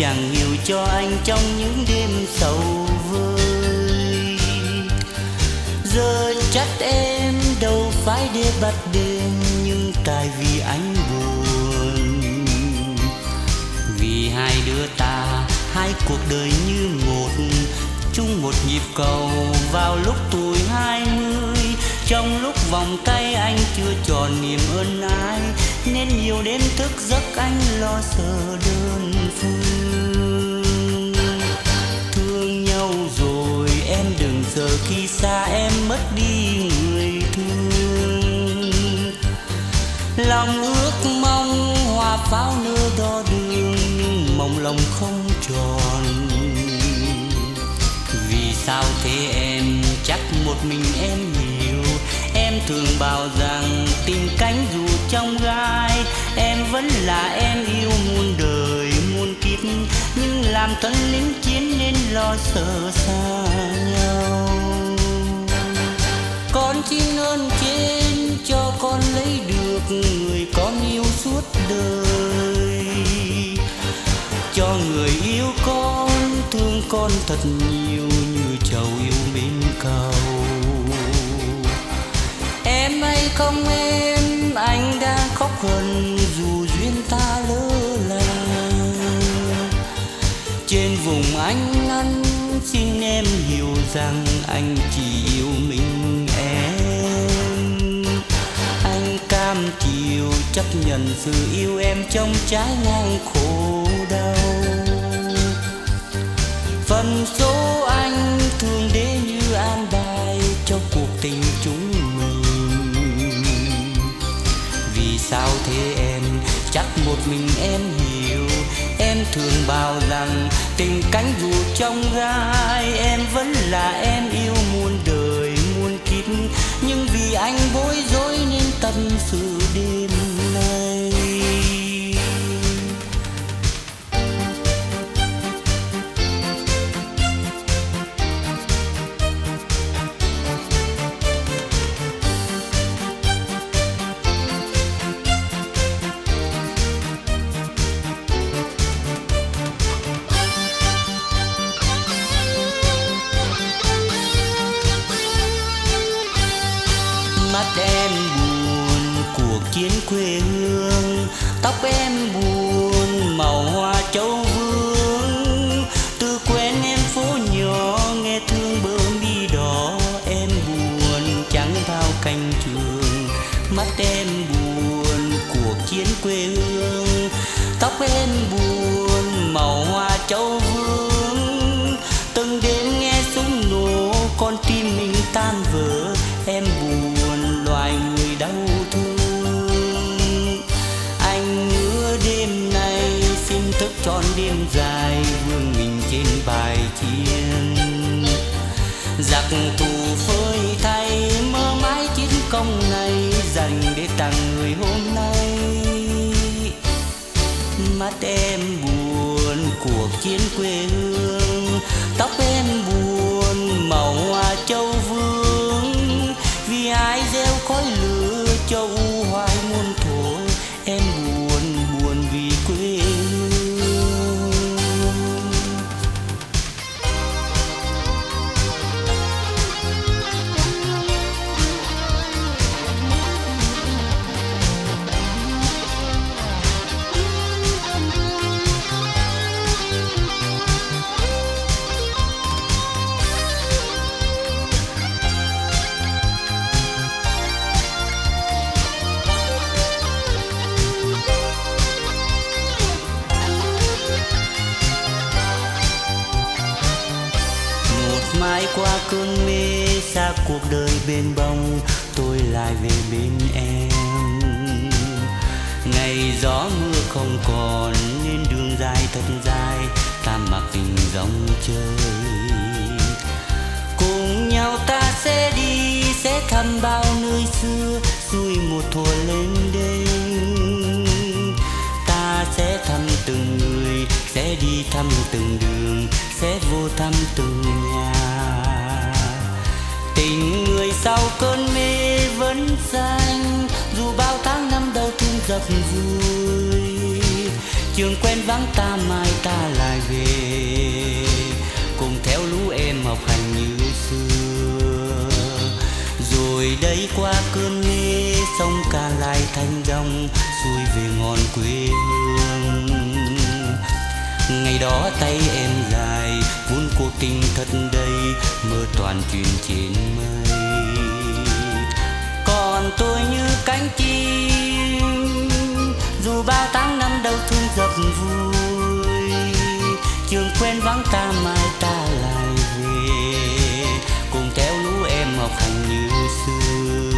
chẳng hiểu cho anh trong những đêm sầu vơi. Giờ chắc em đâu phải để bắt đêm, nhưng tại vì anh buồn. Vì hai đứa ta, hai cuộc đời như một, chung một nhịp cầu vào lúc tuổi 20. Trong lúc vòng tay anh chưa tròn niềm ơn ai, nên nhiều đêm thức giấc anh lo sợ đơn phương. Thương nhau rồi em đừng sợ khi xa em mất đi người thương. Lòng ước mong hoa pháo nở đỏ đường, nhưng mộng lòng không tròn. Vì sao thế em, chắc một mình em hiểu. Em thường bảo rằng tìm cánh dù trong gai, em vẫn là em yêu muôn đời muôn kiếp. Nhưng làm thân lính chiến nên lo sợ xa nhau. Con xin ơn trên cho con lấy được người con yêu suốt đời. Cho người yêu con thương con thật nhiều như trầu yêu mến cầu. Em hay không em, anh đang khóc hờn dù duyên ta lỡ làng. Trên vùng anh lăn xin em hiểu rằng anh chỉ yêu mình em. Anh cam chịu chấp nhận sự yêu em trong trái ngang khổ đau. Phần số anh thường đến như an bài cho cuộc tình chúng mình. Vì sao thế em, chắc một mình em hiểu. Em thường bảo rằng tình cánh dù trong gai, em vẫn là em yêu muôn đời muôn kiếp. Nhưng vì anh bối rối nên tâm sự đêm nay. Mắt em buồn cuộc chiến quê hương, tóc em buồn màu hoa châu vương. Từ quen em phố nhỏ nghe thương bờ mi đỏ, em buồn trắng thao canh trường. Mắt em buồn cuộc chiến quê hương, tóc em buồn màu hoa châu vương. Từng đêm nghe súng nổ con tim mình tan vỡ, em buồn loài người đau thương. Anh hứa đêm nay xin thức trọn đêm dài, vương mình trên bài chiến. Giặc thù phơi thay mơ mãi chiến công này, dành để tặng người hôm nay. Mắt em buồn cuộc chiến quê hương, tóc em buồn màu hoa châu vương. Vì ai gieo khói lửa cho u hoài muôn thuở, em buồn buồn vì quê hương. Mãi qua cơn mê xa cuộc đời bên bóng, tôi lại về bên em. Ngày gió mưa không còn nên đường dài thật dài, ta mặc tình dòng chơi. Cùng nhau ta sẽ đi, sẽ thăm bao nơi xưa, xuôi một thuở lên đêm. Ta sẽ thăm từng người, sẽ đi thăm từng đường, sẽ vô thăm từng nhà. Tình người sau cơn mê vẫn xanh, dù bao tháng năm đau thương dập vùi. Trường quen vắng ta mai ta lại về, cùng theo lũ em học hành như xưa. Rồi đây qua cơn mê sông Ca Lai thanh dòng xuôi về ngọn quê hương. Ngày đó tay em dài vun cuộc tình thật đầy, mơ toàn chuyện trên mây. Còn tôi như cánh chim dù bao tháng năm đau thương dập vui. Trường quen vắng ta mai ta lại về, cùng theo lũ em học hành như xưa.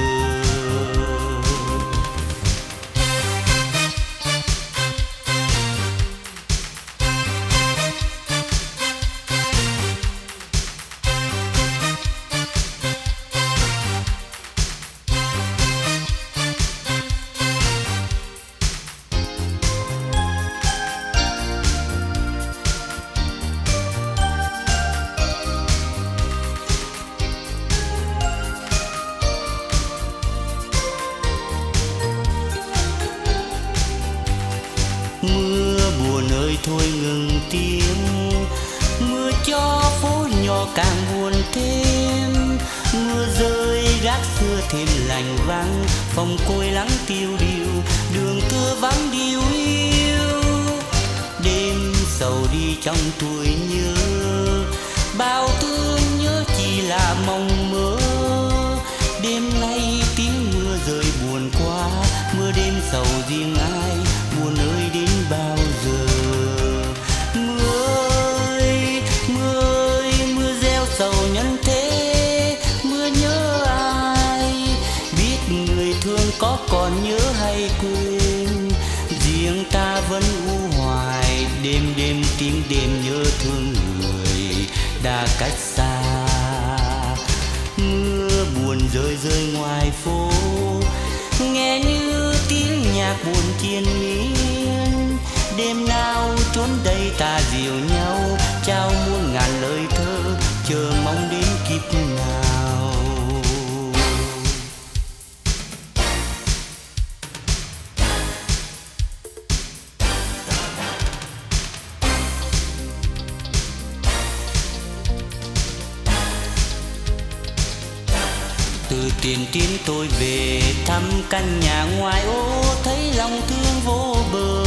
Mưa buồn ơi thôi ngừng tiếng, mưa cho phố nhỏ càng buồn thêm. Mưa rơi gác xưa thêm lạnh vắng, phòng côi lắng tiêu điều, đường thưa vắng điều hiu. Đêm sầu đi trong tuổi nhớ, bao thương nhớ chỉ là mong mơ. Đêm nay tiếng mưa rơi buồn quá, mưa đêm sầu riêng ai, buồn ơi đến bao giờ. Mưa ơi, mưa ơi, mưa gieo sầu nhân thế, mưa nhớ ai, biết người thương có còn nhớ hay quên. Riêng ta vẫn u hoài, đêm đêm tiếng đêm nhớ thương người đã cách xa. Mưa buồn rơi rơi ngoài phố, nghe như tiếng nhạc buồn triền miên. Đêm nào trốn đây ta dìu nhau, trao muôn ngàn lời thơ, chờ mong đến kiếp nào. Từ Tiền Tiến tôi về thăm căn nhà ngoài ô, thấy lòng thương vô bờ.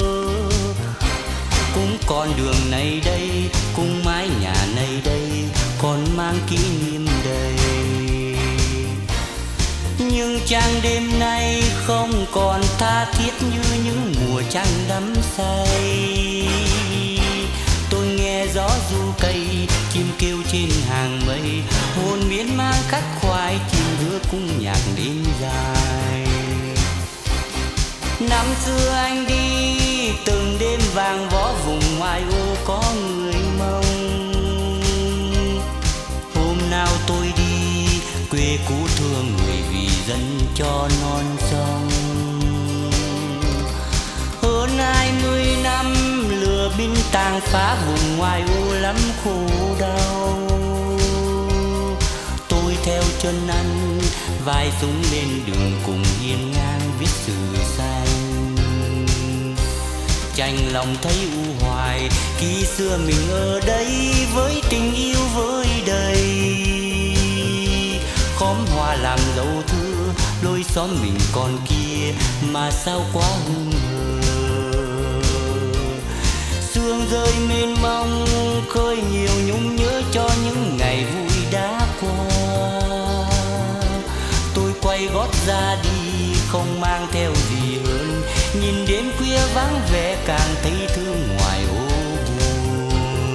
Cũng con đường này đây, cũng mái nhà này đây, còn mang kỷ niệm đầy. Nhưng chàng đêm nay không còn tha thiết như những mùa trăng đắm say. Tôi nghe gió ru cây, chim kêu trên hàng mây, hồn miên mang khắc khoải, chim hứa cung nhạc đêm dài. Năm xưa anh đi từng đêm vàng võ vùng ngoài ô có người mong. Hôm nào tôi đi quê cũ thương người vì dân cho non sông. Hơn 20 năm lửa binh tàn phá vùng ngoài ô lắm khổ đau. Tôi theo chân anh vai súng lên đường cùng hiên ngang viết sự xanh. Chạnh lòng thấy u hoài khi xưa mình ở đây với tình yêu với đầy. Khóm hoa làm dấu thưa đôi xóm mình còn kia mà sao quá hưng hờ. Sương rơi mênh mông khơi nhiều nhung nhớ cho những ngày vui đã qua. Tôi quay gót ra đi không mang theo gì hơn, nhìn đêm khuya vắng vẻ càng thấy thương ngoài ô buồn.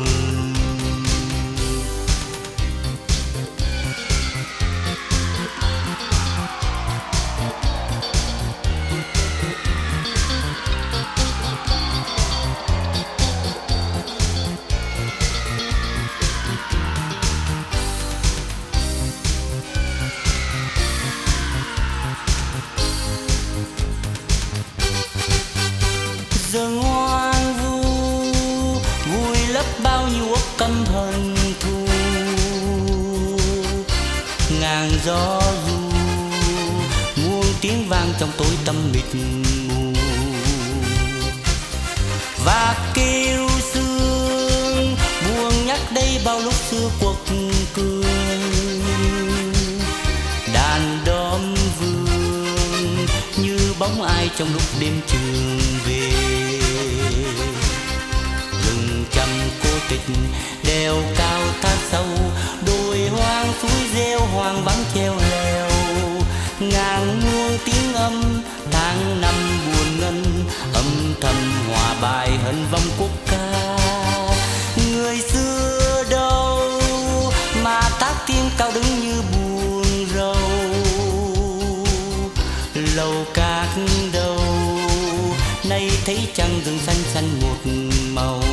Giờ ngoan vu vui lấp bao nhiêu ốc căm hận thù. Ngàn gió du muôn tiếng vang trong tối tăm mịt mù. và kêu sương buông nhắc đây bao lúc xưa cuộc cường. Đàn đóm vương như bóng ai trong lúc đêm trường về, rừng trầm cô tịch đèo cao thác sâu, đồi hoang suối reo hoang vắng treo leo, ngàn muôn tiếng âm tháng năm buồn ngân, âm thầm hòa bài hân vong quốc ca. Người xưa đâu mà tác tiếng cao đứng như buồn rầu, lầu các đâu nay thấy trăng rừng xanh xanh một màu.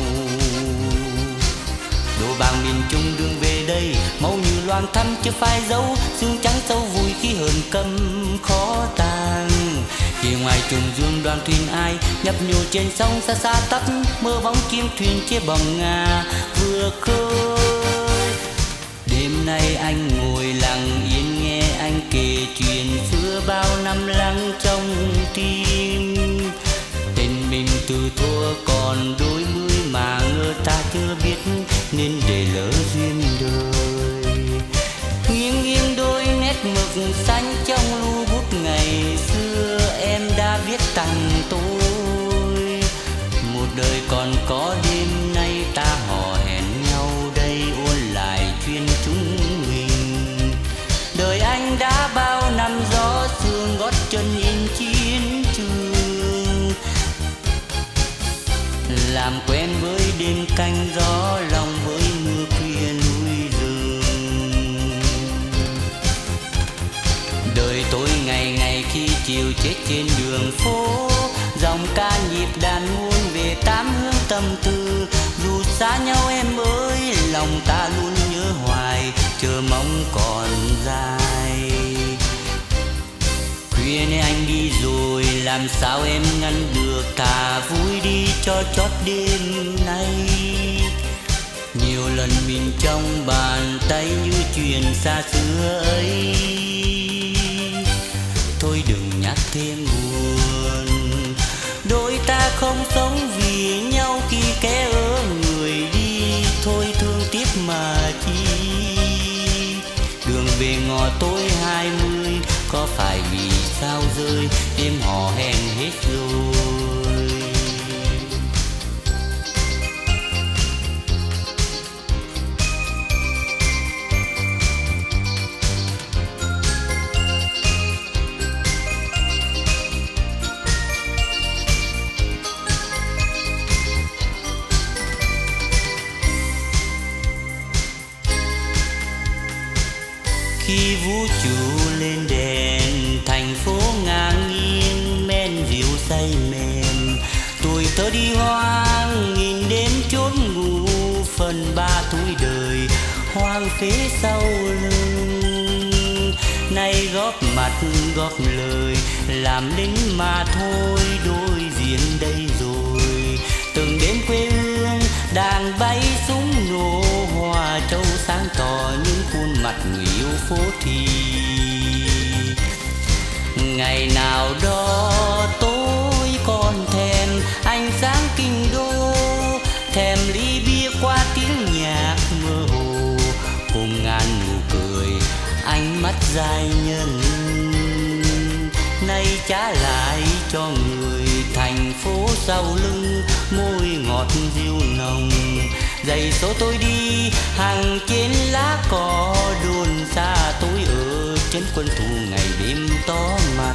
Đồ bàng miền Trung đường về đây màu như loan thắm chưa phai dấu, sương trắng sâu vùi khi hờn căm khó tàn. Kia ngoài trùng dương đoàn thuyền ai nhấp nhô trên sông xa xa tắt, mơ bóng chim thuyền chia bồng ngà vừa khơi. Đêm nay anh ngồi lặng yên nghe anh kể chuyện xưa bao năm lắng trong tim. Tình mình từ thua còn đôi mươi mà ngờ ta chưa biết nên để lỡ duyên đời. Nghiêng nghiêng đôi nét mực xanh trong lu bút ngày xưa em đã viết tặng tôi. Một đời còn có đêm nay ta hò hẹn nhau đây ôn lại chuyện chúng mình. Đời anh đã bao năm gió sương gót chân in chiến trường, làm quen với đêm canh gió lòng với mưa khuya núi rừng. Đời tôi ngày ngày khi chiều chết trên đường phố, dòng ca nhịp đàn muôn về tám hướng tâm tư. Dù xa nhau em ơi lòng ta luôn nhớ hoài, chờ mong còn dài. Khuya nay anh đi rồi làm sao em ngăn được, thà vui đi cho chót đêm nay. Nhiều lần mình trong bàn tay như chuyện xa xưa ấy, thôi đừng nhắc thêm buồn. Đôi ta không sống vì nhau khi kẻ ở người đi, thôi thương tiếc mà chi. Đường về ngõ tối 20 có phải vì sao rơi đêm hò hẹn hết rồi. Khi vũ trụ lên đèn thành phố ngang nghiêng men rượu say mềm, tuổi thơ đi hoang nghìn đêm chốn ngủ, phần ba tuổi đời hoang phế sau lưng. Nay góp mặt góp lời làm lính mà thôi, đối diện đây rồi. Từng đêm quê hương đàn bay súng nổ, hoa châu sáng tỏ những khuôn mặt người yêu phố thì. Ngày nào đó tôi còn thèm ánh sáng kinh đô, thèm ly bia qua tiếng nhạc mơ hồ, cùng ngàn nụ cười ánh mắt giai nhân. Nay trả lại cho người thành phố sau lưng môi ngọt diêu nồng. Giày số tôi đi hàng trên lá cỏ, đồn xa tôi ở trấn quân thù ngày đêm tó mặt.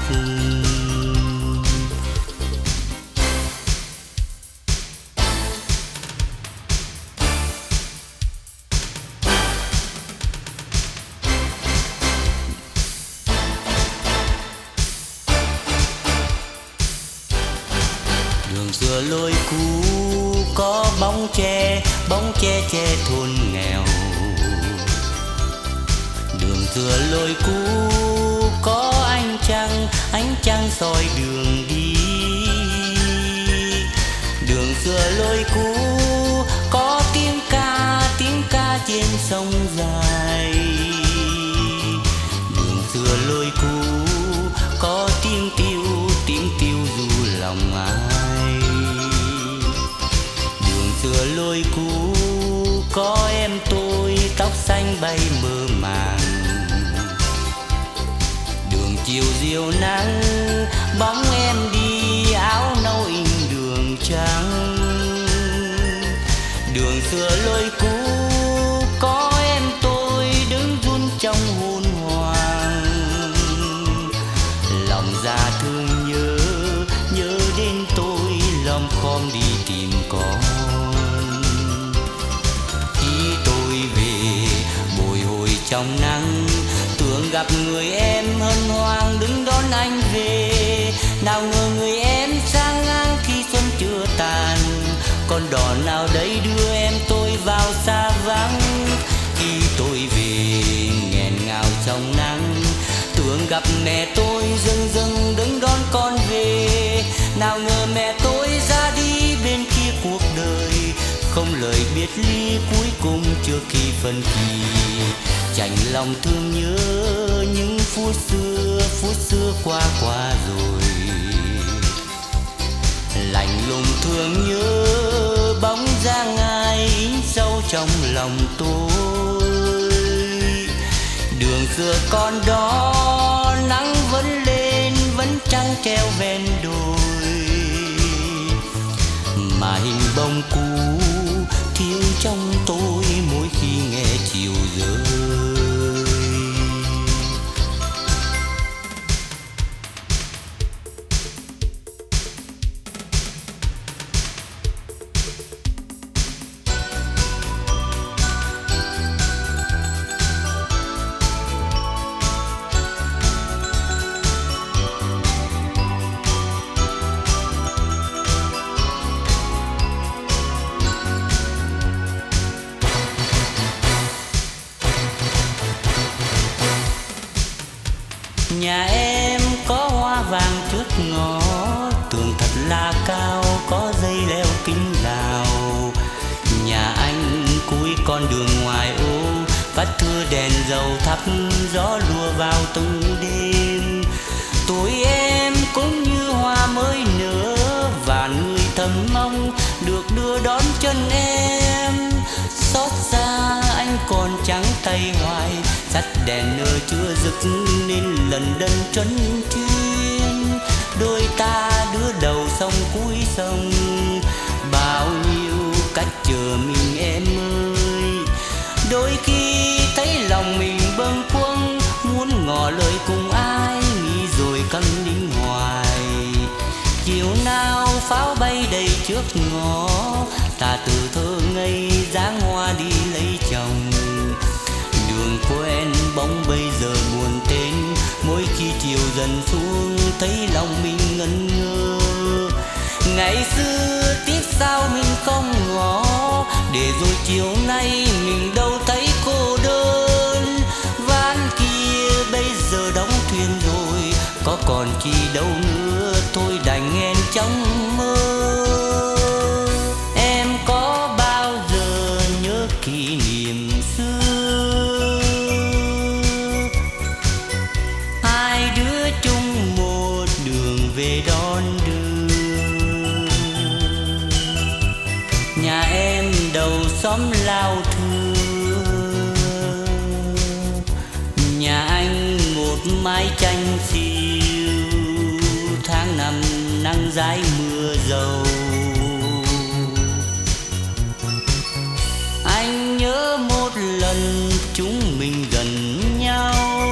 Đường xưa lối cũ có bóng tre che thôn nghèo. Đường xưa lối cũ có ánh trăng soi đường đi. Đường xưa lối cũ có tiếng ca trên sông dài. Đường xưa lối cũ có tiếng tiêu du lòng ai. xưa lối cũ có em tôi tóc xanh bay mơ màng. Đường chiều diều nắng bóng em đi áo nâu in đường trắng. Đường xưa lối cũ có em tôi đứng run trong hôn hoàng. Lòng già thương nhớ, nhớ đến tôi lom khom đi tìm con. Khi tôi về bồi hồi trong nắng, tưởng gặp người em hân hoan đứng đón anh về. Nào ngờ người em sang ngang khi xuân chưa tàn, con đò nào đấy đưa em tôi vào xa vắng. Khi tôi về nghẹn ngào trong nắng, tưởng gặp mẹ tôi dưng dưng đứng đón con về. Nào ngờ mẹ tôi ra đi bên kia cuộc đời, không lời biệt ly cuối cùng trước khi phân kỳ. Chạnh lòng thương nhớ những phút xưa qua rồi. Lạnh lùng thương nhớ bóng dáng ai in sâu trong lòng tôi. Đường xưa con đó nắng vẫn lên, vẫn trăng treo ven đồi, mà hình bóng cũ thiếu trong tôi mỗi khi nghe chiều rơi. Nhà em có hoa vàng trước ngõ, tường thật là cao có dây leo kính đào. Nhà anh cuối con đường ngoài ô, vắt thưa đèn dầu thắp gió lùa vào từng đêm. Tuổi em cũng như hoa mới nở, và người thầm mong được đưa đón chân em. Xót xa anh còn trắng tay hoài, tắt đèn nơ chưa rực nên lần đân trấn chuyên. Đôi ta đứa đầu sông cuối sông, bao nhiêu cách chờ mình em ơi. Đôi khi thấy lòng mình bâng khuâng, muốn ngỏ lời cùng ai, nghĩ rồi câm nín hoài. Chiều nào pháo bay đầy trước ngõ, ta từ thơ ngây dáng hoa đi lấy chồng. Đường quen bóng bây giờ buồn tên, mỗi khi chiều dần xuống thấy lòng mình ngẩn ngơ. Ngày xưa tiếc sao mình không ngỏ, để rồi chiều nay mình đâu thấy cô đơn. Ván kia bây giờ đóng thuyền rồi, có còn chi đâu nữa, thôi đành hẹn trong mơ. Em có bao giờ nhớ kỷ niệm xưa, hai đứa chung một đường về đón đưa. Nhà em đầu xóm lao thưa, nhà anh một mái tranh xiêu. Tháng năm nắng rái mưa dầu, anh nhớ một lần chúng mình gần nhau.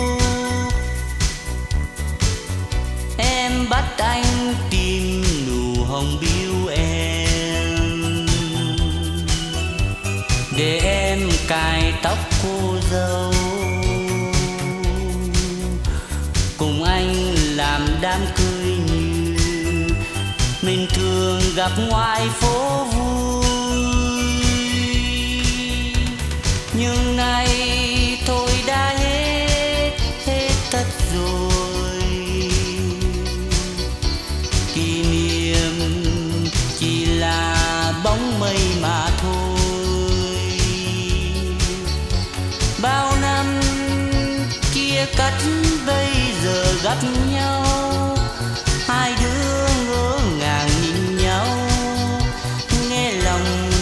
Em bắt anh tìm nụ hồng biếu em, để em cài tóc cô dâu. Cùng anh làm đám cưới như mình thường gặp ngoài phố vui. Nhưng nay thôi đã hết tất rồi. Kỷ niệm chỉ là bóng mây mà thôi. Bao năm chia cắt bây giờ gặp nhau, hai đứa ngỡ ngàng nhìn nhau, nghe lòng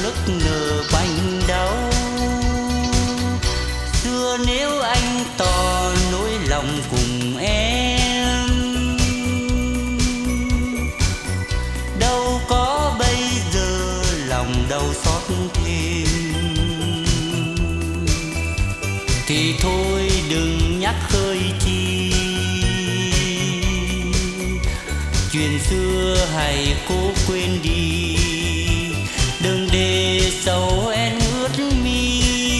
thì thôi đừng nhắc khơi chi. Chuyện xưa hãy cố quên đi, đừng để sầu en ướt mi.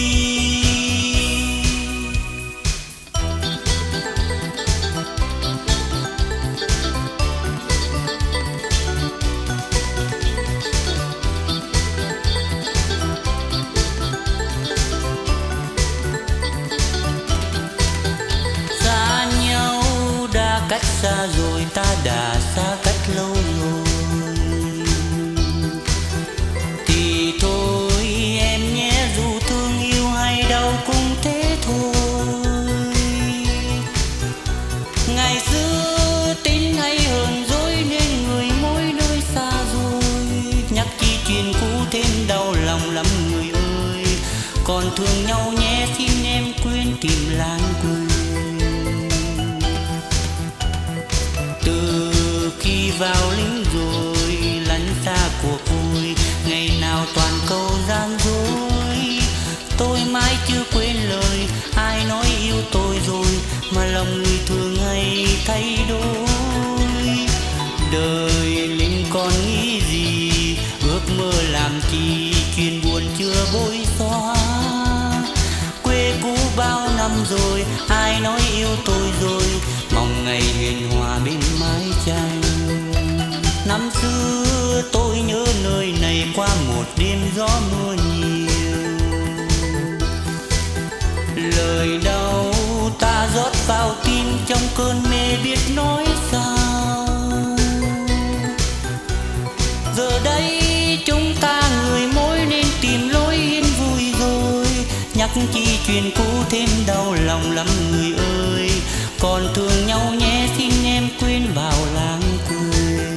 Xa nhau đã cách xa rồi, ta đã xa cách lâu rồi. Thì thôi em nhé, dù thương yêu hay đau cũng thế thôi. Ngày xưa tin hay hờn dỗi nên người mỗi nơi xa rồi. Nhắc chi chuyện cũ thêm đau lòng lắm người ơi. Còn thương nhau nhé, xin em quên tìm lãng quên. Từ khi vào lính rồi lánh xa cuộc vui, ngày nào toàn câu gian dối. Tôi mãi chưa quên lời ai nói yêu tôi rồi, mà lòng người thường hay thay đổi. Đời lính còn nghĩ gì, ước mơ làm chi, chuyện buồn chưa bối xóa. Quê cũ bao năm rồi, ai nói yêu tôi rồi, mong ngày hiền hòa bên mái tranh. Năm xưa tôi nhớ nơi này qua một đêm gió mưa nhiều. Lời đau ta rót vào tim trong cơn mê biết nói sao. Giờ đây chúng ta người mỗi nên tìm lối yên vui rồi. Nhắc chi chuyện cũ thêm đau lòng lắm người ơi. Còn thương nhau nhé, xin em quên vào lãng quên.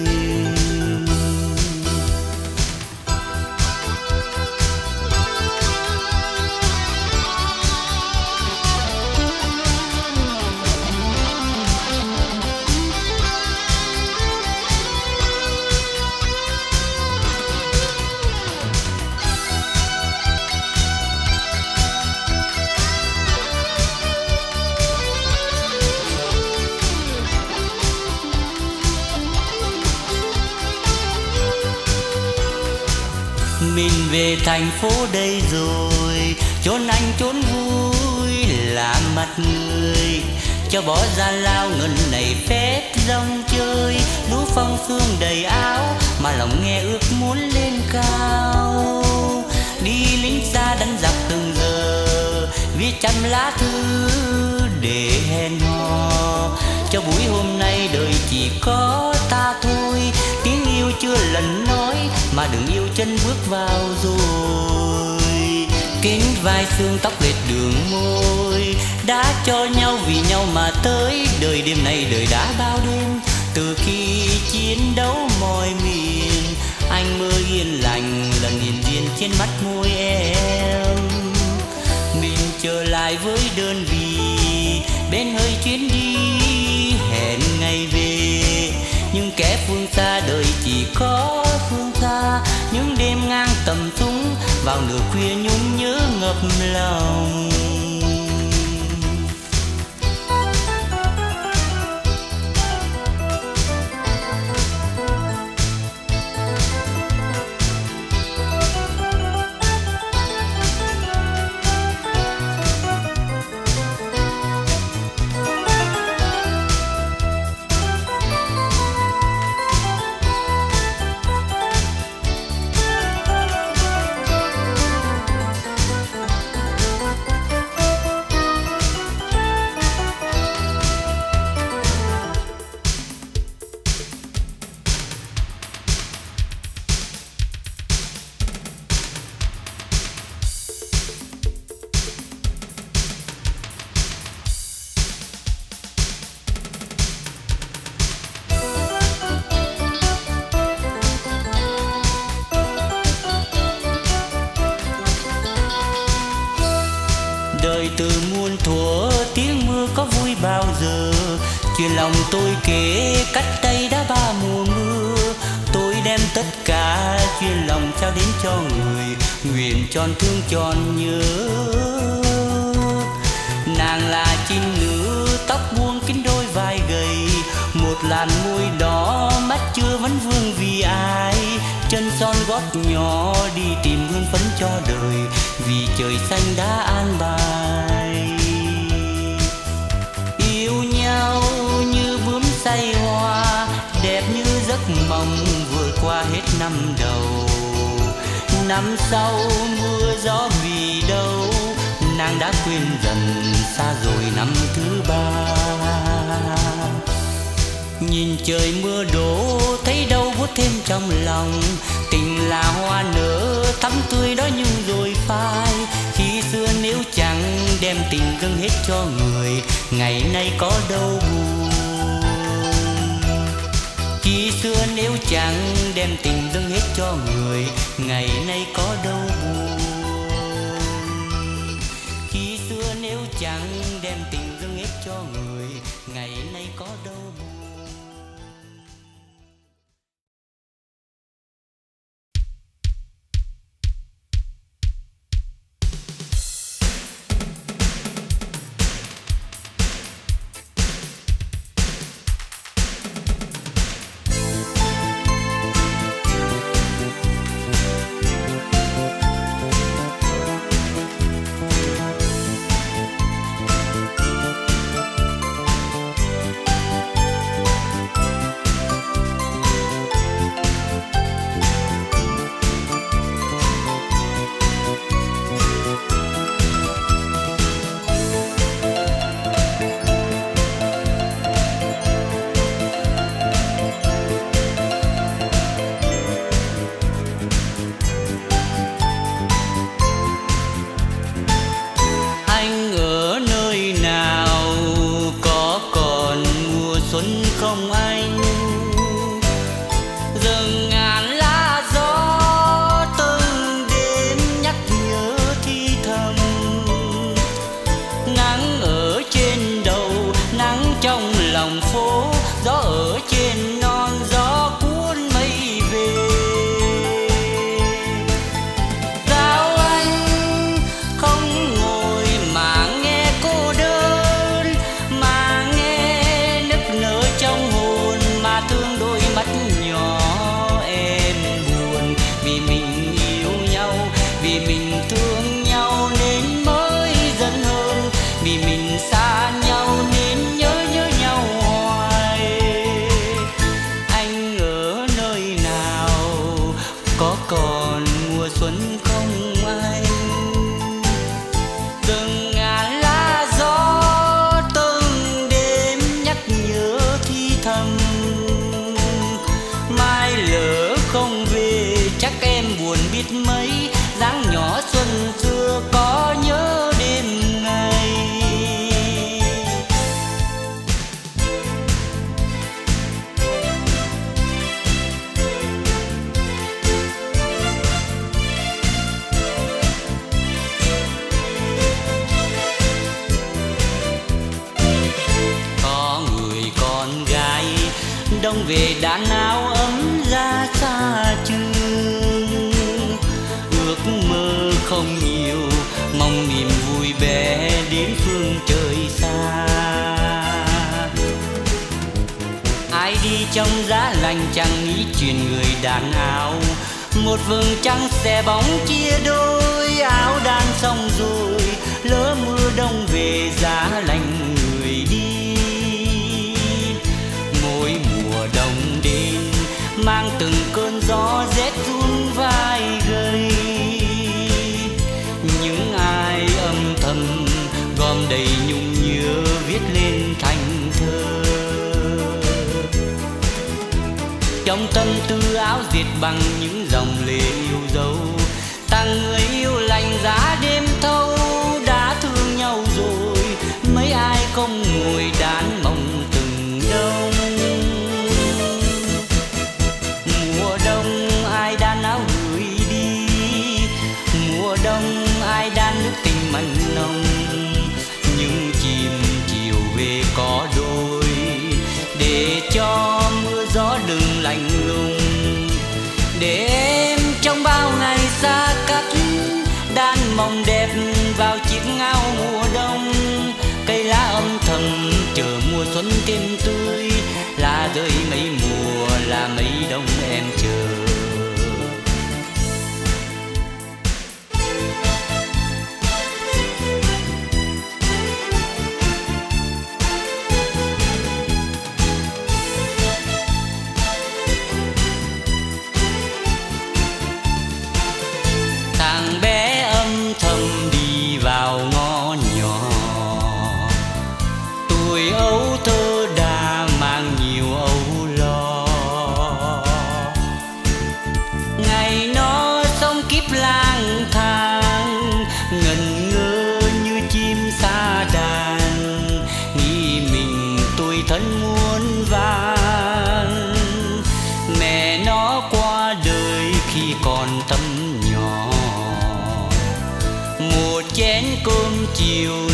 Mình về thành phố đây rồi, chốn anh chốn vui là mặt người. Cho bỏ gian lao ngân này phép rong chơi, lũ phong sương đầy áo mà lòng nghe ước muốn lên cao. Đi lính xa đánh giặc từng giờ, viết trăm lá thư để hẹn hò. Cho buổi hôm nay đời chỉ có ta thôi, tiếng yêu chưa lần nói mà đừng yêu chân bước vào rồi. Kính vai xương tóc lệch đường môi, đã cho nhau vì nhau mà tới. Đời đêm này đời đã bao đêm, từ khi chiến đấu mọi miền. Anh mơ yên lành lần nhìn duyên trên mắt môi em. Mình trở lại với đơn vị bên hơi chuyến đi, hẹn ngày về. Nhưng kẻ phương xa đời chỉ có phương xa, những đêm ngang tầm súng vào nửa khuya nhung nhớ ngập lòng. Đời từ muôn thuở tiếng mưa có vui bao giờ. Chuyện lòng tôi kể cách đây đã ba mùa mưa. Tôi đem tất cả chuyện lòng trao đến cho người, nguyện tròn thương tròn nhớ. làn môi đỏ, mắt chưa vẫn vương vì ai. Chân son gót nhỏ đi tìm hương phấn cho đời, vì trời xanh đã an bài. Yêu nhau như bướm say hoa, đẹp như giấc mộng vừa qua hết năm đầu. Năm sau mưa gió vì đâu, nàng đã quên dần xa rồi năm thứ ba. Nhìn trời mưa đổ thấy đâu buốt thêm trong lòng, tình là hoa nở thắm tươi đó nhưng rồi phai. Khi xưa nếu chẳng đem tình dâng hết cho người, ngày nay có đâu buồn. Khi xưa nếu chẳng đem tình dâng hết cho người, ngày nay có đâu buồn. Khi xưa nếu chẳng đem tình dâng hết cho người, ngày nay có đâu buồn. Đông về đàn áo ấm ra xa trường, ước mơ không nhiều, mong niềm vui bé đến phương trời xa. Ai đi trong giá lạnh chẳng nghĩ chuyện người đàn áo, một vầng trăng xẻ bóng chia đôi. Áo đan xong rồi lỡ mưa đông về giá lạnh người đi. Mỗi mùa đông đến mang từng cơn gió rét run vai gầy. Những ai âm thầm gom đầy nhung nhớ viết lên thành thơ. Trong tâm tư áo diệt bằng những dòng lệ yêu dấu, tặng người yêu lạnh giá đêm thâu. Đã thương nhau rồi mấy ai không ngồi đàn mộng từng đông. Mùa đông ai đan áo gửi đi, mùa đông ai đan nước tình mặn nồng. Nhưng chim chiều về có đôi, để cho mưa gió đừng lạnh lùng. Để em trong bao ngày xa cách đan mộng đẹp vào chiếc áo mùa đông. Cây lá âm thầm chờ mùa xuân thêm tươi, là giờ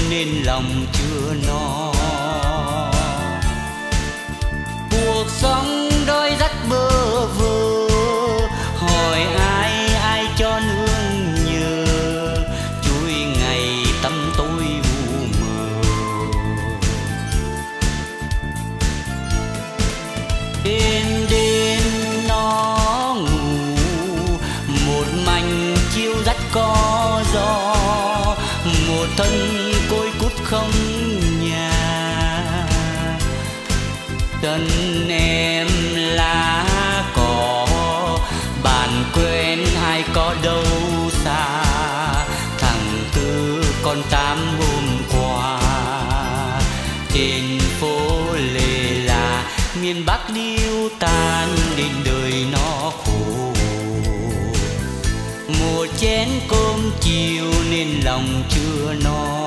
nên lòng chưa no. Cuộc sống đôi dắt bơ vơ, hỏi ai ai cho nương nhờ, chuỗi ngày tâm tôi u mờ. Đêm đêm nó ngủ một mảnh chiêu dắt có gió, một thân côi cút không nhà. Chân em lá cỏ, bạn quen ai có đâu xa. Thằng Tư con Tám hôm qua, trên phố Lê là miền Bắc điêu tan, đến đời nó khổ. Một chén cơm chiều nên lòng chưa no.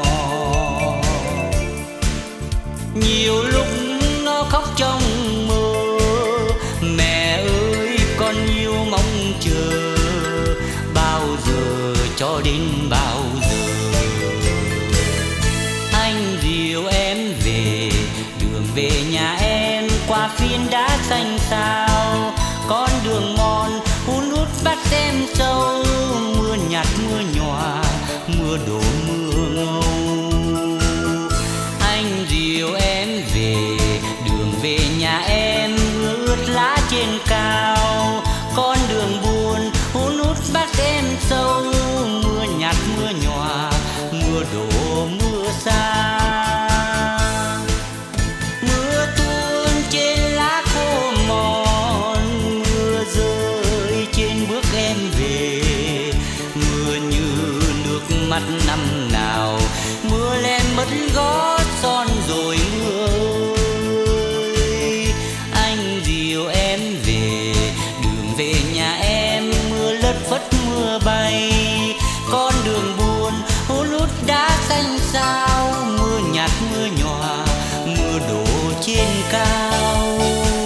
Nhiều lúc nó khóc trong mơ, mẹ ơi con yêu mong chờ, bao giờ cho đến bao giờ. Anh dìu em về, đường về nhà em qua phiến đá xanh xao. Con đường mòn hun hút bắt em sâu, mưa nhạt mưa nhòa, mưa đổ mưa ngâu. Anh dìu em về, đường về nhà em mưa ướt lá trên cao. Con đường buồn hun hút bắt em sâu, mưa nhạt mưa nhòa, mưa đổ mưa xa. Mưa tuôn trên lá khô mòn, mưa rơi trên bước em về. Mưa như nước mắt năm nào, mưa lên mất gót son rồi mưa ơi. Anh dìu em về, đường về nhà em mưa lất phất mưa bay. Con đường buồn hôn hút đá xanh xao, mưa nhạt mưa nhòa, mưa đổ trên cao.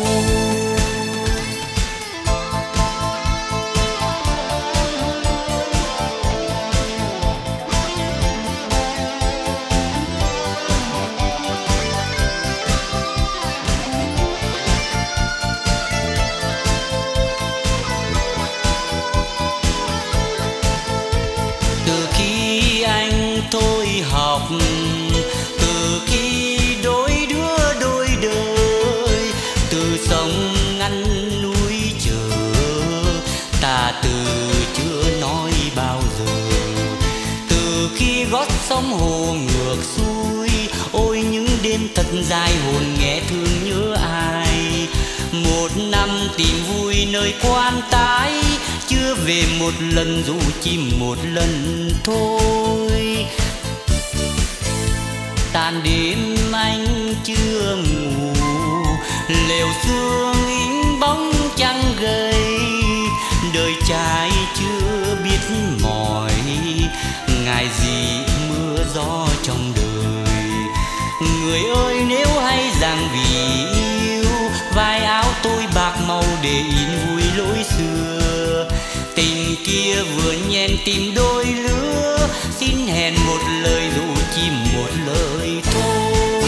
Tôi học từ khi đôi đứa đôi đời, từ sông ngăn núi chờ, ta từ chưa nói bao giờ. Từ khi gót sóng hồ ngược xuôi, ôi những đêm thật dài hồn nghe thương nhớ ai. Một năm tìm vui nơi quan tái, chưa về một lần dù chỉ một lần thôi. Tàn đêm anh chưa ngủ, lều sương in bóng trăng gầy. Đời trai chưa biết mỏi, ngại gì mưa gió trong đời. Người ơi nếu hay rằng vì yêu, vai áo tôi bạc màu để in vui lối xưa. Tình kia vừa nhen tìm đôi lứa, xin hẹn một lời dù chỉ một lời thôi.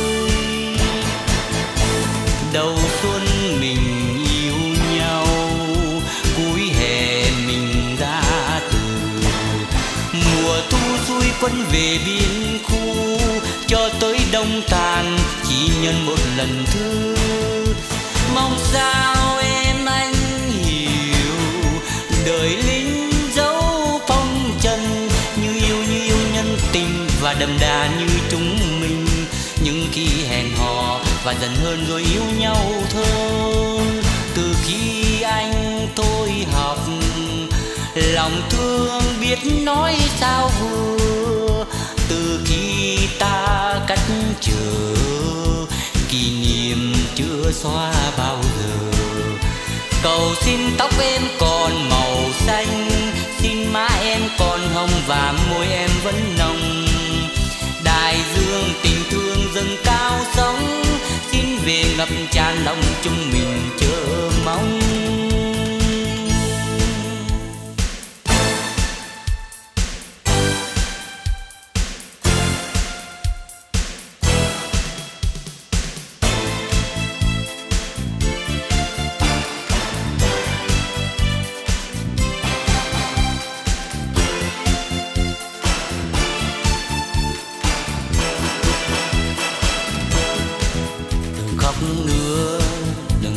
Đầu xuân mình yêu nhau, cuối hè mình ra từ. Mùa thu xuôi quân về biên khu, cho tới đông tàn chỉ nhân một lần thư. Mong sao em anh hiểu, đời lính dấu phong trần, như yêu nhân tình và đậm đà như chúng mình. Nhưng khi hẹn hò và dần hơn rồi yêu nhau thơm. Từ khi anh tôi học, lòng thương biết nói sao vừa. Từ khi ta cách trở, kỷ niệm chưa xóa bao giờ. Cầu xin tóc em còn màu xanh, xin má em còn hồng và môi em vẫn nồng. Đại dương tình thương dâng cao sóng, xin về ngập tràn lòng chúng mình chờ mong.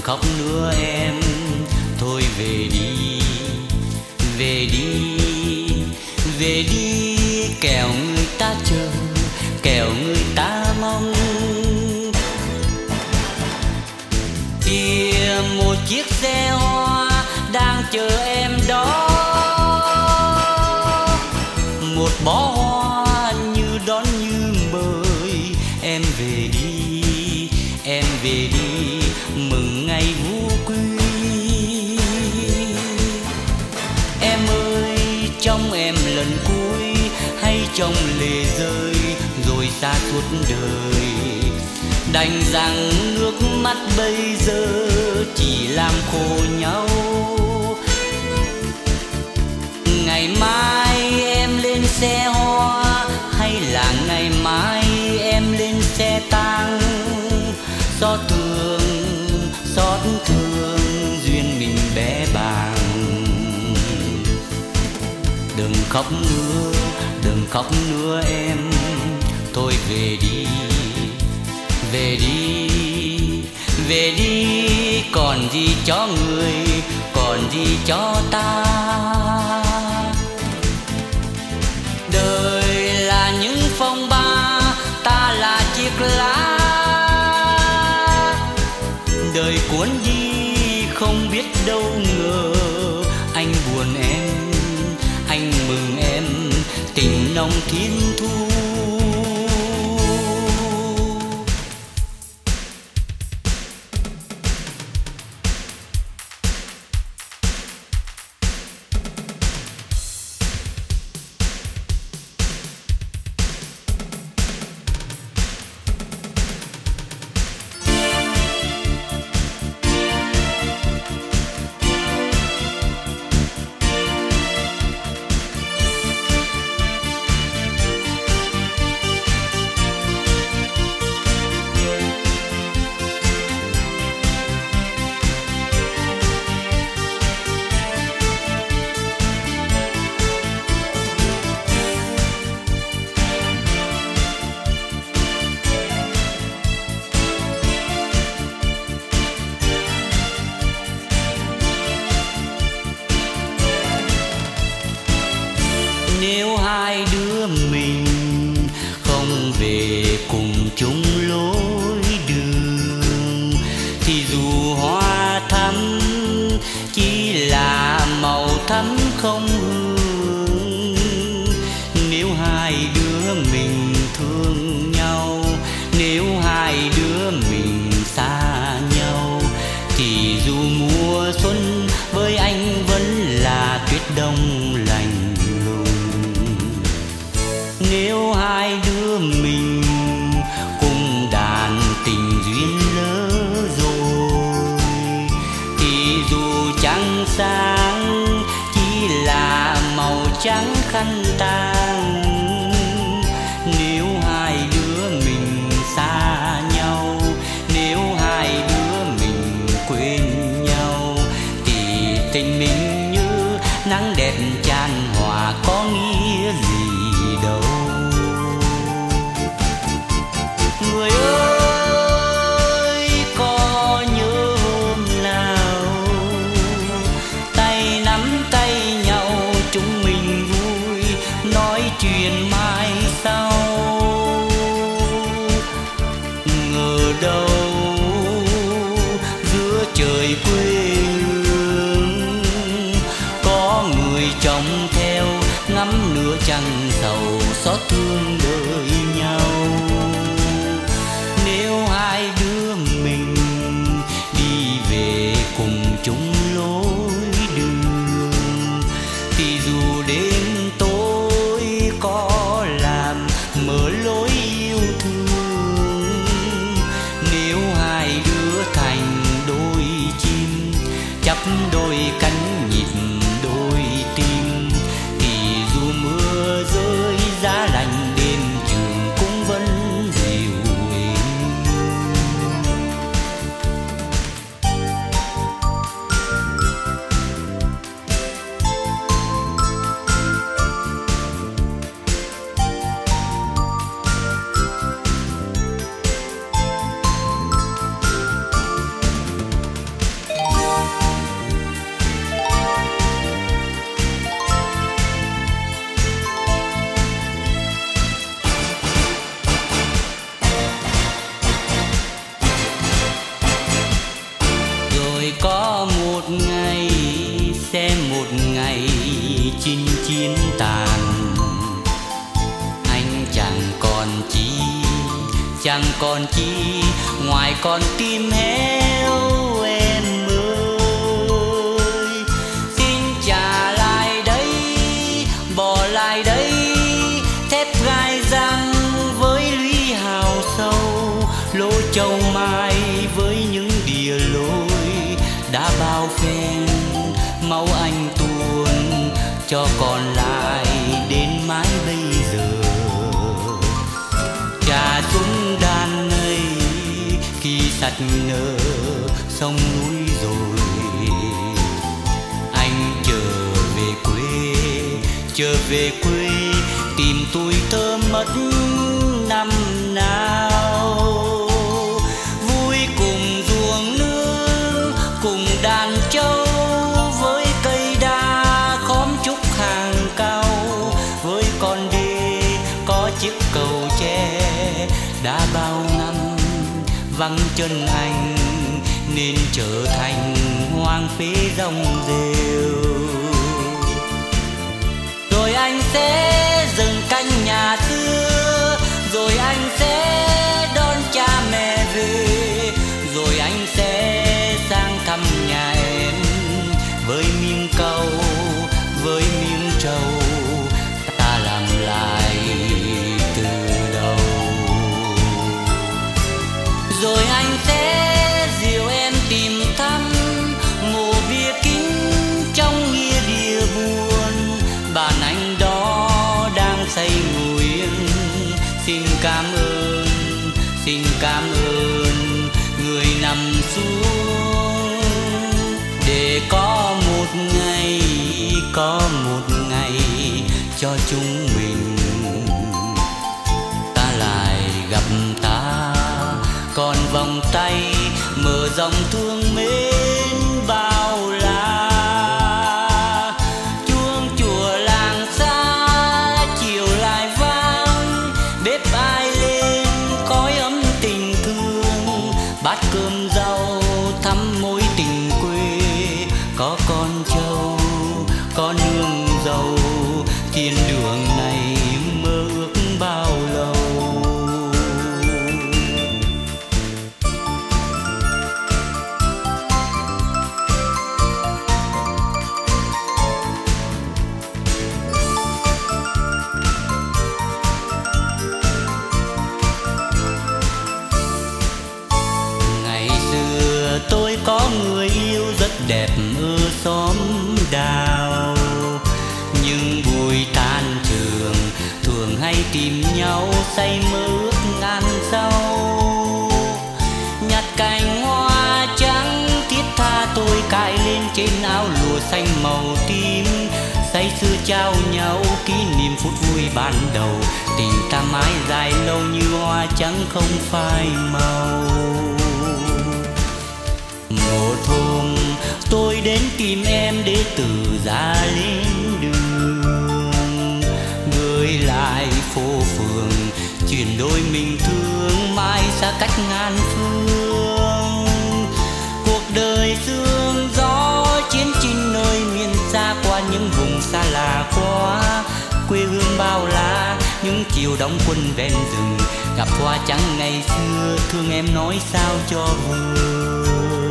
khóc nữa em, thôi về đi, về đi, về đi, kẻo người ta chờ, kẻo người ta mong. Kia một chiếc xe hoa đang chờ em đó, một bó hoa như đón như mời. Em về đi, em về đi, mừng ngày vũ quy. Em ơi, trong em lần cuối, hay trong lệ rơi rồi xa suốt đời. Đành rằng nước mắt bây giờ chỉ làm khổ nhau. Ngày mai em lên xe hoa, hay là ngày mai em lên xe tang. Xót thương duyên mình bé bàng. Đừng khóc nữa, đừng khóc nữa em, thôi về đi, về đi, về đi, còn gì cho người, còn gì cho ta. Đời là những phong ba, ta là chiếc lá. Đời cuốn đi không biết đâu ngờ. Anh buồn em, anh mừng em, tình nồng thiên thu. Nếu hai đứa mình không về cùng chung lối đường, thì dù hoa thắm chỉ là màu thắm không hương. Nếu hai đứa mình thương nhau, nếu hai đứa mình xa nhau, thì dù mùa xuân với anh vẫn là tuyết đông lạnh. Nếu hai đứa mình cùng đàn tình duyên lỡ rồi, thì dù trăng sáng chỉ là màu trắng khăn tang. Nếu hai đứa mình xa nhau, nếu hai đứa mình quên nhau, thì tình mình như nắng đẹp tràn hòa có nghĩa gì đâu. Người ơi, có nhớ hôm nào tay nắm tay nhau chúng mình vui nói chuyện mai sau. Ngờ đâu giữa trời quê hương có người trông theo ngắm nửa trăng sầu xót thương đời nhau. Nếu hai đứa mình đi về cùng chung lối đường, thì dù đêm tối có làm mở lối yêu thương. Nếu hai đứa thành đôi chim chắp đôi cánh nhịp đôi tim, thì dù mưa rơi giá lạnh đêm trường cũng vẫn dịu êm. chẳng còn chi ngoài con tim héo em ơi. Xin trả lại đây, bỏ lại đây thép gai răng với lũy hào sâu, lỗ châu mai với những đìa lối đã bao phen máu anh tuôn cho còn lại đến mãi bây giờ. Trà súng đàn ngây khi sạch nở sông núi rồi, anh trở về quê tìm tuổi thơ mất năm nào. Vui cùng ruộng nương cùng đàn trâu, với cây đa khóm trúc hàng cao, với con đê có chiếc cầu tre đã bao năm vắng chân anh nên trở thành hoang phế rong rêu. Rồi anh sẽ dừng canh nhà xưa, rồi anh sẽ đón cha mẹ về, rồi anh sẽ sang thăm nhà em với miếng cau, với miếng trầu, ta làm lại từ đầu. Rồi anh sẽ dìu em tìm thăm mộ bia kính trong nghĩa địa buồn, bàn anh đó đang xây nguyện. Xin cảm ơn người nằm xuống để có một ngày cho chúng mình ta lại gặp ta, còn vòng tay mở rộng thương mến bao la. Chuông chùa làng xa chiều lại vang, bếp ai lên khói ấm tình thương, bát cơm rau thắm mối tình quê. Có con trâu có nương dâu, thiên đường này mơ ước bao lâu. Ngày xưa tôi có người yêu rất đẹp ở xóm đào, nhưng buổi tan trường thường hay tìm nhau say mơ ước ngàn sau. Nhặt cành hoa trắng thiết tha tôi cài lên trên áo lụa xanh màu tím, say sưa trao nhau kỷ niệm phút vui ban đầu. Tình ta mãi dài lâu như hoa trắng không phai màu. Một hôm tôi đến tìm em để từ ra lên đường, gửi lại phố phường chuyển đôi mình thương mãi xa cách ngàn phương. Cuộc đời sương gió chiến chinh nơi miền xa, qua những vùng xa lạ quá quê hương bao la. Những chiều đóng quân ven rừng gặp hoa trắng ngày xưa, thương em nói sao cho vừa.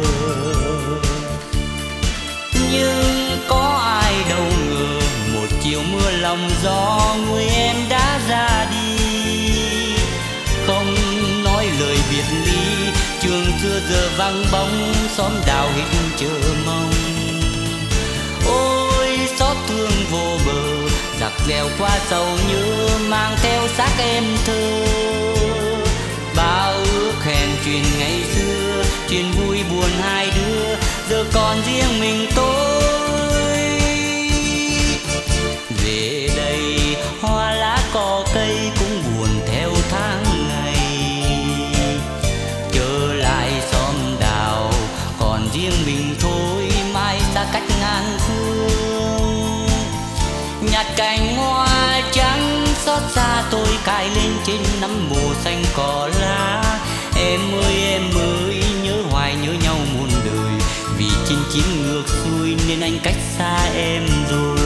Nhưng có ai đâu ngờ một chiều mưa lòng gió người em đã ra đi, không nói lời biệt ly. Trường xưa giờ vắng bóng, xóm đào hít chờ mong. Ôi xót thương vô bờ, giặc dèo qua sầu nhớ mang theo xác em thơ. Bao ước hẹn chuyện ngày xưa, chuyện vui buồn hai đứa, giờ còn riêng mình tôi. Về đây hoa lá cỏ cây cũng buồn theo tháng ngày, trở lại xóm đào còn riêng mình thôi, mai xa cách ngàn phương. Nhặt cành hoa trắng xót xa tôi cài lên trên nắm mùa xanh cỏ lá. Em ơi nhớ hoài nhớ nhau muôn đời, vì chinh chiến ngược xuôi nên anh cách xa em rồi.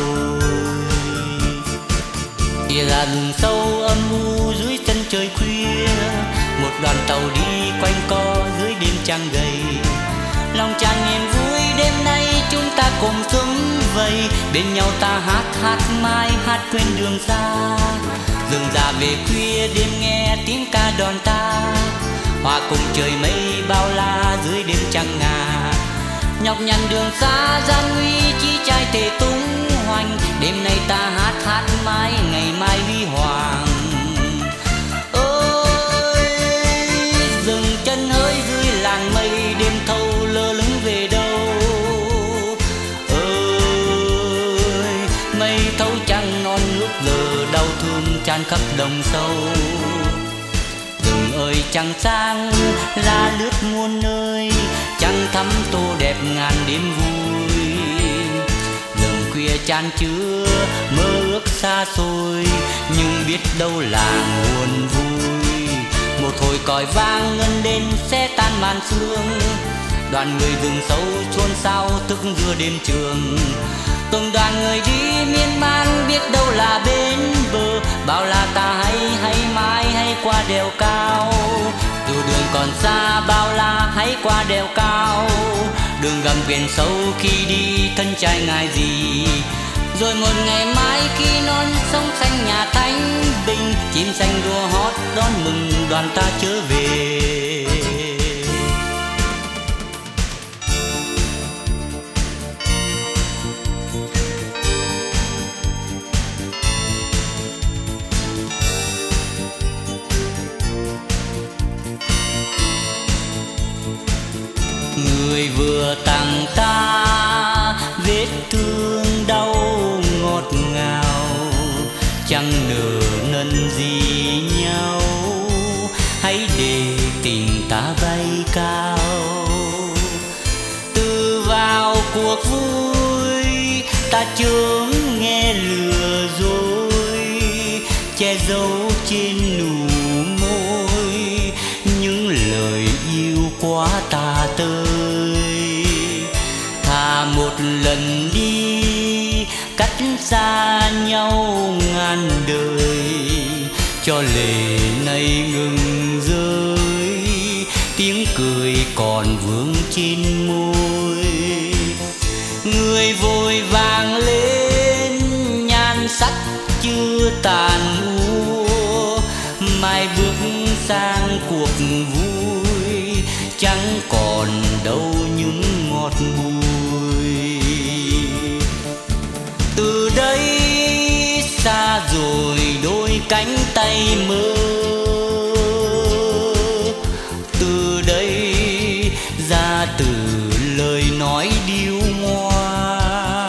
Kia là rừng sâu âm u dưới chân trời khuya, một đoàn tàu đi quanh co dưới đêm trăng gầy. Lòng tràn niềm vui đêm nay chúng ta cùng sum vầy, bên nhau ta hát hát mãi hát quên đường xa. Dừng già về khuya đêm nghe tiếng ca đòn ta, hòa cùng trời mây bao la dưới đêm trăng ngà. Nhọc nhằn đường xa gian nguy chi trai thể tung hoành, đêm nay ta hát hát mãi ngày mai huy hoàng. Ôi dừng chân hỡi dưới làng mây đêm thâu lơ lửng về đâu. Ơi mây thâu trăng non nước giờ đau thương tràn khắp đồng sâu. Rừng ơi trăng sáng ra lướt muôn nơi, trăng thắm tô đẹp ngàn đêm vui. Rừng khuya chan chứa mơ ước xa xôi, nhưng biết đâu là nguồn vui. Một hồi còi vang ngân đêm sẽ tan màn sương, đoàn người rừng sâu chôn xao thức giữa đêm trường. Từng đoàn người đi miên man biết đâu là bên bờ, bao la ta hay mãi hay qua đèo cao. Dù đường còn xa bao la hãy qua đèo cao, đường gầm biển sâu khi đi thân trai ngại gì. Rồi một ngày mai khi non sông xanh nhà thanh bình, chim xanh đua hót đón mừng đoàn ta trở về. Người vừa tặng ta vết thương đau ngọt ngào, chẳng nỡ nần gì nhau, hãy để tình ta bay cao. Từ vào cuộc vui ta chướng nghe lừa dối, che giấu trên nụ môi những lời yêu quá tà tơi. Thà một lần đi cách xa nhau ngàn đời, cho lệ này ngừng rơi, tiếng cười còn vương trên môi. Người vội vàng lên nhan sắc chưa tàn úa, mai bước sang cuộc vui chẳng còn đâu những ngọt bùi. Từ đây xa rồi đôi cánh tay mơ, từ đây ra từ lời nói điêu ngoa.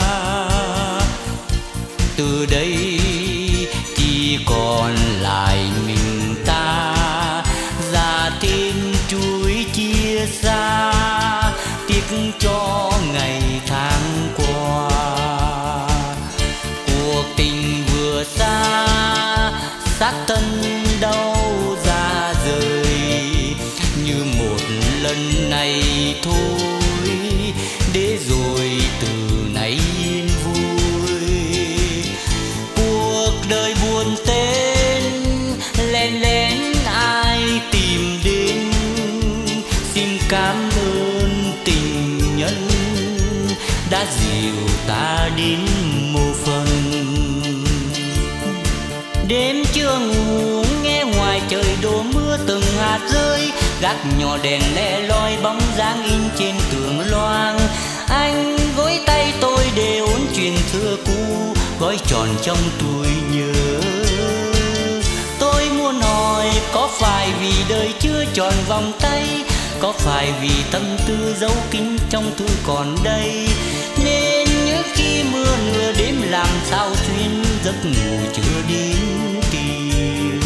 Từ đây chỉ còn lại mình ta, ra thêm chuối chia xa, tiếc cho ngày tháng qua. Cuộc tình vừa xa xác thân đau ra rời, như một lần này thôi để rồi từ nay yên vui. Cuộc đời buồn tên lén lén ai tìm đến, xin cảm ơn tình nhân đã dìu ta đến mộ phần. Đêm chưa ngủ nghe ngoài trời đổ mưa từng hạt rơi, gác nhỏ đèn le loi bóng dáng in trên tường loang. Anh gối tay tôi để ôn chuyện xưa cũ, gói tròn trong tuổi nhớ. Tôi muốn hỏi có phải vì đời chưa tròn vòng tay, có phải vì tâm tư giấu kín trong thư còn đây, nên nhớ khi mưa nửa đêm làm sao xuyên giấc ngủ chưa đến tìm.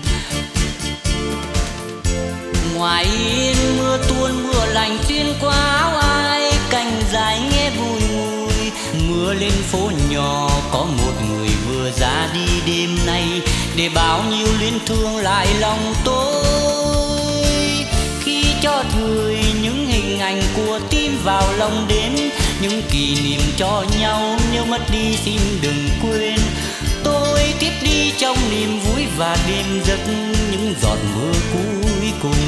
Ngoài yên mưa tuôn mưa lạnh xuyên qua áo ai, cành dài nghe vui vui. Mưa lên phố nhỏ có một người vừa ra đi đêm nay, để bao nhiêu luyến thương lại lòng tôi. Khi cho gửi những hình ảnh của tim vào lòng đến, những kỷ niệm cho nhau nếu mất đi xin đừng quên. Tôi tiếp đi trong niềm vui và đêm giấc những giọt mưa cuối cùng.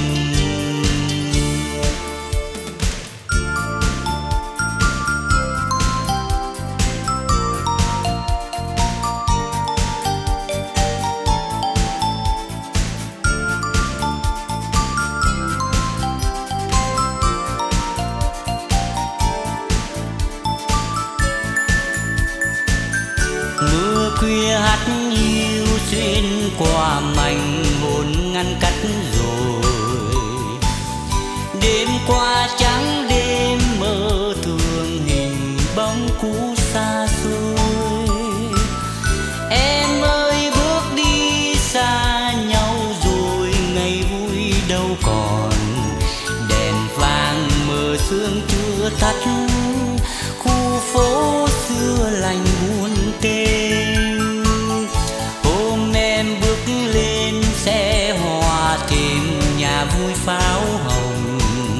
rồi. Đêm qua trắng đêm mơ thường hình bóng cũ xa xôi. Em ơi bước đi xa nhau rồi, ngày vui đâu còn. Đèn vàng mờ sương chưa tắt, khu phố xưa lạnh buồn tênh. Hôm em bước lên xe hòa thêm nhà vui pháo hồng.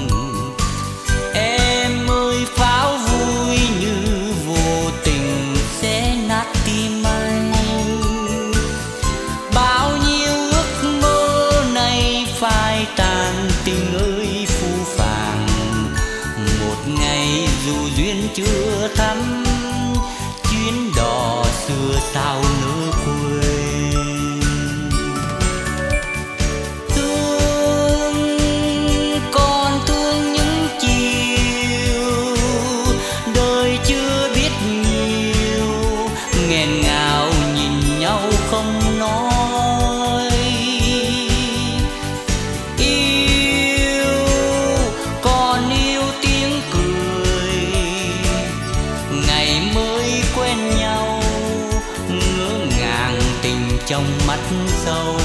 Em ơi pháo vui như vô tình sẽ nát tim anh. Bao nhiêu ước mơ này phai tàn, tình ơi phũ phàng. Một ngày dù duyên chưa thắm, chuyến đò xưa sao nỡ quên. Thương còn thương những chiều đời chưa biết nhiều, nghẹn ngào nhìn nhau không nói. Yêu còn yêu tiếng cười, ngày mới quen nhau ngỡ ngàng tình trong mắt sâu.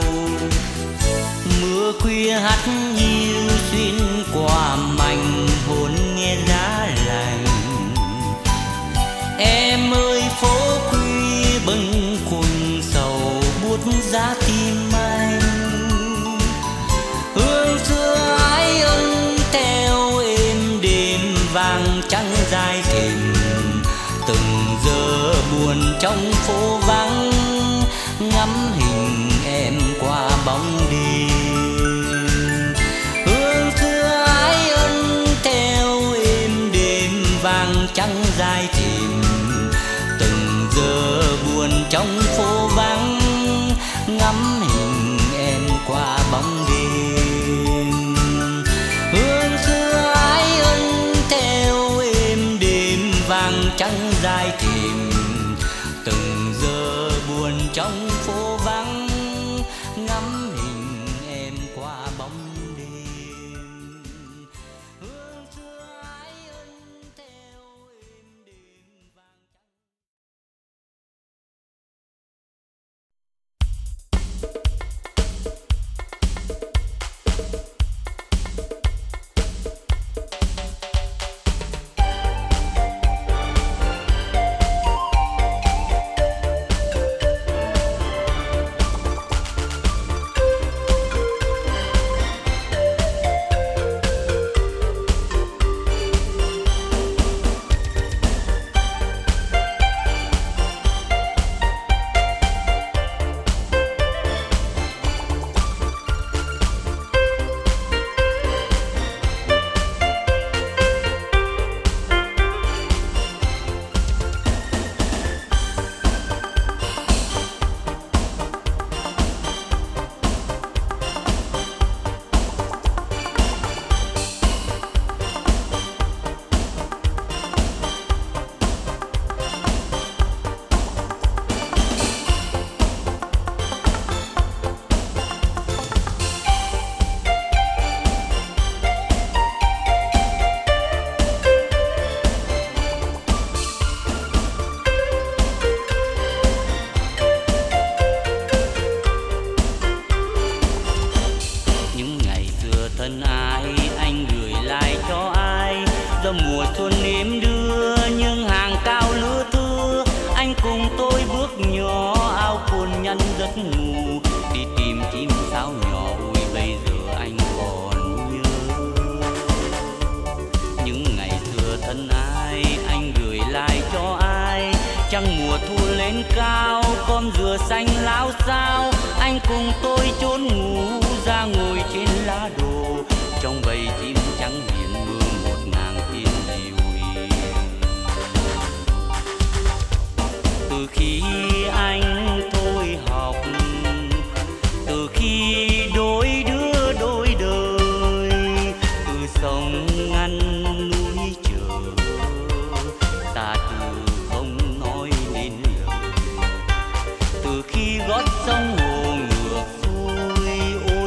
Mưa khuya hắt hiu xuyên qua mảnh hồn nghe giá lạnh. Em ơi phố khuya bâng khuâng sầu buốt giá tim anh. Hương xưa ái ân theo êm đêm vàng trắng dài thềm. Từng giờ buồn trong phố vắng, ngắm hình em qua bóng đêm. Hương xưa ái ân theo êm đêm vàng trắng dài thềm. Từng giờ buồn trong phố vắng, ngắm hình em qua bóng đêm. Hương xưa ái ân theo êm đêm vàng trắng dài thềm. Từng giờ buồn trong phố vắng, ngắm hình em qua bóng đêm. Hương xưa ái ân theo êm đêm vàng trắng. Thân ai anh gửi lại cho ai, do mùa xuân em đưa nhưng hàng cao lứa thưa. Anh cùng tôi bước nhỏ áo quần nhăn giấc ngủ, đi tìm chim sáo nhỏ. Ôi bây giờ anh còn nhớ những ngày xưa. Thân ai anh gửi lại cho ai, trăng mùa thu lên cao, con dừa xanh láo xao. Anh cùng tôi trốn ngủ ra ngồi trên lá đồ, trong bầy chim trắng hiền mưa một ngàn tiếng dịu hiền. Từ khi anh thôi học, từ khi đôi đứa đôi đời, từ sông ngăn núi chờ, ta từ không nói nên lời. Từ khi gót sông hồ ngược xuôi,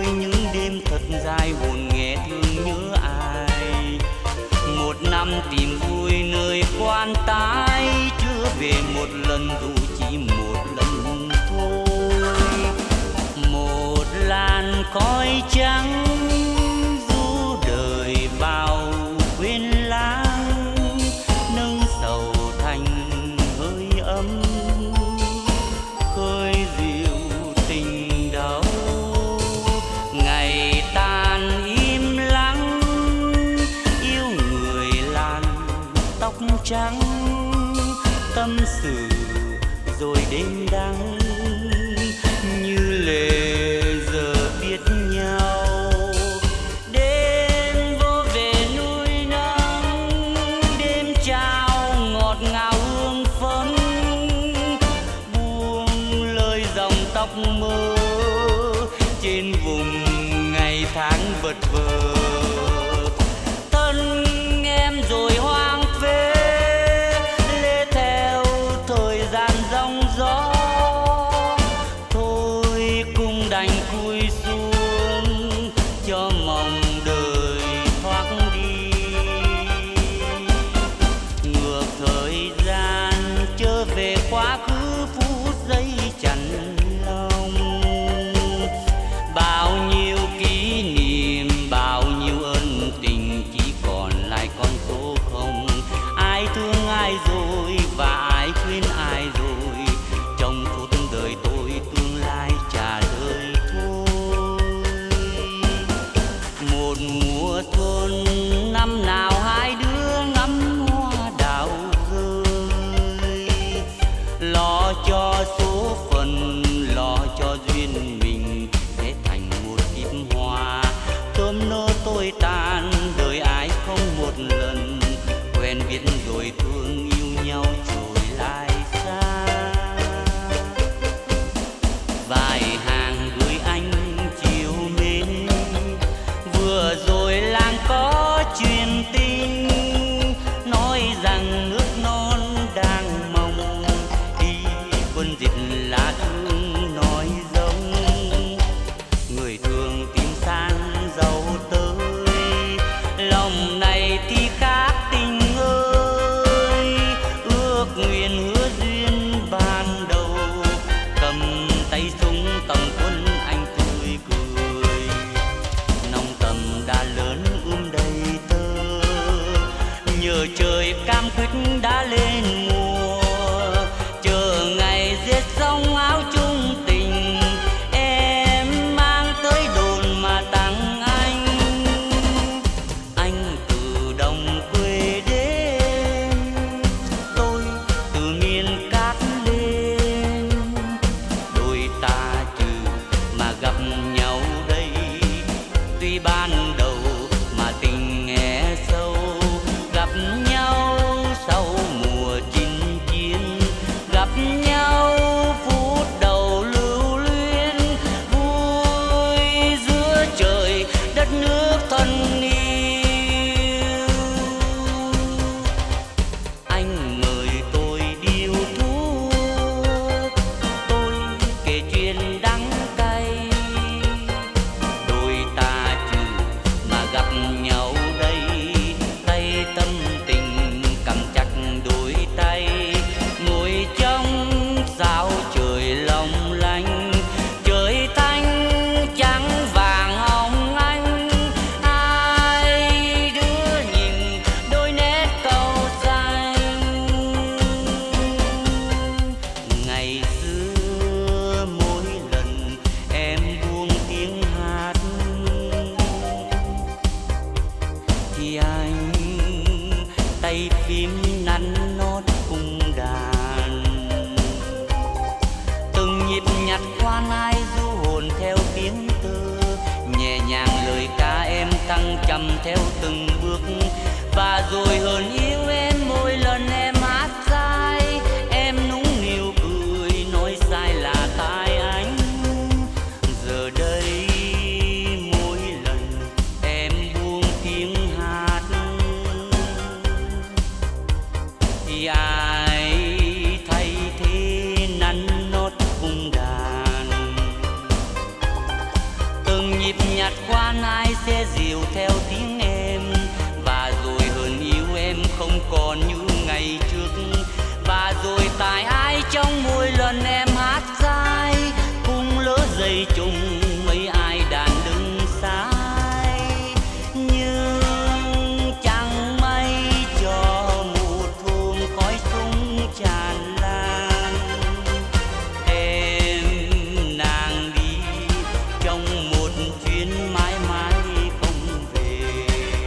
hai hồn nghe thương nhớ ai. Một năm tìm vui nơi quan tái, chưa về một lần dù chỉ một lần thôi. Một làn khói trắng du đời vào quên lãng, nâng sầu thành hơi ấm, khơi dịu tình đau. Ngày tàn im lặng, yêu người làn tóc trắng, tâm sự rồi đêm đắng như lệ giờ biết nhau. Đêm vô về núi nắng, đêm trao ngọt ngào hương phấn, buông lời dòng tóc mơ trên vùng ngày tháng vật vờ. Thân em rồi hoang phế, lê theo thời gian giông gió. Thôi cũng đành cúi xuống cho mong đời thoát đi. Ngược thời gian trở về quá khứ phút giây chạnh lòng. Bao nhiêu kỷ niệm, bao nhiêu ân tình chỉ còn lại con số không. Ai thương ai rồi và ai quên ai rồi, trong phút đời tôi tương lai trả lời thôi. Một mùa xuân năm nào hai đứa ngắm hoa đào rơi, lo cho số phận, lo cho duyên mình sẽ thành một kiếp hoa. Cơm nơ tôi tan, đời ai không một lần, quen biết rồi thương yêu nhau rồi lại xa. Vài hàng gửi anh chiều mến, vừa rồi làng có truyền tin nói rằng nước non đang mong, đi quân dịch lá thương nói giống. Người thường tìm sang giàu tới, lòng này thì khác tình ơi. Ước nguyện hứa duyên ban đầu, cầm tay súng tầm quân anh tươi cười. Nòng tầm đã lớn đầy tơ, nhờ trời cam quýt đã lên mùa. Chờ ngày giết xong áo chung tình, em mang tới đồn mà tặng anh. Anh từ đồng quê đến, tôi từ miền cát lên. Đôi ta trừ mà gặp nhau đây, tuy ban đầu mà tình nghe sâu. Gặp nhau sau mùa chinh chiến, gặp nhau phút đầu lưu luyến. Vui giữa trời đất nước thân yêu, anh mời tôi điêu thuốc, tôi kể chuyện đắng cay. Đôi ta trừ mà gặp nhau đây, tay tâm tình cầm chặt đôi tay. Ngồi trong sao trời long lanh, trời thanh trắng vàng hồng anh. Hai đứa nhìn đôi nét câu xanh. Ngày xưa mỗi lần em buông tiếng hát, thì anh tay phím nắn nót cung đàn. Từng nhịp nhặt khoan ai du hồn theo tiếng tơ, nhẹ nhàng lời ca em tăng trầm theo từng bước. Và rồi hơn yêu em mỗi lần em hát sai, em nũng nịu cười nói sai là tại anh. Giờ đây mỗi lần em buông tiếng hát, thì ai thay thế nắn nót cung đàn. Từng nhịp nhặt qua gian ai sẽ dìu theo tiếng em, và rồi hơn yêu em không còn như ngày trước, và rồi tại ai trong mỗi lần em hát sai cũng lỡ dây chung mấy ai đàn đứng sai. Nhưng chẳng may cho một hôm khói súng tràn lan, em nàng đi trong một chuyến mãi mãi không về.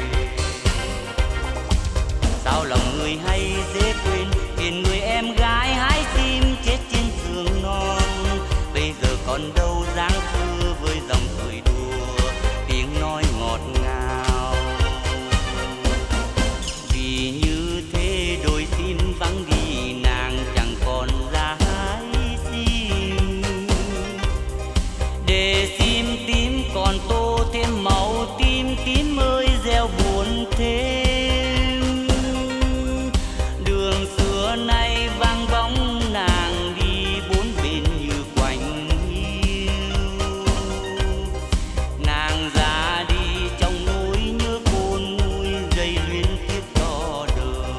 Sao lòng người hay dễ quên tiền người em gái hái sim chết trên giường non. Bây giờ còn đâu dáng thơ với dòng cười đùa, tiếng nói ngọt ngào. Vì như thế đôi sim vắng đi, nàng chẳng còn ra hái sim. Để sim tím còn tô thêm màu tim, tím ơi gieo buồn thêm. Đường xưa nay vang bóng nàng đi bốn bên như quạnh hiu. Nàng ra đi trong nỗi nhớ khôn nguôi, dây liên tiếp cho đời.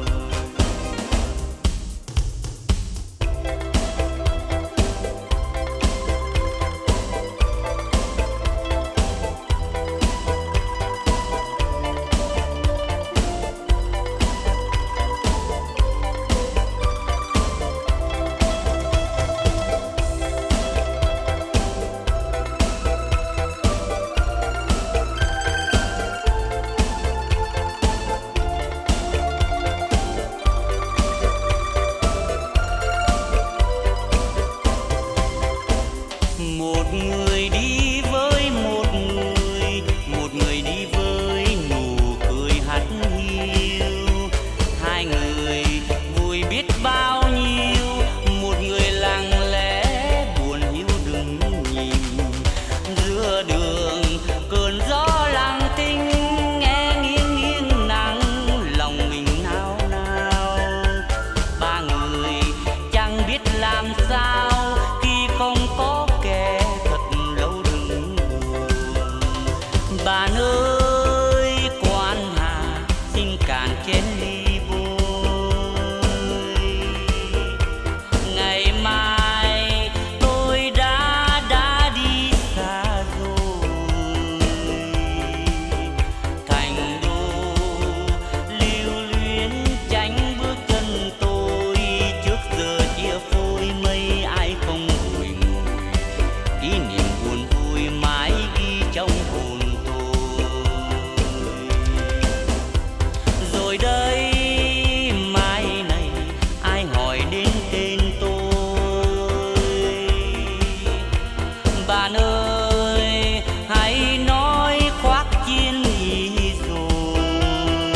Một người đi với một người đi với nụ cười hắt hiu. Hai người vui biết bao nhiêu, một người lặng lẽ buồn hiu đừng nhìn. Giữa đường cơn gió lặng thinh, nghe nghiêng nghiêng nắng lòng mình nao nao. Ba người chẳng biết làm sao khi không có kẻ thật lâu đừng buồn. Bạn ơi quan hà xin cạn chén ly vơi. Ngày mai tôi đã đi xa rồi, thành đô lưu luyến tránh bước chân tôi. Trước giờ chia phôi mấy ai không vùi ngùi, kỷ niệm buồn vui mãi ghi trong hồn tôi. Rồi đây mai này ai hỏi đến tên tôi. Bạn ơi hãy nói khoác chiến ý rồi.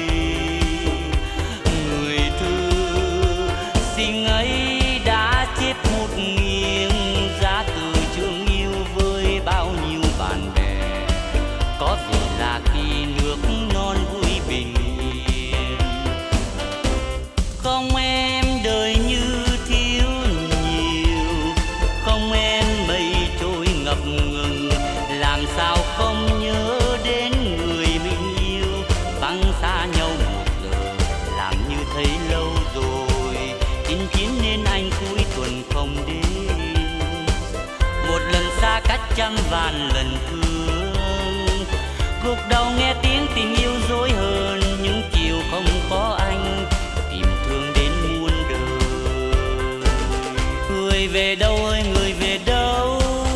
Người thư sinh ấy đã chết một nghiêng, ra từ trường yêu với bao nhiêu bạn bè. Có gì là khi nước non vui bình yên. Không em đời như thiếu nhiều, không em mây trôi ngập ngừng. Làm sao không nhớ đến người mình yêu, băng xa nhau một giờ làm như thấy lâu rồi. 99 nên anh cuối tuần không đến, một lần xa cách trăm vạn lần thương. Gục đầu nghe tiếng tình yêu dối hơn, những chiều không có anh tìm thương đến muôn đời. Người về đâu ơi người về đâu,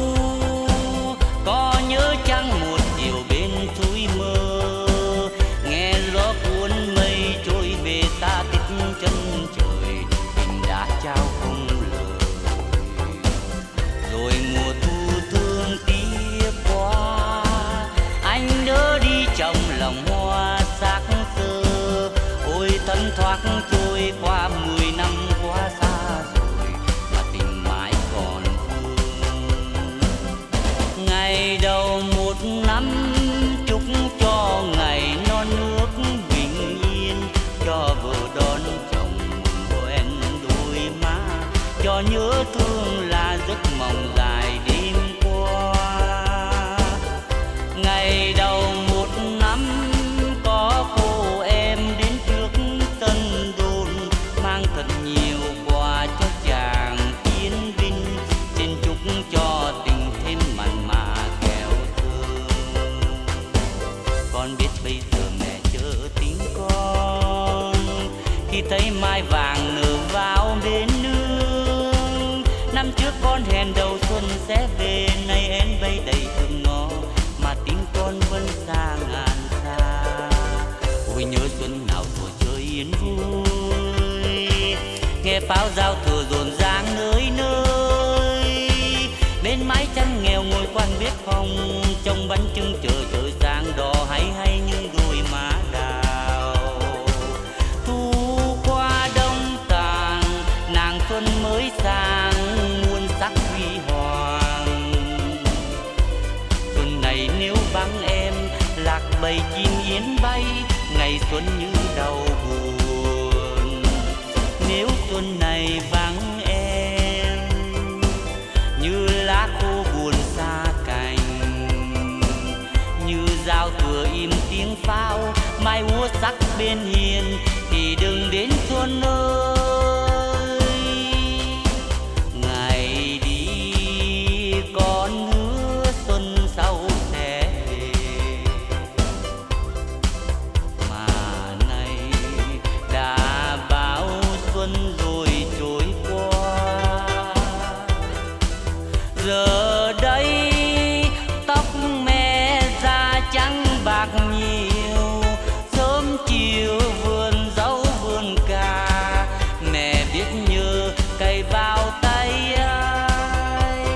có nhớ chăng một chiều bên suối mơ. Nghe gió cuốn mây trôi về xa tít chân trời, tình đã trao không lời. Rồi mùa thu thương tiếp qua, anh đỡ đi trong lòng hoa xác xơ. Ôi thân thoát trôi qua 10 năm quá xa rồi, mà tình mãi còn vương. Ngày đầu một năm chúc cho ngày non nước bình yên, cho vợ đón chồng quen đôi má, cho nhớ thương là giấc mộng dài đêm qua. Ngày đầu một năm có cô em đến trước Tân Đồn, mang thật nhiều quà cho chàng yên bình, xin chúc cho tình thêm mặn mà kẻo thơm. Con biết bây giờ mẹ chớ tính con, khi thấy mai vàng nở vào bên nương. Năm trước con hẹn đầu xuân sẽ về, nay én bay đầy từng ngõ mà tiếng con vẫn xa ngàn xa. Ôi nhớ xuân nào thuở chơi yên vui, nghe pháo giao thừa rộn ràng nơi nơi. Bên mái tranh nghèo ngồi quan bếp phòng, trông bánh trưng chờ trời sáng đỏ hay hay những đôi má đào. Thu qua đông tàn nàng xuân mới sang, muôn sắc huy hoàng. Xuân này nếu vắng em, lạc bầy chim yến bay, ngày xuân như đau buồn. Nếu xuân này vắng em, như lá khô buồn xa cành, như giao thừa im tiếng pháo, mai úa sắc bên hiên thì đừng đến xuân ơi. Ngày đi con hứa xuân sau sẽ về, mà nay đã bao xuân rồi trôi qua. Giờ đây tóc mẹ da trắng bạc nhiều, sớm chiều vườn dẫu vườn cà, mẹ biết nhớ cày vào tay ai.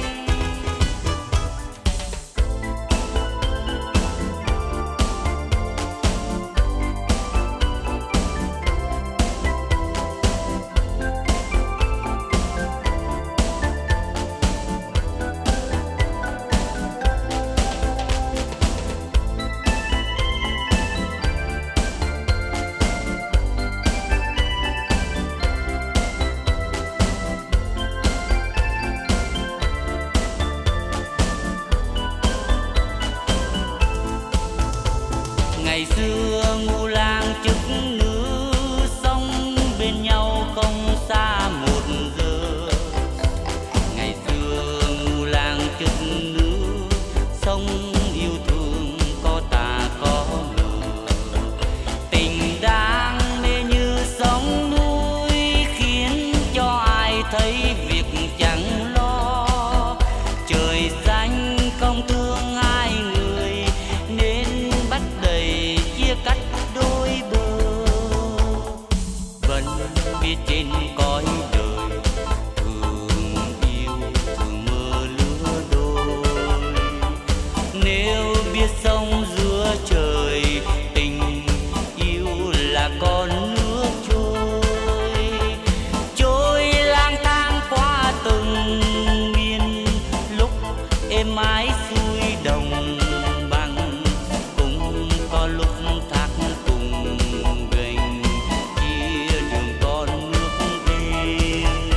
Ngày xưa ngu lang chức nữ, sống bên nhau không xa một giờ. Ngày xưa ngu lang chức nữ, sống yêu thương có tà có lừa. Tình đang mê như sóng núi, khiến cho ai thấy việc chẳng lo. Trời xanh không thương ai người, nên bắt đầy chia cắt đôi bờ. Vẫn biết trên cõi đời thường yêu thường mơ lứa đôi. Nếu biết sống giữa trời, tình yêu là con nước trôi. Trôi lang thang qua từng miền, lúc êm ái xuôi đồng bằng, cũng có lúc thác cùng gành, chia đường con nước êm.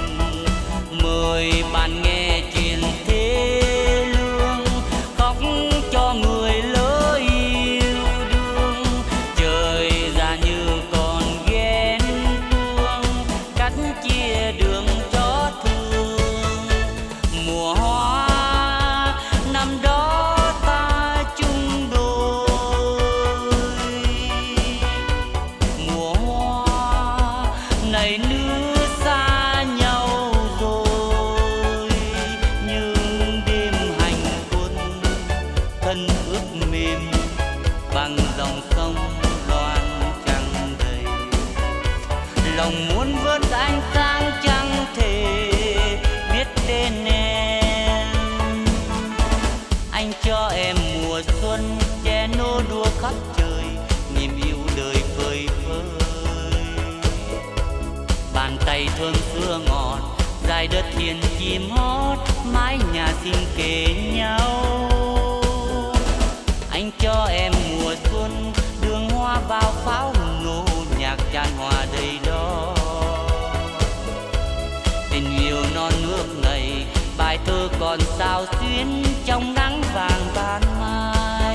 Mời bạn nghe chuyện thế lương, khóc cho người lỡ yêu đương. Trời ra như còn ghen tuông, cắt chia đường cho thương. Mùa hoa năm đó ta chung đôi, mùa hoa này nữa xa nhau rồi. Nhưng đêm hành quân thân ướt mềm, bằng dòng sông loan trăng đầy. Lòng muốn vớt ánh sáng chẳng thể biết tên em. Anh cho em mùa xuân che nô đùa khắp trời, niềm yêu đời phơi phới. Bàn tay thơm sữa ngọt, dài đất hiền chim hót, mái nhà xin kề nhau. Anh cho em mùa xuân, đường hoa bao pháo nổ, nhạc tràn hòa đầy đó. Tình yêu non nước này, bài thơ còn sao xuyến trong nắng vàng ban mai.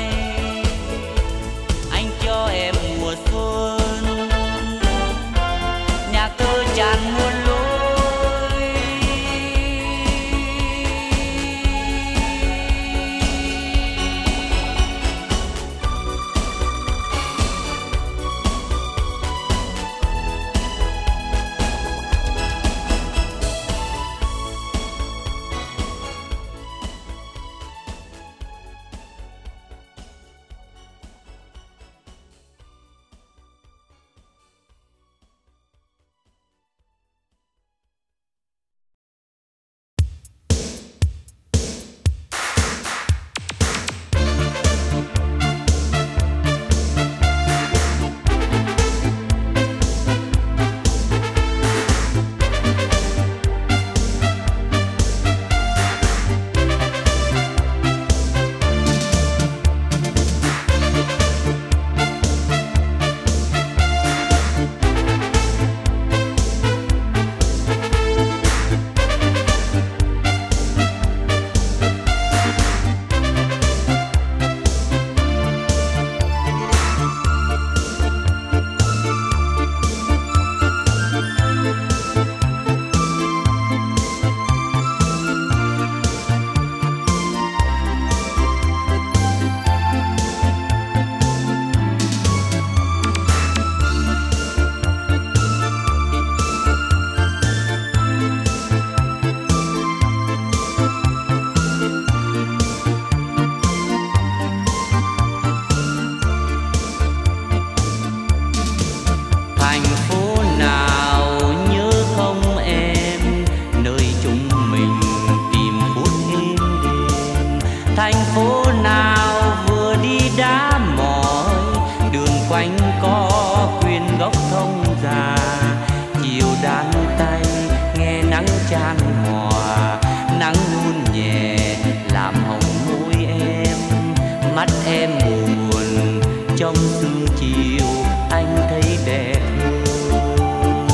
quanh có khuyên gốc thông già, chiều đan tay nghe nắng chan hòa, nắng hôn nhẹ làm hồng môi em, mắt em buồn trong sương chiều anh thấy đẹp hơn.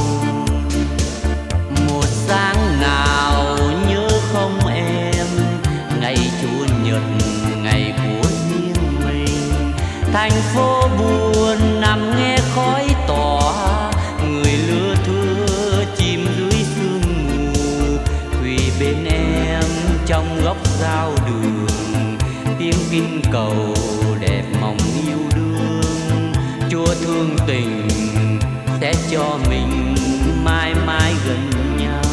Một sáng nào nhớ không em, ngày chủ nhật ngày của riêng mình, thành phố buồn nằm nghe khói tỏa, người lưa thưa chìm dưới sương mù, quỳ bên em trong góc giao đường, tiếng kinh cầu đẹp mong yêu đương. Chúa thương tình sẽ cho mình mãi mãi gần nhau.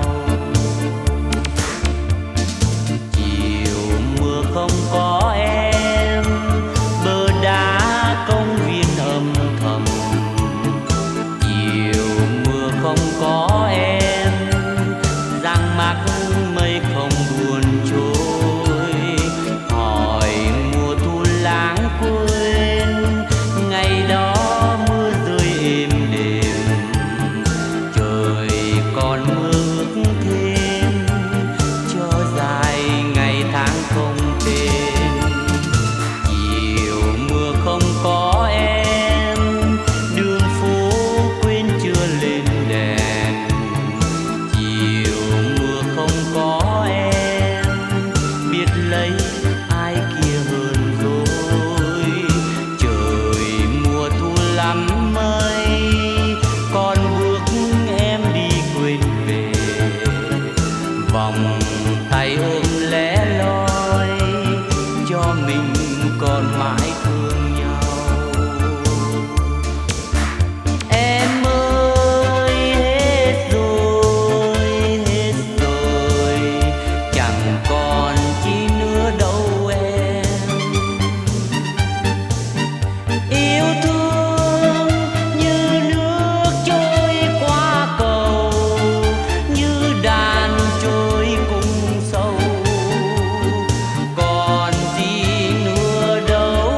Chiều mưa không có em, bờ đá công viên âm thầm. Chiều mưa không có em, giăng mắc mây không buồn trôi. Hỏi mùa thu lãng quên, ngày đó mưa rơi êm đềm, trời còn mưa ước thêm cho dài ngày tháng không tên. Chiều mưa không có em, đường phố quên chưa lên đèn. Chiều mưa không có em, biết lấy ai kia hơn rồi. Trời mùa thu lắm mây, con bước em đi quên về, vòng tay ôm lẻ loi cho mình còn mãi thương nhau. Em ơi hết rồi, chẳng còn chi nữa đâu em. Yêu thương như nước trôi qua cầu, như đàn trôi cùng sâu, còn gì nữa đâu.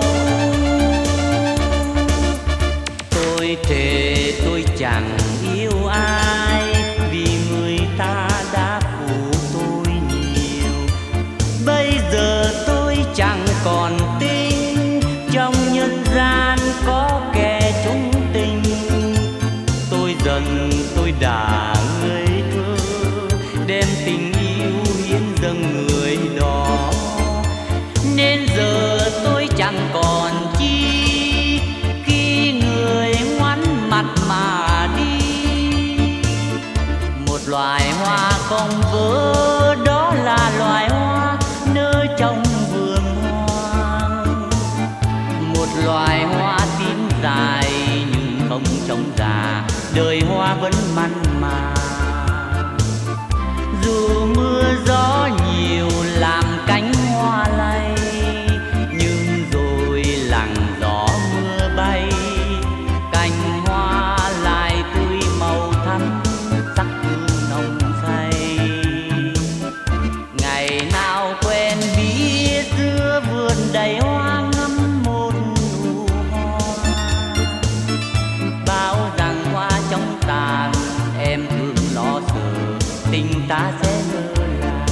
Tôi thề tôi chẳng yêu ai, vì người ta đã phụ tôi nhiều. Bây giờ tôi chẳng còn tin trong nhân gian có kẻ chung tình. Tôi dần tôi đã ngây thơ, đem tình yêu hiến dâng người đó. Nên giờ tôi chẳng còn chi khi người ngoảnh mặt mà đi. Một loài hoa không vỡ, đó là loài hoa nở trong vườn hoang. Một loài hoa tím dài nhưng không trông già, đời hoa vẫn mặn mà. Dù mưa gió nhiều làm cánh hoa lay, nhưng rồi lặng gió mưa bay, cành hoa lại tươi màu thắm, sắc hương nồng say. Ngày nào quen biết giữa vườn đầy hoa ngắm một nụ hoa, bao rằng hoa trong tàn em thương lo sợ tình ta sẽ lỡ làng.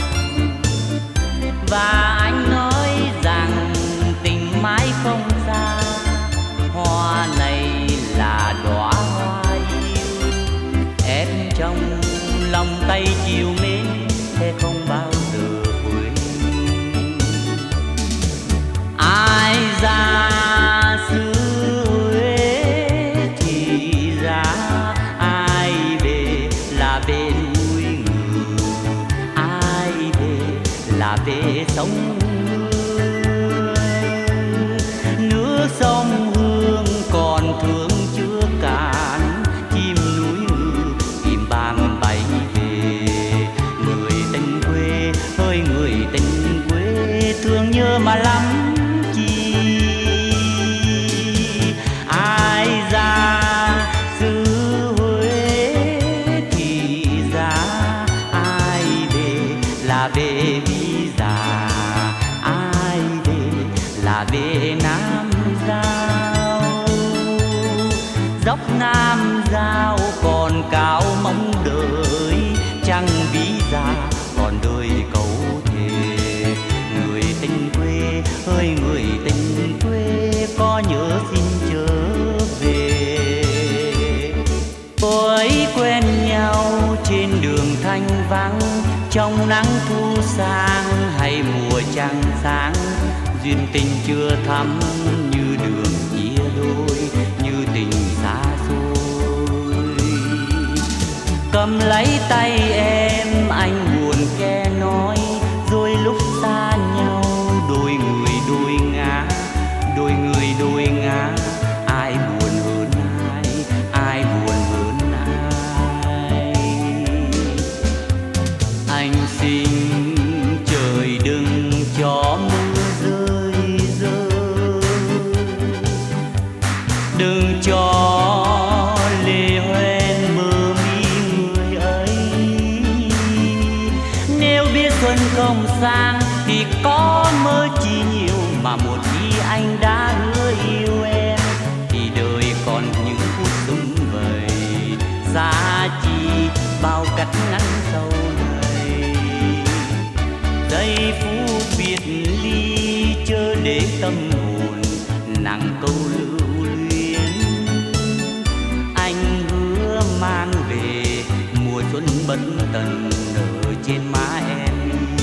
Và anh nói rằng tình mãi không xa, hoa này là đóa hoa yêu, em trong lòng tay chiều mến sẽ không bao giờ quên. Ai ra xứ Huế thì ra, ai về là về núi ngự, ai về là về sông Hương. Nước sông Hương còn thương chưa cạn, chim núi ngự tìm bàn bay về. Người tình quê ơi người tình quê, thương nhớ mà lắm chi. Ai ra xứ Huế thì ra, ai về là về Ví Già, ai về là về Nam Giao. có nhớ xin trở về. Tôi quen nhau trên đường thanh vắng, trong nắng thu sang hay mùa trăng sáng. Duyên tình chưa thắm như đường chia đôi, như tình xa xôi. Cầm lấy tay em anh buồn ke nói, rồi lúc xa nhau đôi người đôi ngã, đôi người đôi ngã. Ai buồn hơn ai, ai buồn hơn ai. Anh xin trời đừng cho mưa rơi rơi, đừng cho lệ hoen mơ mi người ấy. Nếu biết xuân không sang thì có mơ chi nhiều, mà một khi anh đã hứa yêu em thì đời còn những phút sum vầy. Giá chi bao cách ngắn sâu này, giây phút biệt ly chớ để tâm hồn nặng câu lưu luyến. Anh hứa mang về mùa xuân bất tần ở trên má em.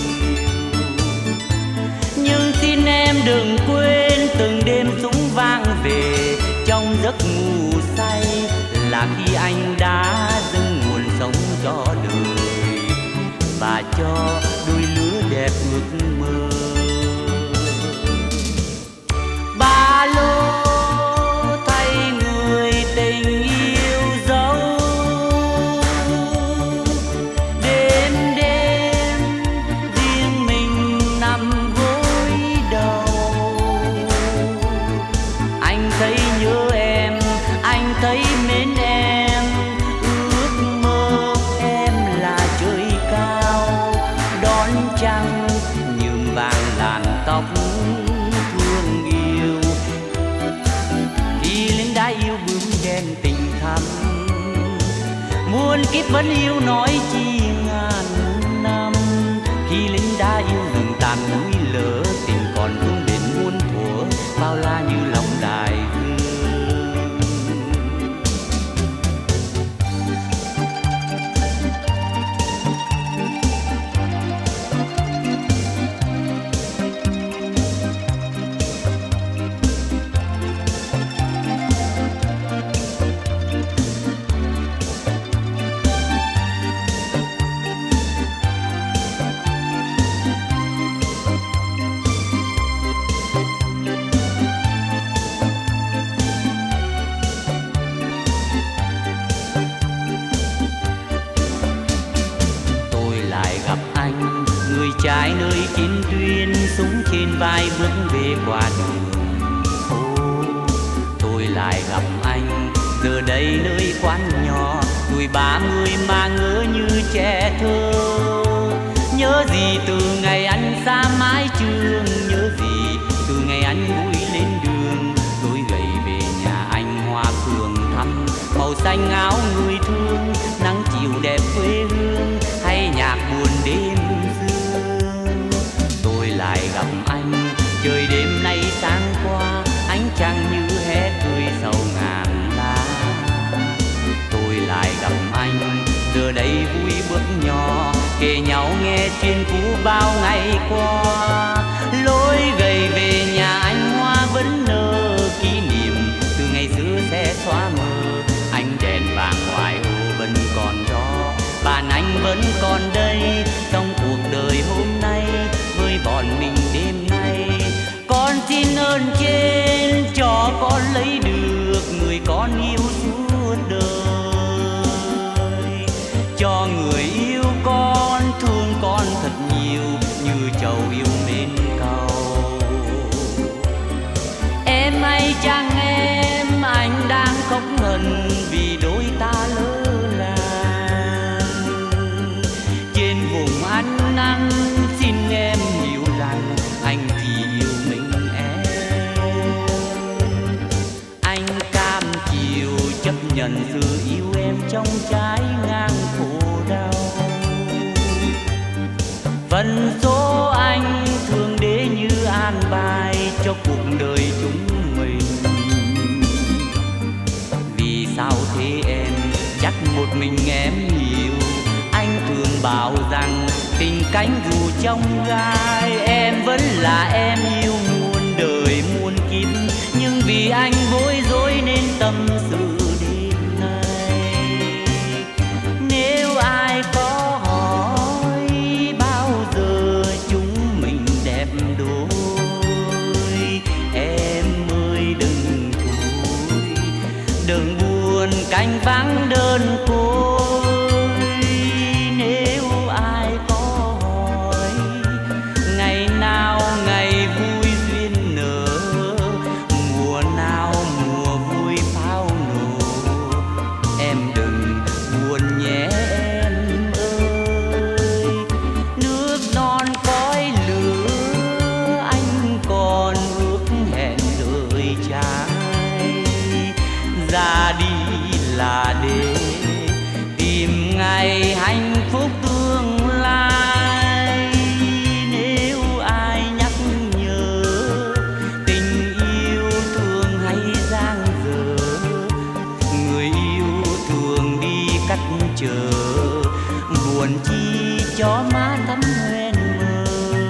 Nhưng xin em đừng quên từng đêm súng vang về, trong giấc ngủ say là khi anh đã dâng nguồn sống cho đời và cho đôi lứa đẹp ước mơ. Ba lô thay người tình yêu dấu, đêm đêm riêng mình nằm gối đầu. Anh thấy nhớ em, anh thấy mến em, ước mơ em là trời cao đón trăng nhuộm vàng làn tóc thương yêu. Khi lính đã yêu bướm đen tình thắm, muôn kiếp vẫn yêu nói chi ngàn năm. Khi lính đã yêu rừng tàn núi lỡ, tình còn vương đến muôn thuở bao la như lòng đại dương. Trái nơi chín tuyến, súng trên vai bước về qua đường phố. Tôi lại gặp anh giờ đây nơi quán nhỏ, tuổi 30 mà ngỡ như trẻ thơ. Nhớ gì từ ngày anh xa mái trường, nhớ gì từ ngày anh vui lên đường. Tôi gầy về nhà anh hoa phường thăm, màu xanh áo người thương, nắng chiều đẹp quê hương hay nhạc buồn đêm. Lại gặp anh trời đêm nay sáng qua, ánh trăng như hé tươi sầu ngàn lá. Tôi lại gặp anh giờ đây vui bước nhỏ, kể nhau nghe chuyện cũ bao ngày qua. Lối gầy về nhà anh hoa vẫn nở, kỷ niệm từ ngày xưa sẽ xóa mờ. Ánh đèn vàng ngoài ô vẫn còn đó, bạn anh vẫn còn đây trong cuộc đời hôm nay với bọn mình đêm nay. Con xin ơn trên cho con lấy được người con yêu suốt đời, cho người yêu con thương con thật nhiều như trầu yêu mến cầu. Em hay chăng em, anh đang khóc hận vì đôi ta lỡ làng. Trên vùng ăn năn xin em hiểu rằng anh chỉ yêu mình em. Anh cam chịu chấp nhận sự yêu em trong trái ngang khổ đau. Phần số anh thường để như an bài cho cuộc đời chúng mình. một mình em nhiều. Anh thường bảo rằng tình cánh dù trong gai, em vẫn là em yêu muôn đời muôn kiếp. Nhưng vì anh bối rối nên tâm sự đêm nay. Nếu ai có hỏi bao giờ chúng mình đẹp đôi, em ơi đừng thôi, đừng buồn canh vắng đơn côi. Nếu ai có hỏi ngày nào ngày vui duyên nở, mùa nào mùa vui pháo nổ, em đừng buồn nhé em ơi. Nước non cõi lửa anh còn ước hẹn đợi trái, ra đi là để tìm ngày hạnh phúc tương lai. Nếu ai nhắc nhớ tình yêu thương hay giang dở, người yêu thường đi cách chờ, buồn chi cho má thắm hoen mơ.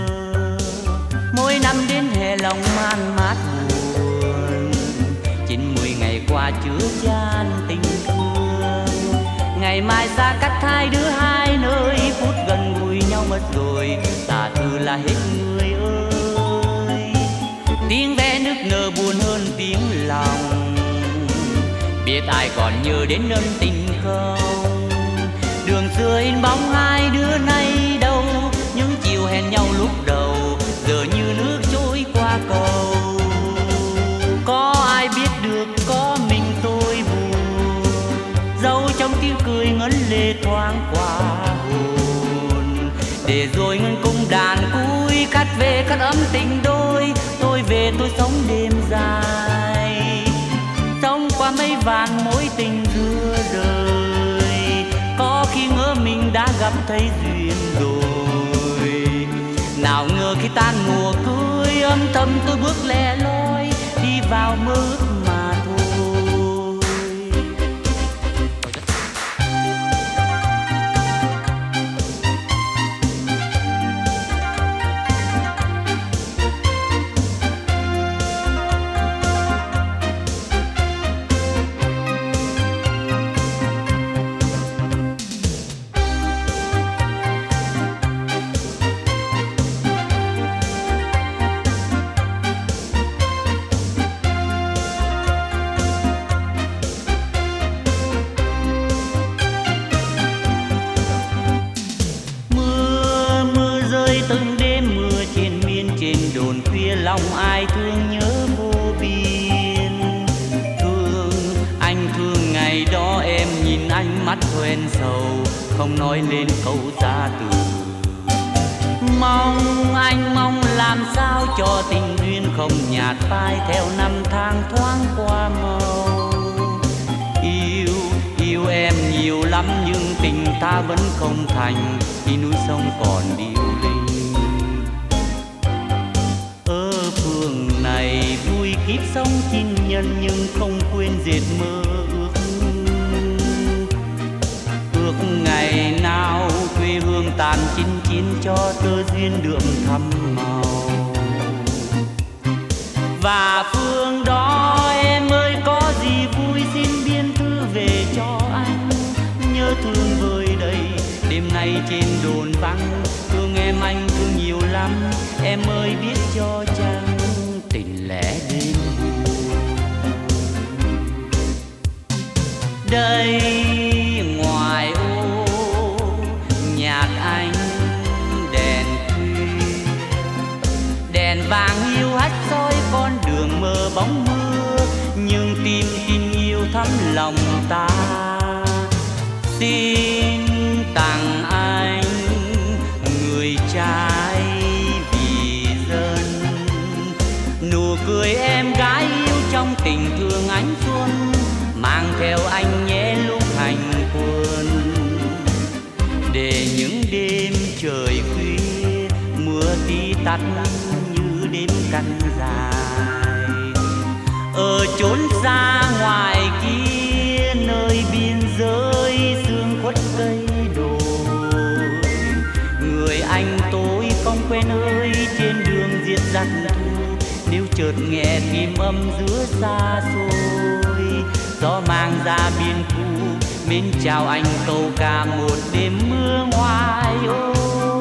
Mỗi năm đến hè lòng man mát buồn, 90 ngày qua chứa chan tình thương. Ngày mai xa cách hai đứa hai nơi, phút gần gũi nhau mất rồi, tà tư là hết người ơi. Tiếng ve nức nở buồn hơn tiếng lòng, biết ai còn nhớ đến ân tình không. Đường xưa in bóng hai đứa nay đâu, những chiều hẹn nhau lúc đầu giờ như nước trôi qua cầu. Có ai biết được có mình tôi buồn, dẫu trong tiếng cười ngấn lệ thoáng qua hồn. Để rồi ngân cung đàn cúi cắt về cắt ấm tình đôi, tôi về tôi sống đêm dài, sống qua mấy vạn mối tình đưa đời. Có khi ngỡ mình đã gặp thấy duyên rồi, nào ngờ khi tan mùa cưới âm thầm tôi bước lẻ loi đi vào mơ ước mà thôi. Lòng ai thương nhớ vô biên, thương anh thương ngày đó em nhìn ánh mắt hoen sầu, không nói lên câu ra từ. Mong anh mong làm sao cho tình duyên không nhạt phai theo năm tháng thoáng qua màu. Yêu em nhiều lắm nhưng tình ta vẫn không thành, khi núi sông còn điêu linh. Này vui kiếp sống chinh nhân nhưng không quên dệt mơ ước ngày nào quê hương tàn chinh chiến cho tơ duyên đượm thắm màu. Và phương đó em ơi có gì vui xin biên thư về cho anh, nhớ thương vơi đầy đêm nay trên đồn vắng. Thương em anh thương nhiều lắm em ơi biết cho chăng tình lẽ đêm đây ngoài ô nhạc anh đèn khuya, đèn vàng hiu hắt soi con đường mờ bóng mưa, nhưng tim tin yêu thắm lòng ta. Xin tặng anh người trai vì dân, nụ cười em gái yêu trong tình thương ánh xuân, mang theo anh nhé lúc hành quân. Để những đêm trời khuya mưa tí tắt như đêm căn dài, ở chốn xa ngoài kia nơi biên giới chợt nghe tim âm giữa xa xôi. Gió mang ra biên cũ mến chào anh câu ca một đêm mưa ngoài ô.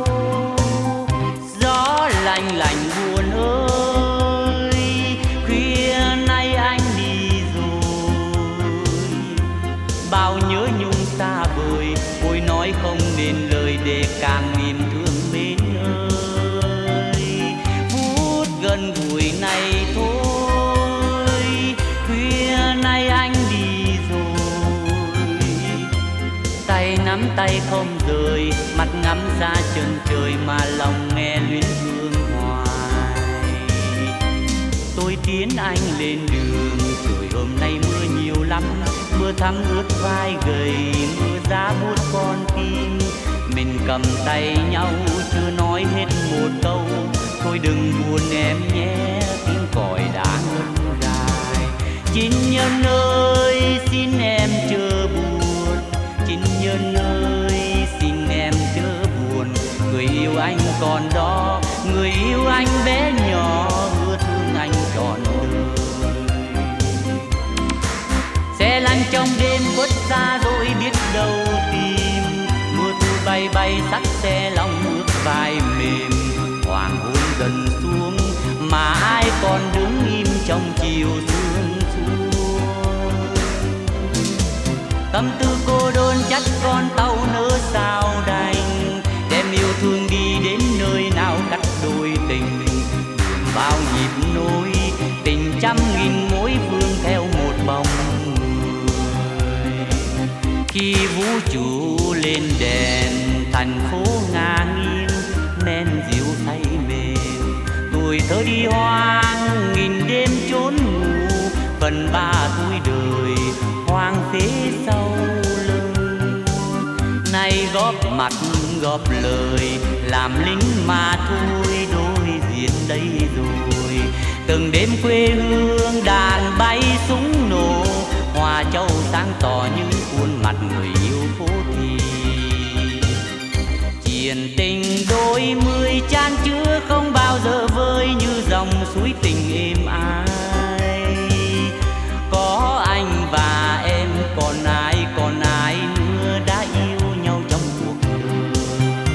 Gió lạnh lạnh buồn ơi, khuya nay anh đi rồi. Bao nhớ nhung xa vời, ôi nói không nên lời để càng niềm thương mến ơi. Phút gần gũi này thôi, khuya nay anh đi rồi. Tay nắm tay không rời, mắt ngắm ra chân trời mà lòng nghe luyến thương hoài. Tôi tiến anh lên đường, trời hôm nay mưa nhiều lắm, mưa thấm ướt vai gầy, mưa giá buốt con tim. Mình cầm tay nhau chưa nói hết một câu, thôi đừng buồn em nhé, tiếng còi đã ngân dài. Chinh nhân ơi xin em chớ buồn, chinh nhân ơi xin em chớ buồn. Người yêu anh còn đó, người yêu anh bé nhỏ, ưa thương anh trọn đời. Xe lăn trong đêm khuất xa rồi biết đâu tìm, mưa thu bay bay sắc xe lòng bước vai mềm. Hoàng hôn dần xuống mà ai còn đứng im trong chiều sương xuống. Tâm tư cô đơn chắc con tàu nỡ sao đành, đem yêu thương đi đến nơi nào cắt đôi tình. Đường bao nhịp nối, tình trăm nghìn mối vương theo một bóng người. Khi vũ trụ lên đèn, thành phố ngả nghiêng, men dịu say mềm. Tuổi thơ đi hoang, nghìn đêm trốn ngủ, phần ba tuổi đời hoang phế sau lưng. Nay góp mặt góp lời, làm lính mà thôi, đối diện đây rồi. Từng đêm quê hương đàn bay súng nổ, Hoa Châu sáng tỏ những khuôn mặt người yêu phố thị. Chuyện tình đôi mươi chan chứa không bao giờ vơi, như dòng suối tình êm ái. Có anh và em còn ai nữa đã yêu nhau trong cuộc đời.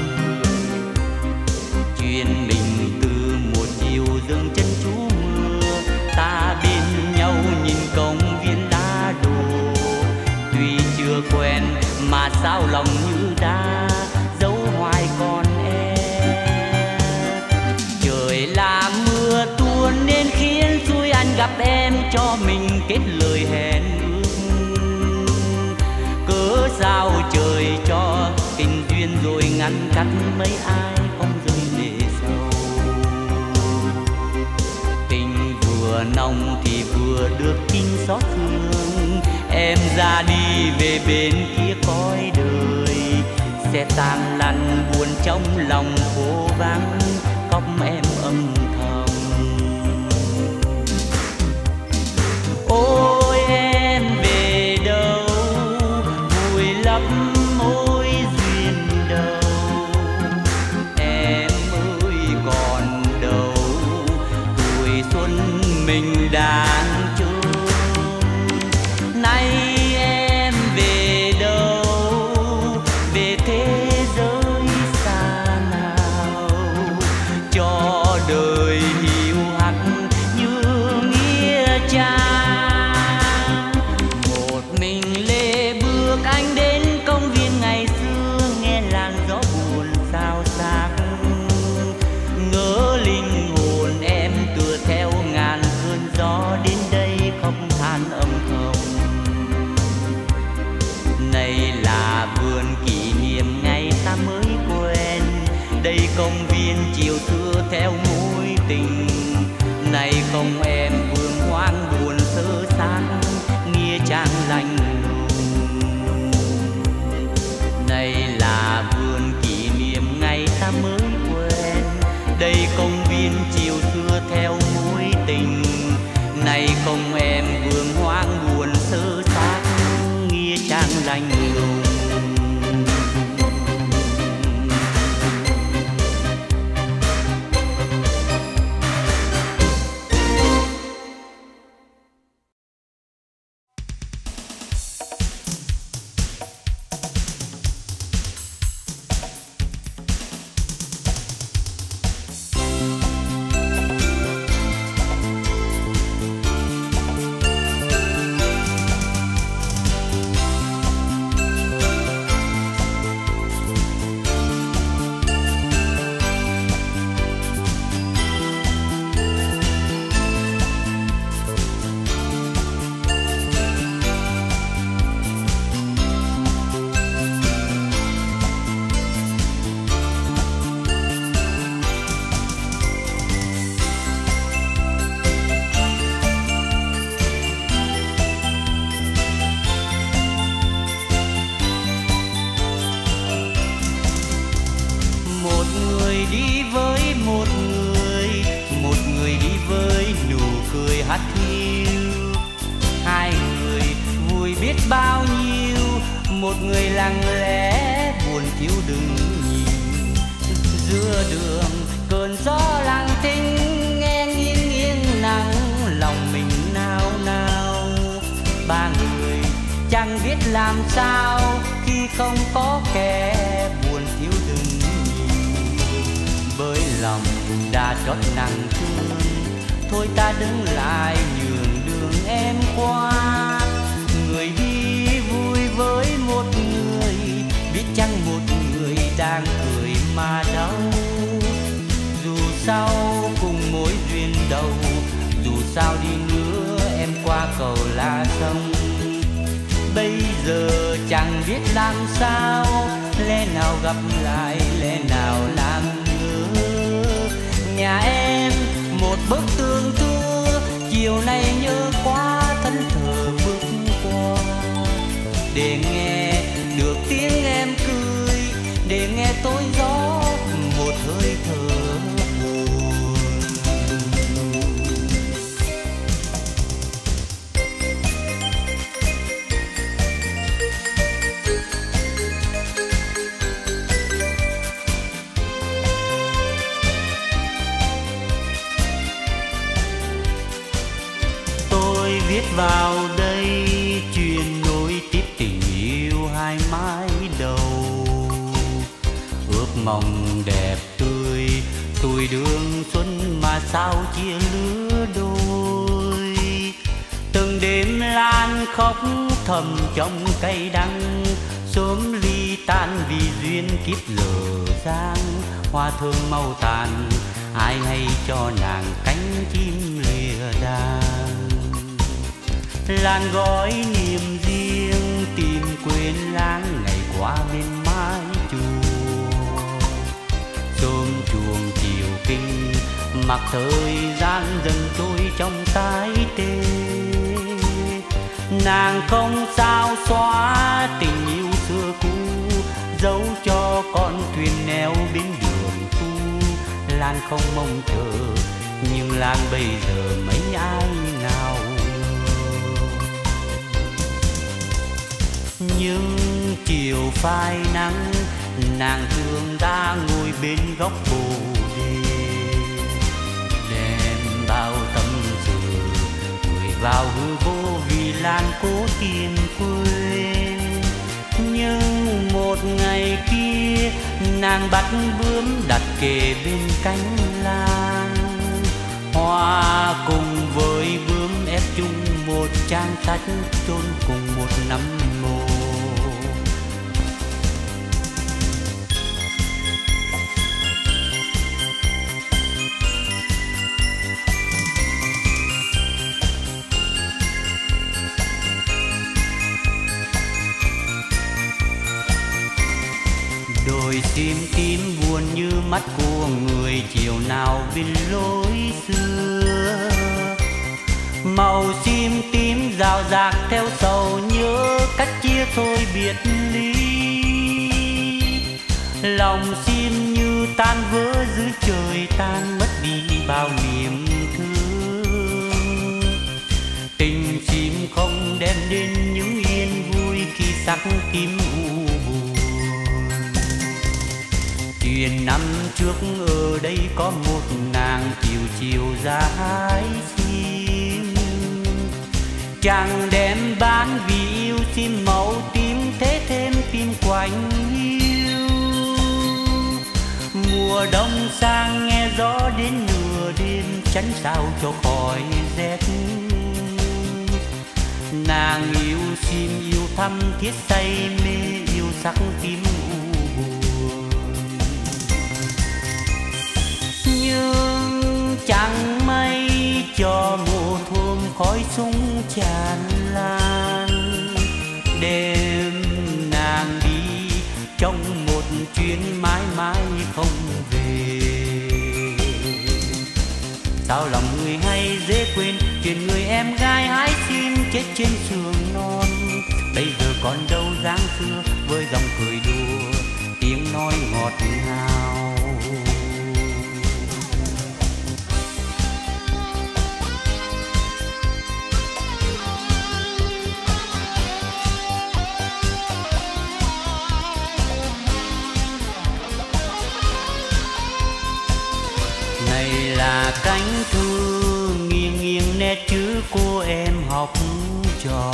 Chuyện mình từ một chiều dâng chân trú mưa, ta bên nhau nhìn công viên đá đổ. Tuy chưa quen mà sao lòng như đá, dấu hoài con em. Trời là mưa tuôn nên khiến xui anh gặp em, cho mình kết lời hẹn ước. Cớ sao trời cho tình duyên rồi ngăn cách, mấy ai không rơi lệ sầu. Tình vừa nồng thì vừa được kinh xót thương, em ra đi về bên kia cõi đời. Sẽ tan lăn buồn trong lòng phố vắng, khóc em âm thầm. Ôi em về đâu, vui lắm mối duyên đâu. Em ơi còn đâu, tuổi xuân mình đang trôi. Nay em về đâu, về thế giới xa nào, cho đời hiu hắt như nghĩa trang. Một mình lê bước anh đến công viên ngày xưa, nghe làn gió buồn xao xạc. Ngỡ linh hồn em tựa theo ngàn cơn gió đến đây khóc than âm thầm. Này là vườn kỷ niệm ngày ta mới quen, đây công viên chiều xưa theo mối tình. Này không em vương hoang buồn sơ xác, nghĩa trang lạnh lùng. Này là vườn kỷ niệm ngày ta mới quen, đây công viên chiều xưa theo mối tình. Này không em vương hoang buồn sơ xác, nghĩa trang lạnh lùng. hát hiu. Hai người vui biết bao nhiêu, một người lặng lẽ buồn thiếu đừng nhìn. Giữa đường cơn gió lặng thinh, nghe nghiêng nghiêng nắng lòng mình nao nao. Ba người chẳng biết làm sao khi không có kẻ buồn thiếu đừng nhìn. Bởi lòng đã trót nặng thương, thôi ta đứng lại nhường đường em qua. Người đi vui với một người, biết chăng một người đang cười mà đau. Dù sao cùng mối duyên đầu, dù sao đi nữa em qua cầu La Sông. Bây giờ chẳng biết làm sao, lẽ nào gặp lại, lẽ nào làm ngơ. Nhà em một bức tường thưa, chiều nay nhớ quá thân thờ bước qua. Để nghe được tiếng em cười, để nghe tối gió một hơi thở buồn. Tôi viết vào đây chuyện nối tiếp tình yêu hai mái đầu. Ước mong đẹp tươi tuổi đường xuân mà sao chia lứa đôi. Từng đêm lan khóc thầm trong cay đắng, sớm ly tan vì duyên kiếp lờ dang. Hoa thơm mau tàn, ai hay cho nàng cánh chim lìa đàn. Làn gói niềm riêng tìm quên lãng ngày qua bên mái chùa. Sớm chuông chiều kinh, mặc thời gian dần trôi trong tái tê. Nàng không sao xóa tình yêu xưa cũ, giấu cho con thuyền neo bên đường tu. Lan không mong chờ, nhưng Lan bây giờ mấy ai nào. Nhưng chiều phai nắng, nàng thương ta ngồi bên góc bồ đề. Đem bao tâm sự người vào hư vô, vì Lan cố tìm quên. Nhưng một ngày kia nàng bắt bướm đặt kề bên cánh Lan. Hoa cùng với bướm ép chung một trang sách, chôn cùng một nắm mồ. Đôi sim tím buồn như mắt của người chiều nào bên lối xưa. Màu sim tím rào rạc theo sầu nhớ, cách chia thôi biệt ly. Lòng sim như tan vỡ dưới trời tan, mất đi bao niềm thương. Tình sim không đem đến những yên vui khi sắc tím u buồn. Chuyện năm trước ở đây có một nàng chiều chiều ra hái sim. Chàng đem bán vì yêu sim màu tím, thế thêm tim quạnh hiu. Mùa đông sang nghe gió đến nửa đêm, tránh sao cho khỏi rét. Nàng yêu sim yêu thăm thiết say mê, yêu sắc tím u buồn. Nhưng chẳng may cho mùa thơm khói súng tràn lan. Đêm nàng đi trong một chuyến mãi mãi không về. Sao lòng người hay dễ quên chuyện người em gái hái sim chết trên sườn non. Bây giờ còn đâu dáng xưa với dòng cười đùa, tiếng nói ngọt ngào. là cánh thư nghiêng nghiêng nét chữ cô em học trò.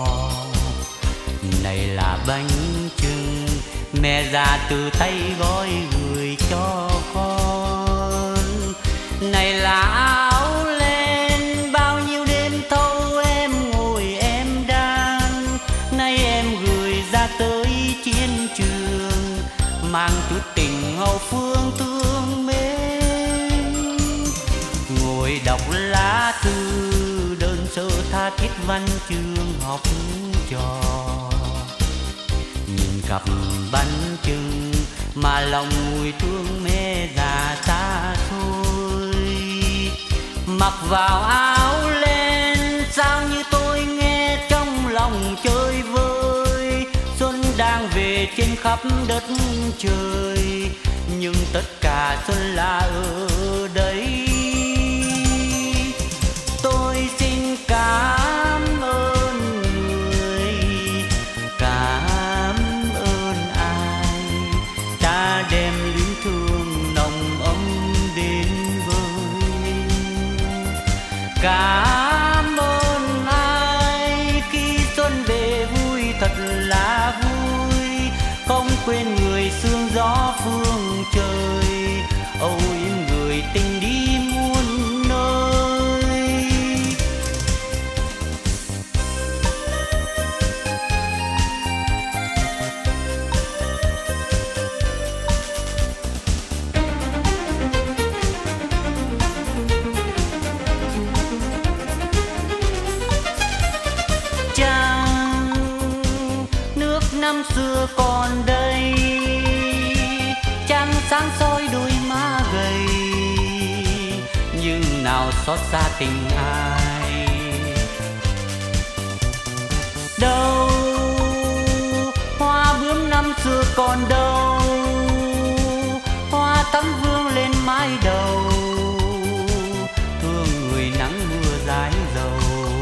Này là bánh chưng mẹ già từ tay gói gửi cho con. Này là áo len bao nhiêu đêm thâu em ngồi em đan. Nay em gửi ra tới chiến trường mang chút tình hậu phương thương mến. Ngồi đọc lá thư đơn sơ tha thiết văn chương học trò. Nhìn cặp bánh chưng mà lòng mùi thương mẹ già xa xôi. Mặc vào áo len sao như tôi nghe trong lòng chơi vơi. Xuân đang về trên khắp đất trời nhưng tất cả xuân là ở đây. Tôi xin cảm ơn người, cảm ơn ai ta đem luyến thương nồng ấm đến với. Cảm ơn ai khi xuân về vui thật là vui. Không quên người sương gió phương trời âu yếm người tình đi muôn nơi. Chàng nước năm xưa còn đây, trăng sáng soi đôi má gầy nhưng nào xót xa tình ai. Đâu hoa bướm năm xưa còn đâu, hoa thắm vương lên mái đầu thương người nắng mưa rái dầu.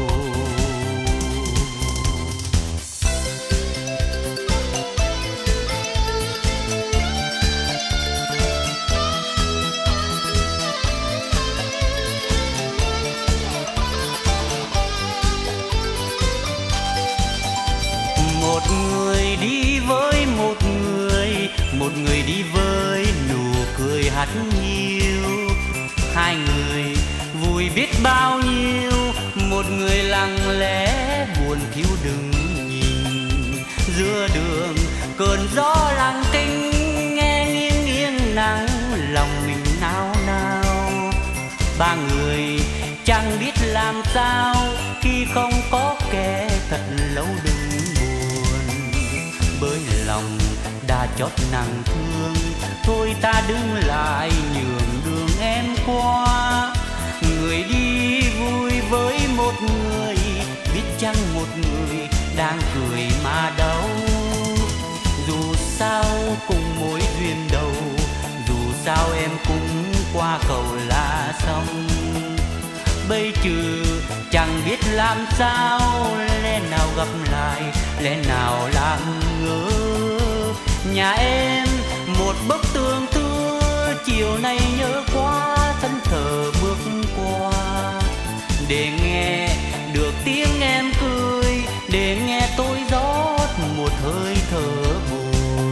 Một người đi với một người đi với nụ cười hắt hiu. Hai người vui biết bao nhiêu, một người lặng lẽ buồn thiếu đừng nhìn. Giữa đường cơn gió lặng thinh nghe nghiêng nghiêng nắng lòng mình nao nao. Ba người chẳng biết làm sao khi không có kẻ thật lâu đừng buồn. Bởi lòng đã chót nặng thương thôi ta đứng lại nhường đường em qua. Người đi vui với một người biết chăng một người đang cười mà đau. Dù sao cùng mối duyên đầu, dù sao em cũng qua cầu là xong. Bây trừ chẳng biết làm sao, lẽ nào gặp lại lẽ nào làm ngỡ. Nhà em một bức tường thưa chiều nay nhớ quá thân thờ bước qua. Để nghe được tiếng em cười, để nghe tôi rót một hơi thở buồn.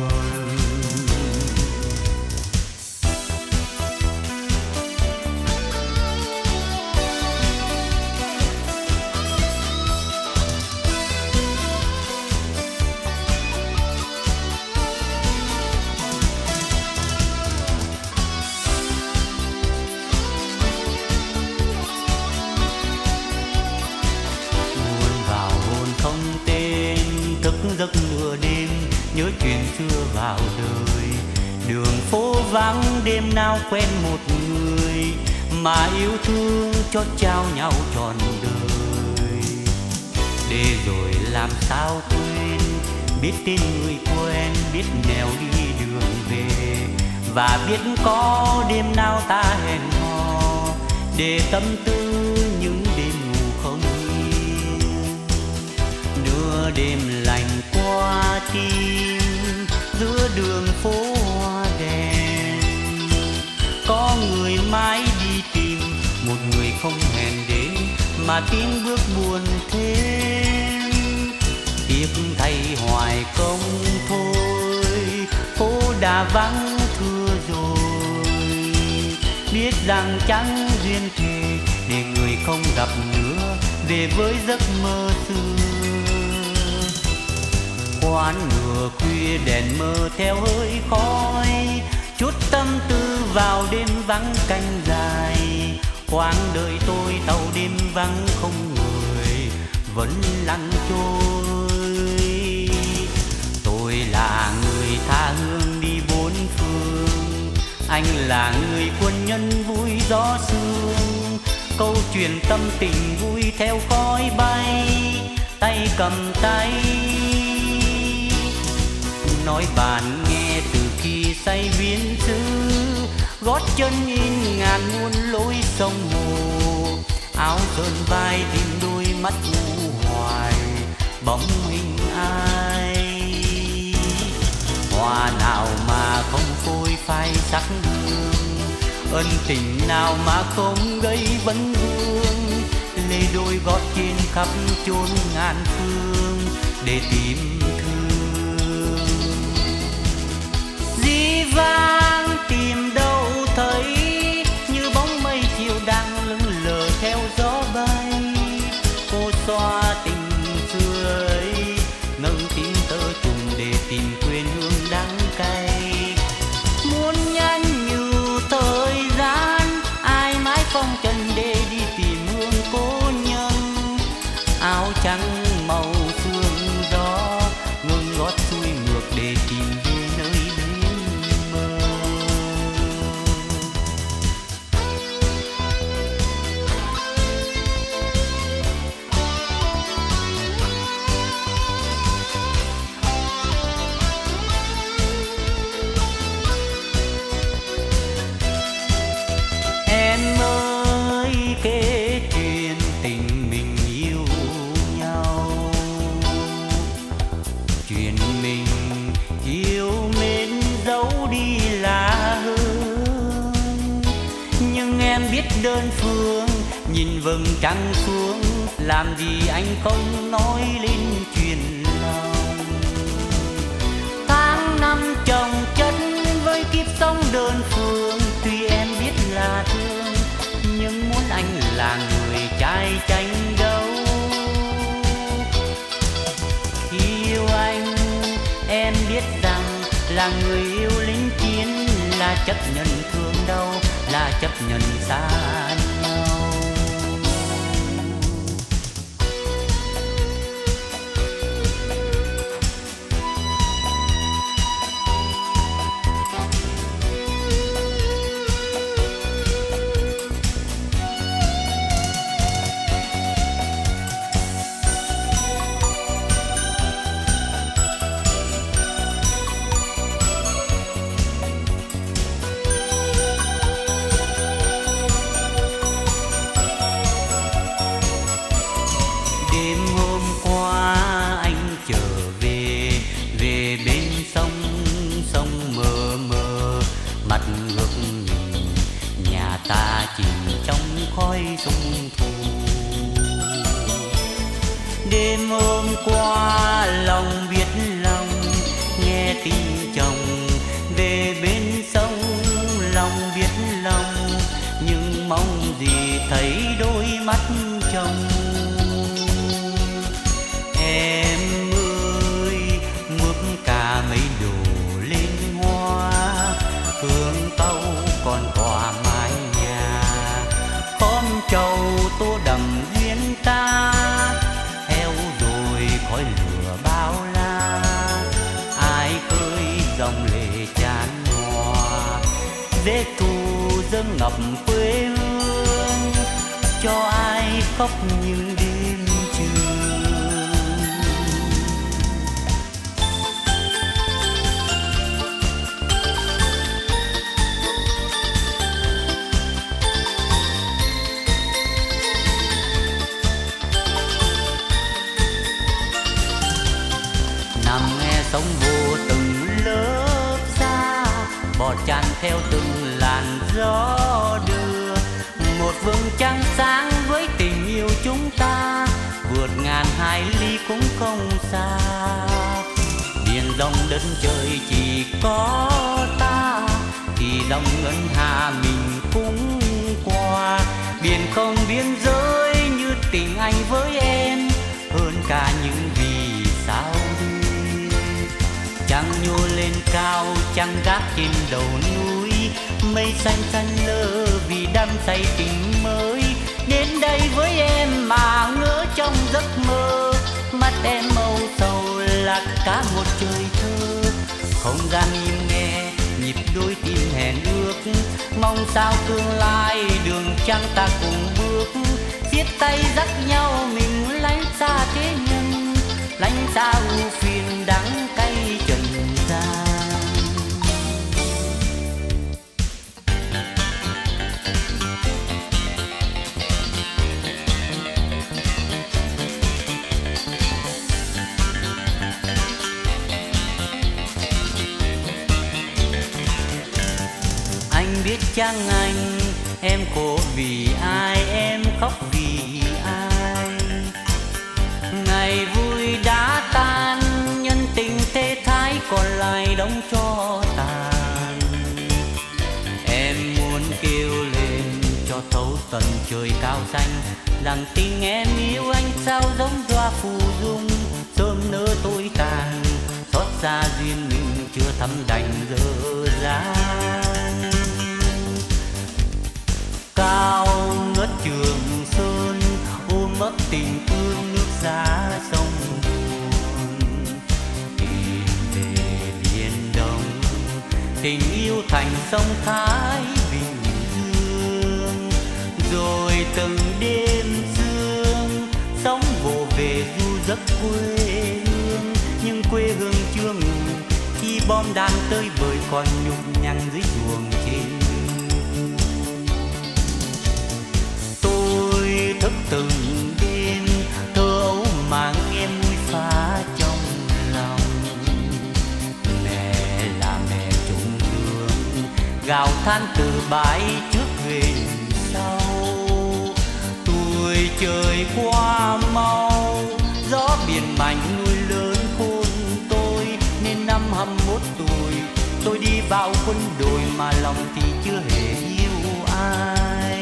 Giấc nửa đêm nhớ chuyện xưa vào đời. Đường phố vắng đêm nào quen một người mà yêu thương cho trao nhau trọn đời. Để rồi làm sao quên biết tên người quen, biết nẻo đi đường về, và biết có đêm nào ta hẹn hò để tâm tư những đêm ngủ không yên. Nửa đêm lạnh qua tim giữa đường phố hoa đèn, có người mãi đi tìm mà tiếng bước buồn thêm. Tiếc thay hoài công thôi, phố đã vắng thưa rồi. Biết rằng chẳng duyên thề để người không gặp nữa, về với giấc mơ xưa. Quán ngựa khuya đèn mơ theo hơi khói, chút tâm tư vào đêm vắng canh dài. Quãng đời tôi tàu đêm vắng không người, vẫn lặng trôi. Tôi là người tha hương đi bốn phương, anh là người quân nhân vui gió sương. Câu chuyện tâm tình vui theo khói bay, tay cầm tay. Nói bạn nghe từ khi say viễn xứ, gót chân in ngàn muôn lối sông hồ. Áo sơn vai tìm đôi mắt u hoài, bóng hình ai. Hoa nào mà không phôi phai sắc hương, ân tình nào mà không gây vấn vương. Lê đôi gót trên khắp chốn ngàn phương để tìm thương. Dĩ vang tìm đâu thấy, như bóng mây chiều đang lững lờ theo gió bay. Cô xoa tình xưa ấy, nâng tiếng tơ trùng để tìm quên hương đắng cay. Muốn nhanh như thời gian, ai mãi phong trần để đi tìm hương cố nhân. Áo trắng màu sương gió, ngừng gót xuôi ngược để tìm về nơi biến mơ. Em ơi kể chuyện tình mình yêu nhau, chuyện mình yêu mến giấu đi là hương. Nhưng em biết đơn phương, nhìn vầng trăng xuống, làm gì anh không nói lên chuyện lòng. Tháng năm chồng chất với kiếp sống đơn phương, tuy em biết là thương, nhưng muốn anh là người trai tranh đấu. Khi yêu anh, em biết rằng là người yêu lính chiến, là chấp nhận thương đau, là chấp nhận xa nhau. Đêm hôm qua anh trở về, về bên sông, sông mờ mờ, mặt ngược nhìn nhà ta chìm trong khói sông thu. Đêm hôm qua lòng biết lòng, nghe tin chồng về bên sông, lòng biết lòng, nhưng mong gì thấy đôi mắt chồng. Em ơi mướp cả mấy đổ lên hoa, hương tâu còn tỏa mái nhà. Khóm trầu tô đầm duyên ta, theo rồi khói lửa bao la. Ai khơi dòng lệ tràn hòa, dễ thu dâng ngập quê hương, cho ai khóc những đêm trường. Nằm nghe sóng vô từng lớp xa, bọt tràn theo từng làn gió đưa. Một vầng trăng sáng với tình yêu chúng 2 ly cũng không xa. Biển rộng đất trời chỉ có ta, thì dòng ngân hà mình cũng qua. Biển không biên giới như tình anh với em, hơn cả những vì sao đi. Trăng nhô lên cao, trăng gác trên đầu núi, mây xanh xanh lơ vì đắm say tình mới. Đến đây với em mà ngỡ trong giấc mơ, mắt em âu sầu là cả một trời thơ. Không gian im nghe nhịp đôi tim hẹn ước, mong sao tương lai đường trăng ta cùng bước. Siết tay dắt nhau mình lánh xa thế nhân, lánh xa ưu phiền đắng cay trần gian. Biết chăng anh, em khổ vì ai, em khóc vì ai. Ngày vui đã tan, nhân tình thế thái còn lại đóng cho tàn. Em muốn kêu lên cho thấu tận trời cao xanh, rằng tình em yêu anh sao giống hoa phù dung, sớm nỡ tối tàn, xót xa duyên mình chưa thắm đành dở dang. Cao ngất Trường Sơn ôm ấp tình thương nước giá sông buồn. Tìm về Biển Đông tình yêu thành sông Thái Bình Dương. Rồi từng đêm sương sóng vỗ về du giấc quê hương. Nhưng quê hương chưa ngủ khi bom đạn tới bời còn nhục nhằn dưới chuồng trên. Thức từng đêm thơ ấu mà nghe mùi pha trong lòng. Mẹ là mẹ trùng hương, gào than từ bãi trước về sau. Tuổi trời qua mau, gió biển mạnh nuôi lớn khôn tôi. Nên năm 21 tuổi tôi đi vào quân đội, mà lòng thì chưa hề yêu ai.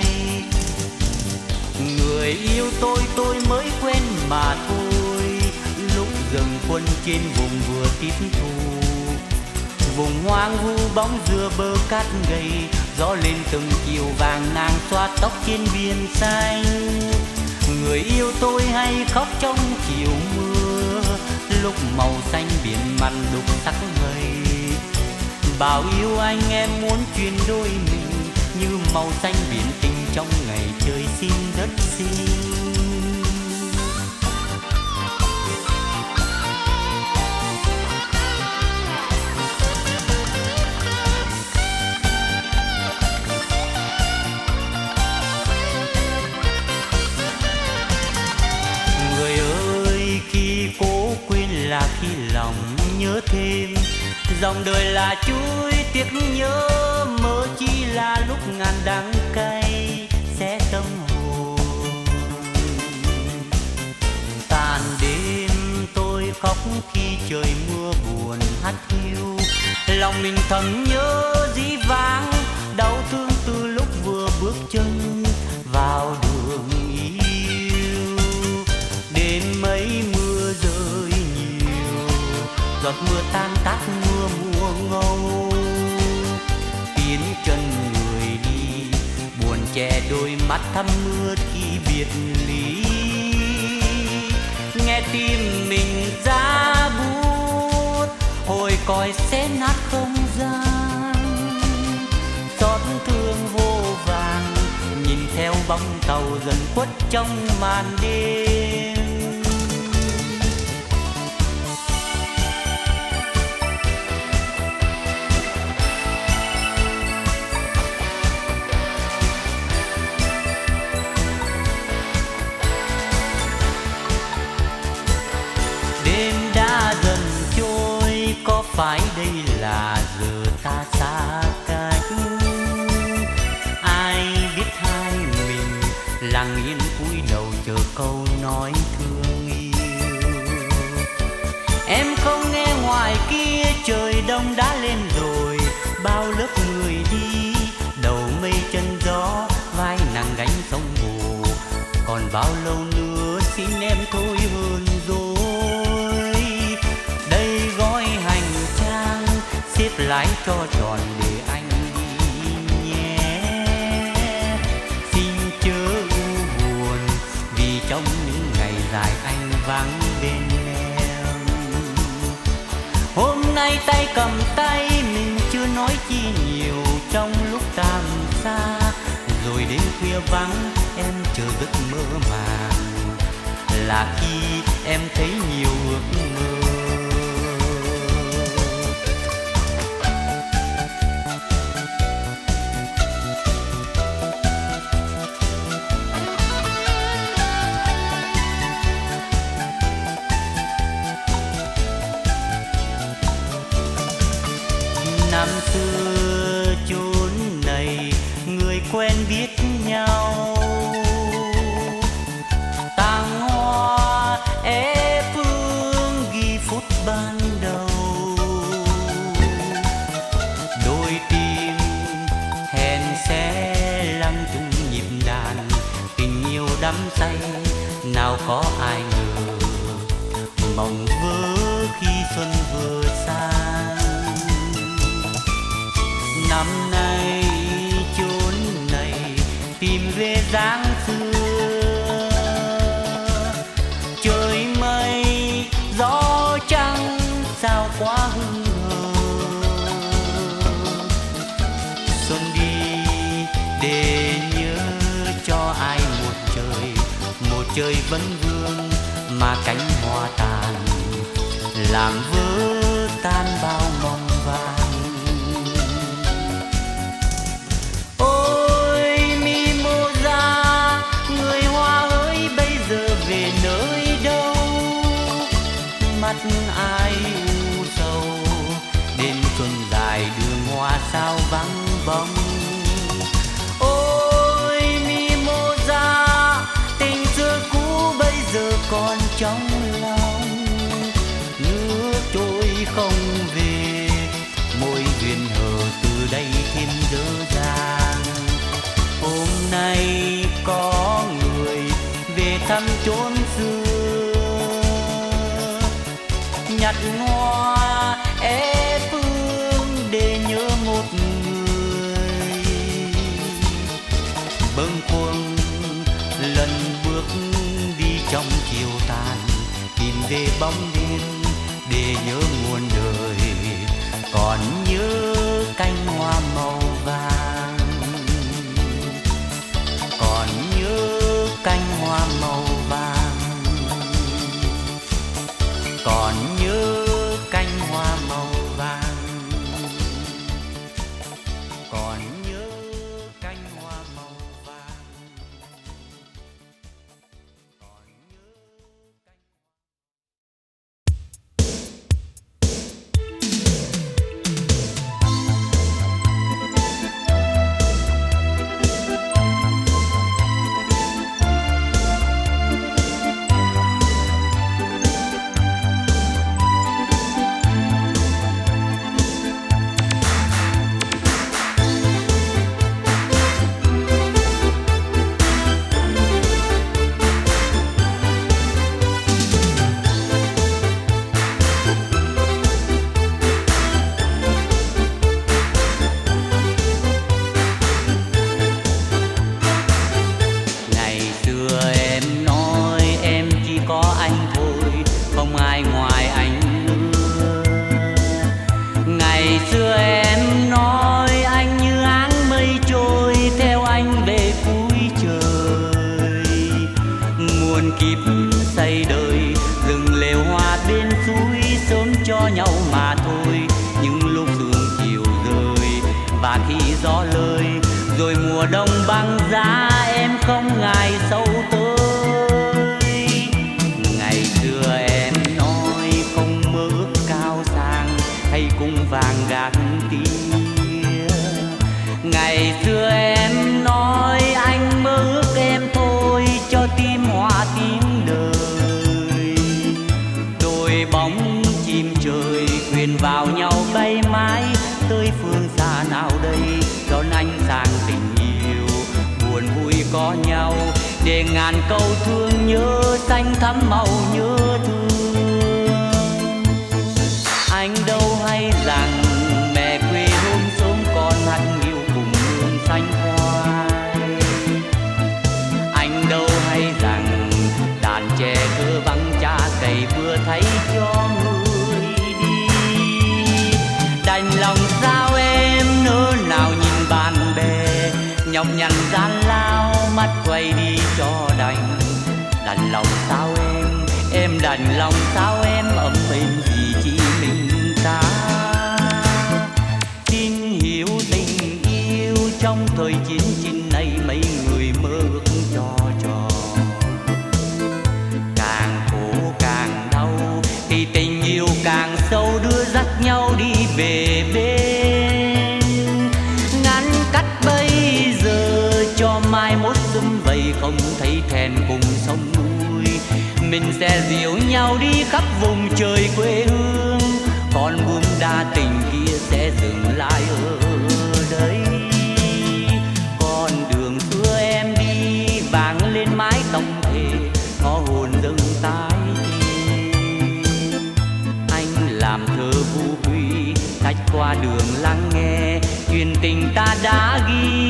Người yêu tôi mới quen mà thôi, lúc dừng quân trên vùng vừa tiếp thu. Vùng hoang vu bóng dừa bờ cát gầy, gió lên từng chiều vàng nàng xoa tóc trên biển xanh. Người yêu tôi hay khóc trong chiều mưa, lúc màu xanh biển mặn đục sắc ngời. Bảo yêu anh em muốn truyền đôi mình, như màu xanh biển tình trong ngày trời xin đất xin. Người ơi, khi cố quên là khi lòng nhớ thêm. Dòng đời là chuối tiếc nhớ, mơ chi là lúc ngàn đắng cay sẽ tâm hồn. Tàn đêm tôi khóc khi trời mưa buồn hắt hiu. Lòng mình thầm nhớ dĩ vãng, đau thương từ lúc vừa bước chân vào đường yêu. Đêm mấy mưa rơi nhiều, giọt mưa tan tác mưa mùa ngâu. Tiến chân người đi, buồn che đôi mắt thăm mưa khi biệt ly. Nghe tim mình ra buốt, hồi còi xé nát không gian. Xót thương vô vàng, nhìn theo bóng tàu dần khuất trong màn đêm. Phải đây là giờ ta xa cách, ai biết hai mình lặng yên cúi đầu chờ câu nói thương yêu. bao lâu nữa xin em thôi hơn rồi. Đây gói hành trang xếp lái cho tròn để anh đi nhé. Xin chớ u buồn vì trong những ngày dài anh vắng bên em. Hôm nay tay cầm tay mình chưa nói chi nhiều trong lúc tạm xa. Rồi đến khuya vắng em chờ giấc mơ màng, là khi em thấy nhiều ước mơ. Năm xưa chốn này người quen biết nhau, tàng hoa é phương ghi phút ban đầu. Đôi tim hẹn sẽ lăng tung nhịp đàn, tình yêu đắm say nào có ai ngờ. Mộng vỡ khi xuân vừa sang, năm nay chốn này tìm về dáng xưa. Trời mây gió trăng sao quá hững hờ. Xuân đi để nhớ cho ai một trời vẫn vương mà cánh hoa tàn, làm vỡ tan bao mong vàng. Mắt ai u sầu đêm xuân dài đường hoa sao vắng bóng. Ôi Mimosa, tình xưa cũ bây giờ còn trong lòng. Nước trôi không về, môi duyên hờ từ đây thêm dở dàng. Hôm nay có người về thăm chốn xưa, nhặt hoa é phương để nhớ một người. Bâng khuâng lần bước đi trong chiều tàn, tìm về bóng đêm để nhớ muôn đời. Còn nhớ cánh hoa màu vàng, còn nhớ cánh hoa màu vàng, còn nhớ cánh hoa màu vàng, còn nhớ cánh hoa màu vàng, còn nhớ cánh... Gió lời rồi mùa đông băng giá em không ngại sâu tới. Ngày xưa em nói không mơ ước cao sang hay cung vàng gạc tia. Ngày xưa em nói anh mơ ước em thôi cho tim hòa tiếng đời. Đôi bóng chim trời quyện vào nhau bay mãi tới phương xa nào đây, đón ánh sáng tình yêu buồn vui có nhau để về ngàn câu thương nhớ xanh thắm màu nhớ thương. Anh đâu hay rằng mẹ quê hôm sớm con hát nghiêu cùng nương xanh khoai. Anh đâu hay rằng đàn trẻ thơ vắng cha cày vừa thấy cho người đi. Đành lòng sao em nỡ nào nhìn bạn bè nhọc nhằn gian lao mắt quay đi cho đành. Đành lòng sao em đành lòng sao em ấm êm vì chỉ mình ta. Xin hiểu tình yêu trong thời chiến chinh này mấy người mơ ước cho trò. Càng khổ càng đau thì tình yêu càng sâu đưa dắt nhau đi về bên. Ngăn cách bây giờ cho mai mốt sum vầy không thấy thèn cùng sông núi. Mình sẽ dìu nhau đi khắp vùng trời quê hương. Con buông đa tình kia sẽ dừng lại ở đây. Con đường xưa em đi vàng lên mái tóc thề ngõ hồn dâng tái tê. Anh làm thơ vu quy khách qua đường lắng nghe chuyện tình ta đã ghi.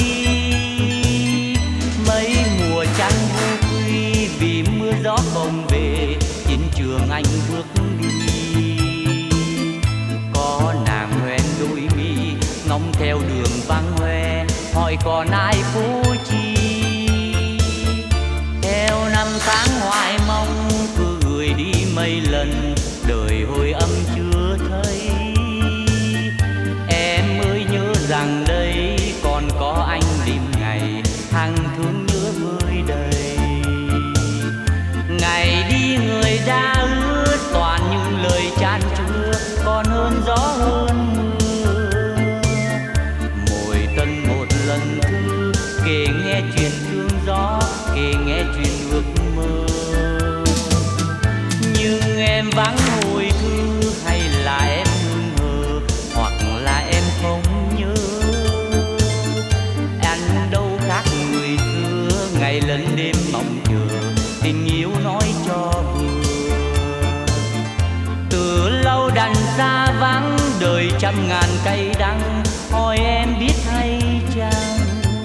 Mấy mùa trăng vu quy vì mưa gió không về chiến trường anh bước đi. Có nàng hoen đôi mi ngóng theo đường vắng hoe hỏi còn ai phố chi. Theo năm tháng hoài mong cứ gửi đi mấy lần đời hồi âm chưa thấy. Em ơi nhớ rằng đây còn có anh đêm ngày hàng thương nhớ vơi đầy. Ngày đi người đã ước toàn những lời chan chứa còn hơn gió hơn mưa. Mỗi tân một lần thư kể nghe chuyện thương gió kể nghe chuyện ước mơ. Nhưng em vắng hồi thư hay là em ngưng ngờ hoặc là em không nhớ. Anh đâu khác người xưa ngày lẫn đêm mong chờ tình yêu nói cho vừa. Từ lâu đành xa vắng đời trăm ngàn cay đắng hỏi em biết hay chăng.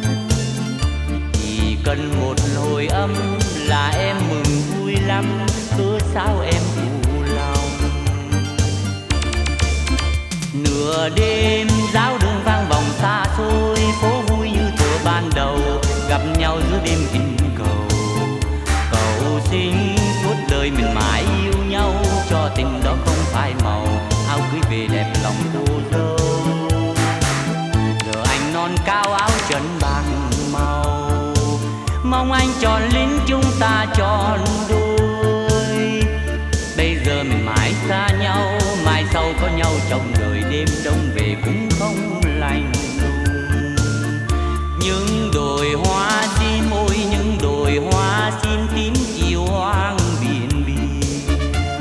Chỉ cần một hồi âm là em mừng vui lắm cớ sao em phụ lòng. Nửa đêm giáo đường vang vọng xa xôi phố vui như thuở ban đầu gặp nhau giữa đêm hình cầu. Cầu xin suốt đời mình mãi yêu nhau cho tình đó không phai màu áo cưới về đẹp lòng cô dâu. Giờ anh non cao áo trần bạc màu mong anh tròn lính chúng ta tròn đôi. Bây giờ mình mãi xa nhau mai sau có nhau trong đời đêm đông về cũng không lành lùng. Những đồi hoa xin ôi những đồi hoa xin tím chiều hoang biển biển.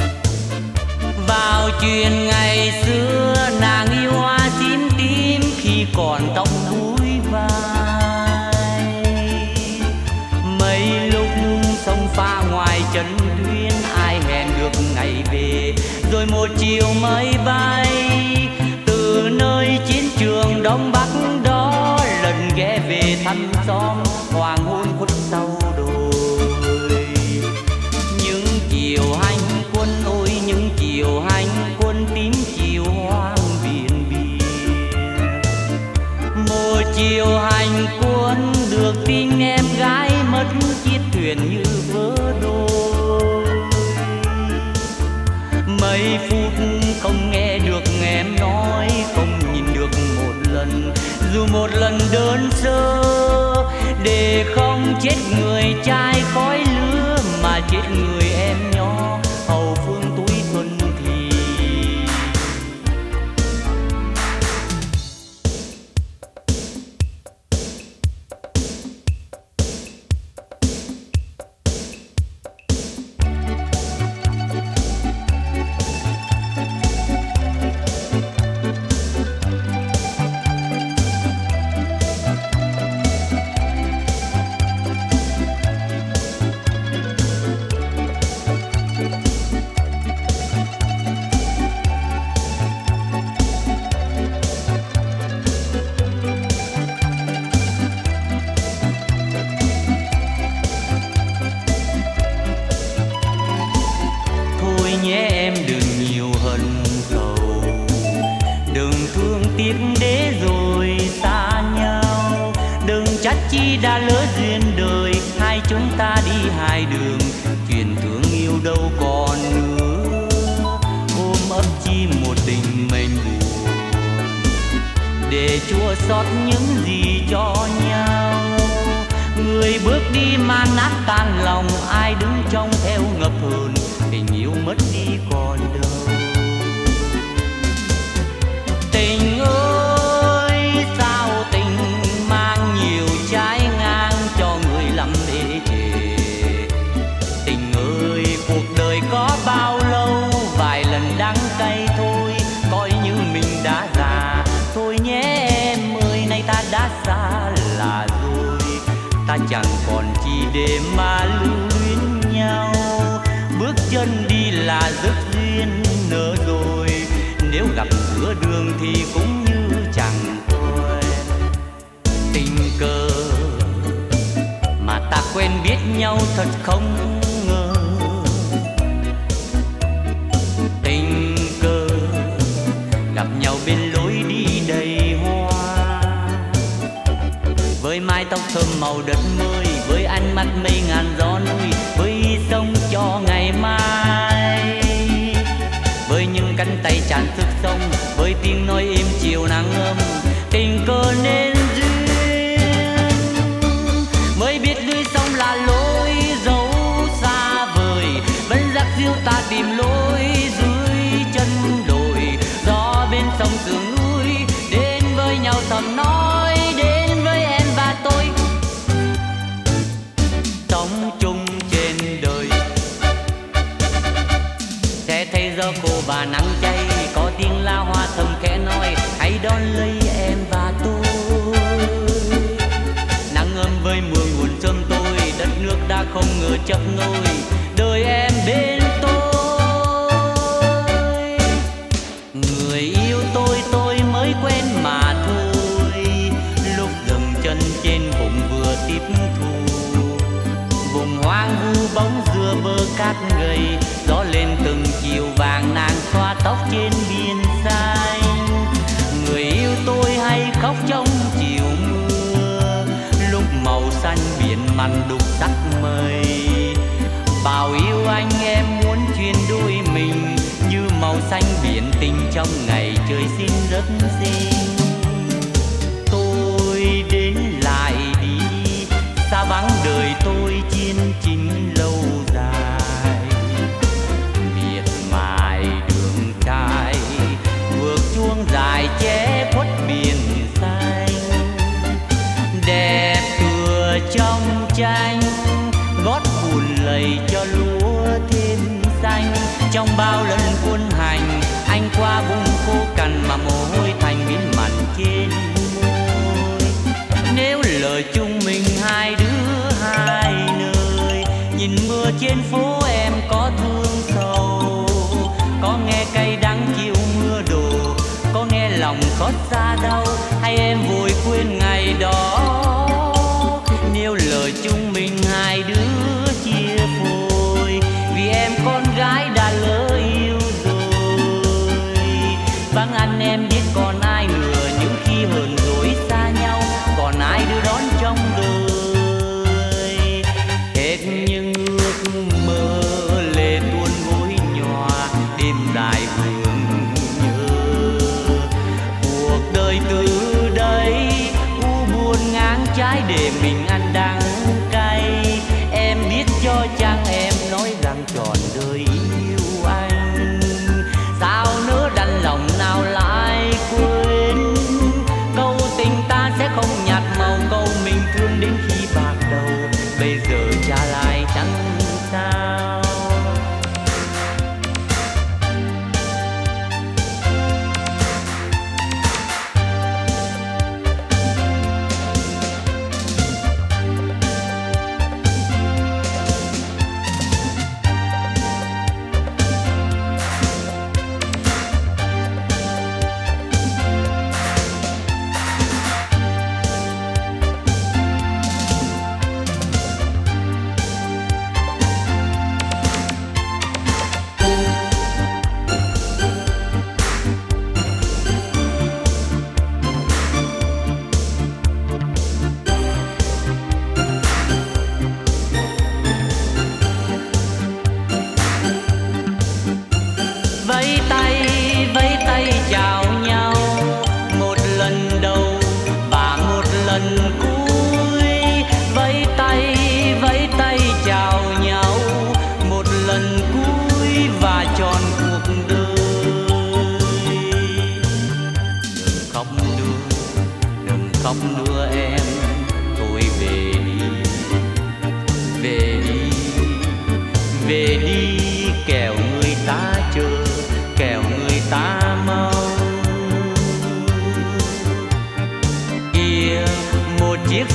Vào chuyện ngày xưa nàng yêu hoa xin tím khi còn tóc búi vai. Mấy lúc sông pha ngoài chân tuyến ai hẹn được ngày về rồi một chiều mới bay. Từ nơi chiến trường Đông Bắc đó lần ghé về thăm xóm hoàng hôn khuất sau đồi. Những chiều hành quân ôi những chiều hành quân tím chiều hoang biển biển. Một chiều hành quân được tin em gái mất chiếc thuyền như vỡ đôi. Mấy phút không nghe được em nói không nhìn được một lần dù một lần đơn sơ để không chết người trai khói lửa mà chết người em nhỏ hầu phương tuổi xuân thì. nhé em đừng nhiều hận cầu, đừng thương tiếc để rồi xa nhau, đừng trách chi đã lỡ duyên đời, hai chúng ta đi hai đường, chuyện thương yêu đâu còn nữa, ôm ấp chi một tình mênh buồn, để chua xót những gì cho nhau. Người bước đi mà nát tan lòng, ai đứng trong theo ngập hờn, tình yêu mất đi còn đâu. Tình ơi sao tình mang nhiều trái ngang cho người lắm ê chề. Tình ơi cuộc đời có bao lâu, vài lần đắng cay thôi, coi như mình đã già. Thôi nhé em ơi nay ta đã xa lạ rồi, ta chẳng còn chi để mà lưu luyến nhau. Bước chân đi là dứt duyên nợ rồi, nếu gặp giữa đường thì cũng như chẳng quen. Tình cờ mà ta quen biết nhau thật không ngờ, tình cờ gặp nhau bên lối đi đầy hoa, với mái tóc thơm màu đất mới, với ánh mắt mây ngàn gió núi, với sông cho ngày mai, với những cánh tay tràn sức sống, với tiếng nói êm chiều nắng ấm. Tình cờ nên duyên mới biết núi sông là lối dấu xa vời, vẫn dắt dìu ta tìm lối dưới chân đồi. Gió bên sông sườn núi đến với nhau thầm nói, đến với em và tôi sống chung trên đời. Sẽ thấy gió khô và nắng cháy, có tiếng la hoa thầm khẽ nói hãy đón lấy em và tôi. Nắng ấm với mưa nguồn sớm tôi, đất nước đã không ngờ chập ngôi, đời em bên tôi. Người yêu tôi mới quen mà thôi, lúc dừng chân trên vùng vừa tiếp thu, vùng hoang vu bóng dừa bờ cát gầy, gió lên từng chiều vàng nàng xoa tóc trên biển xanh. Người yêu tôi hay khóc trong chiều mưa, lúc màu xanh biển mặn đục sắc mây. Bảo yêu anh em muốn chuyên đôi mình, như màu xanh biển tình trong ngày trời xin rất xinh. Tôi đến lại đi, xa vắng đời tôi chiến chính lâu dài, miệt mài đường trai vượt chuông dài che khuất biển xanh. Đẹp tựa trong tranh, gót bùn lầy cho lúa thêm xanh. Trong bao lần quân hành, anh qua vùng khô cằn mà mồ hôi thành biến mặn trên môi. Nếu lời chung mình hai đứa hai nơi, nhìn mưa trên phố em có thương sầu, có nghe cay đắng chiều mưa đổ, có nghe lòng xót xa đau, hay em vội quên ngày đó. Nếu lời chung mình hai đứa chia phôi, vì em con gái đã lỡ yêu rồi. Vắng anh em biết còn ai nữa, những khi hờn dỗi xa nhau, còn ai đưa đón trong đời. Hết những ước mơ lệ tuôn gối nhòa, đêm dài vương nhớ. Cuộc đời từ đây u buồn ngang trái để mình ăn đắng cay. Em biết cho chăng em nói rằng trọn đời yêu anh, sao nỡ đành lòng nào lại quên. Câu tình ta sẽ không nhạt màu, câu mình thương đến khi bạc đầu, bây giờ trả lại chẳng sao.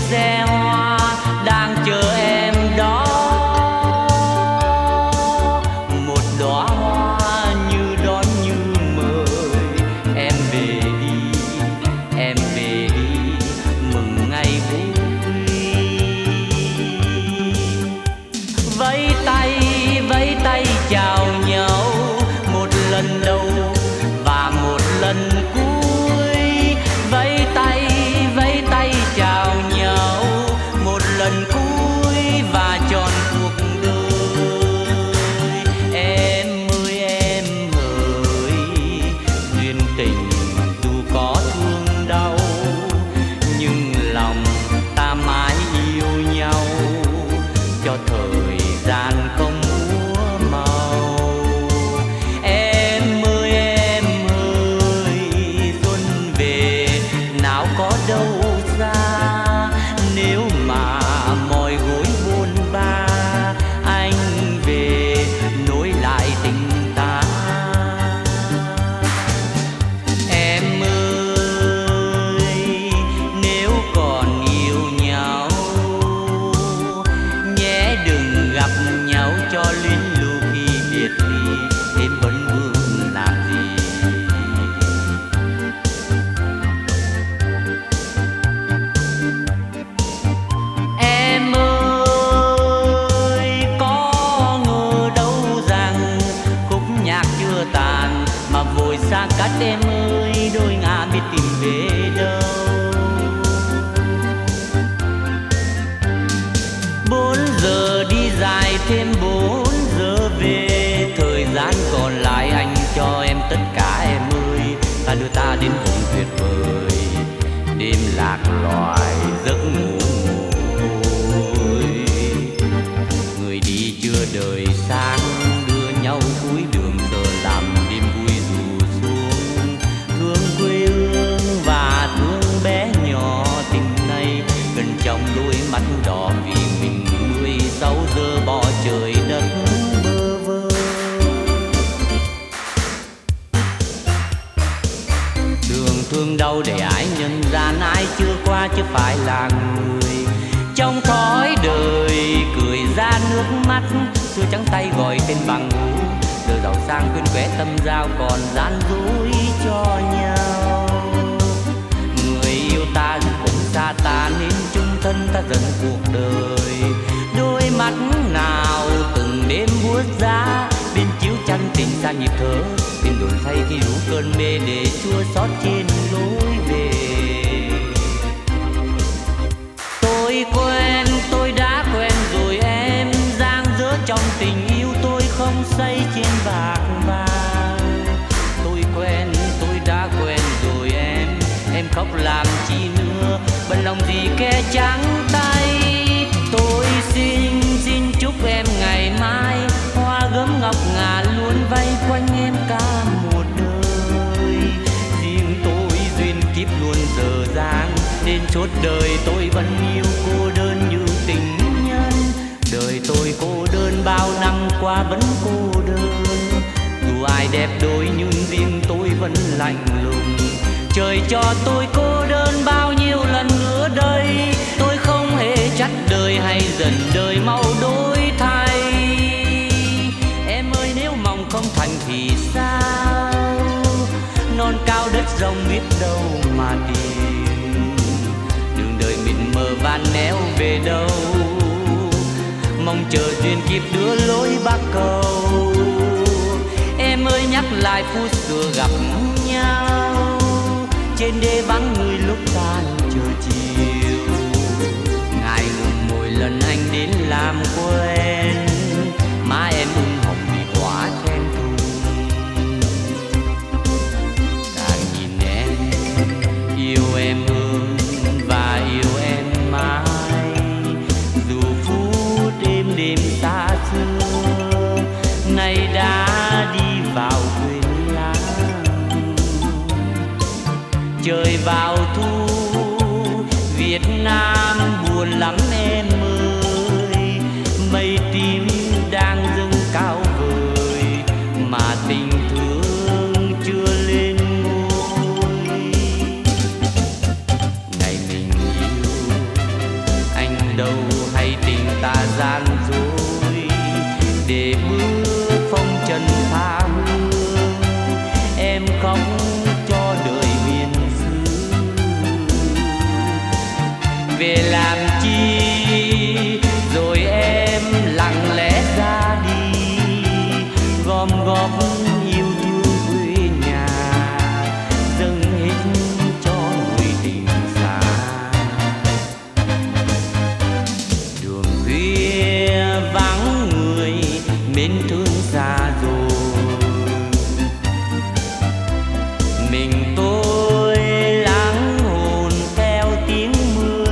xe hoa đang chờ em đó. Một đóa hoa như đón như mời em về đi, em về đi mừng ngày vui. Vẫy tay chào nhau một lần đầu và một lần cuối. Vẫy tay chào nhau một lần cuối và tròn cuộc đời. Em ơi duyên tình dù có thương đau, nhưng lòng ta mãi yêu nhau cho thời gian không múa màu. Em ơi xuân về nào có đâu xa, nếu mà mỏi gối buồn ba anh về nối lại tình ta. Em ơi nếu còn yêu nhau nhé đừng gặp nhau cho lính lưu khi biệt ly, em vẫn vương làm gì. Em ơi có ngờ đâu rằng khúc nhạc chưa tàn mà vội xa cách. Em ơi đôi ngả biết tìm về đâu. 4 giờ đi dài thêm 4 giờ về, thời gian còn lại anh cho em tất cả. Em ơi ta đưa ta đến vùng tuyệt vời, đêm lạc loài giấc ngủ ngồi. Người đi chưa đời sáng đưa nhau cuối đường, giờ làm đêm vui dù xuống. Thương quê hương và thương bé nhỏ tình này gần trong đôi mắt đỏ vì mình 16 giờ bỏ trời đất bơ vơ. Đường thương đau để ai nhân gian, ai chưa qua chứ phải là người. Trong thói đời cười ra nước mắt, xưa trắng tay gọi tên bằng hữu. Giờ giàu sang quên quẻ tâm giao còn gian dối cho nhau. Người yêu ta cũng xa ta nên chung thân ta dần cuộc đời. Đôi mắt nào từng đêm buốt giá, bên chiếu chăn tình xa nhịp thở, bên đồn say khi rủ cơn mê để chua xót trên lối về. Tôi đã quen rồi em, giang dở trong tình yêu tôi không xây trên bạc vàng. Tôi đã quen rồi em khóc làm chi nữa, bận lòng gì kẻ trắng tay. Tôi xin chúc em ngày mai hoa gấm ngọc ngà luôn vây quanh em cả một đời. Riêng tôi duyên kiếp luôn dở dang, nên suốt đời tôi vẫn yêu cô đơn như tình nhân. Đời tôi cô đơn bao năm qua vẫn cô đơn, dù ai đẹp đôi nhưng riêng tôi vẫn lạnh lùng. Trời cho tôi cô đơn bao nhiêu lần nữa đây, tôi không hề trách đời hay dần đời mau đổi thay. Em ơi nếu mong không thành thì sao, non cao đất rộng biết đâu mà tìm. Đường đời mịt mờ van néo về đâu, mong chờ duyên kiếp đưa lối bắc cầu. Em ơi nhắc lại phút xưa gặp nhau, trên đê vắng người lúc tan chờ chiều. Ngại ngùng mỗi lần anh đến làm quen, má em hồng vì quá khen thùng. Càng nhìn em yêu em hơn và yêu em mãi, dù phút đêm xa xưa nay đã đi vào quên lãng. Trời vào thu Việt Nam buồn lắm em ơi, mây tím đang dâng cao vời mà tình thương chưa lên ngôi. Ngày mình yêu gom góp yêu thương quê nhà, dâng hết cho người tình xa. Đường khuya vắng người mến thương xa rồi, mình tôi lãng hồn theo tiếng mưa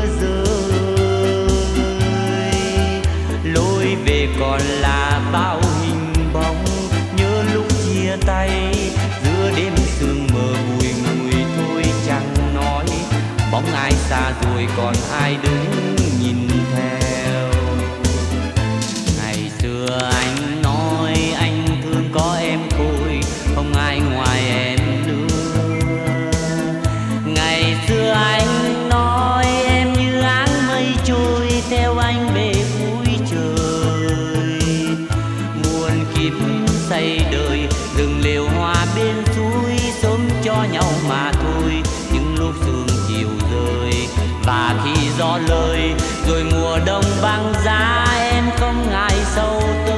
rơi. Lối về còn là bao hình bóng nhớ lúc chia tay, giữa đêm sương mờ bùi ngùi thôi chẳng nói. Bóng ai xa rồi còn ai đứng nhìn theo. Ngày xưa anh nói anh thương có em thôi, không ai ngoài em nữa. Ngày xưa anh nói em như áng mây trôi theo anh về cuối trời. Muôn kiếp say đời rừng liều hoa bên suối, sớm cho nhau mà thôi. Những lúc sương chiều rơi và khi gió lơi, rồi mùa đông băng giá em không ngại sâu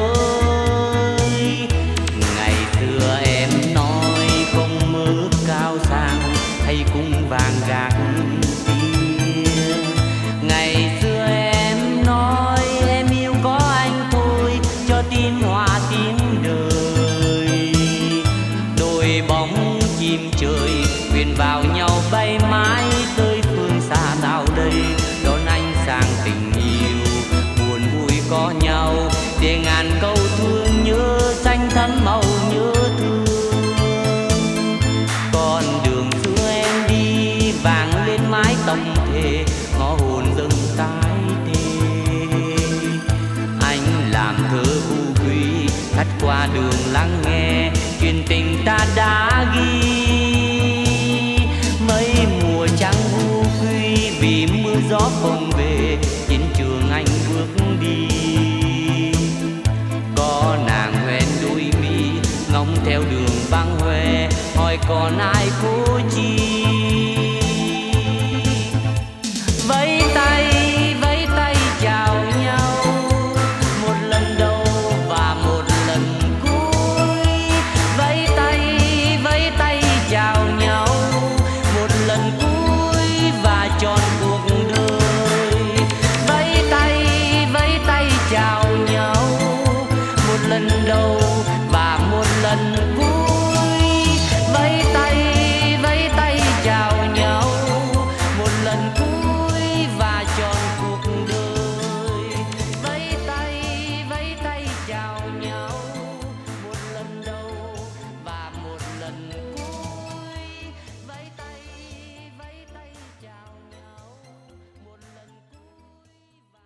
tới. Ngày xưa em nói không mơ ước cao sang hay cung vàng gạc tiền. Ngày xưa em nói em yêu có anh thôi, cho tim hòa tiếng đời. Đôi bóng chim trời quyện vào nhau bay mãi tới phương xa nào đây, đón anh sang tình yêu buồn vui có nhau, để ngàn câu thương nhớ xanh thắm màu nhớ thương. Con đường xưa em đi vàng lên mái tóc thề, ngõ hồn dâng tái tê. Anh làm thơ u quý khách qua đường lắng nghe chuyện tình ta đã ghi. Mấy mùa trắng u quy vì mưa gió không về, chiến trường anh bước đi. Có nàng hoen đôi mi ngóng theo đường vắng hoe, hỏi còn ai cố chi. Vẫy tay chào nhau, một lần đầu và một lần cuối. Vẫy tay chào nhau, một lần cuối và tròn cuộc đời. Vẫy tay chào nhau, một lần đầu và một lần cuối. Vẫy tay chào nhau, một lần cuối và tròn cuộc đời. Vẫy tay chào nhau, một lần đầu và một lần cuối. Vẫy tay chào nhau, một lần cuối và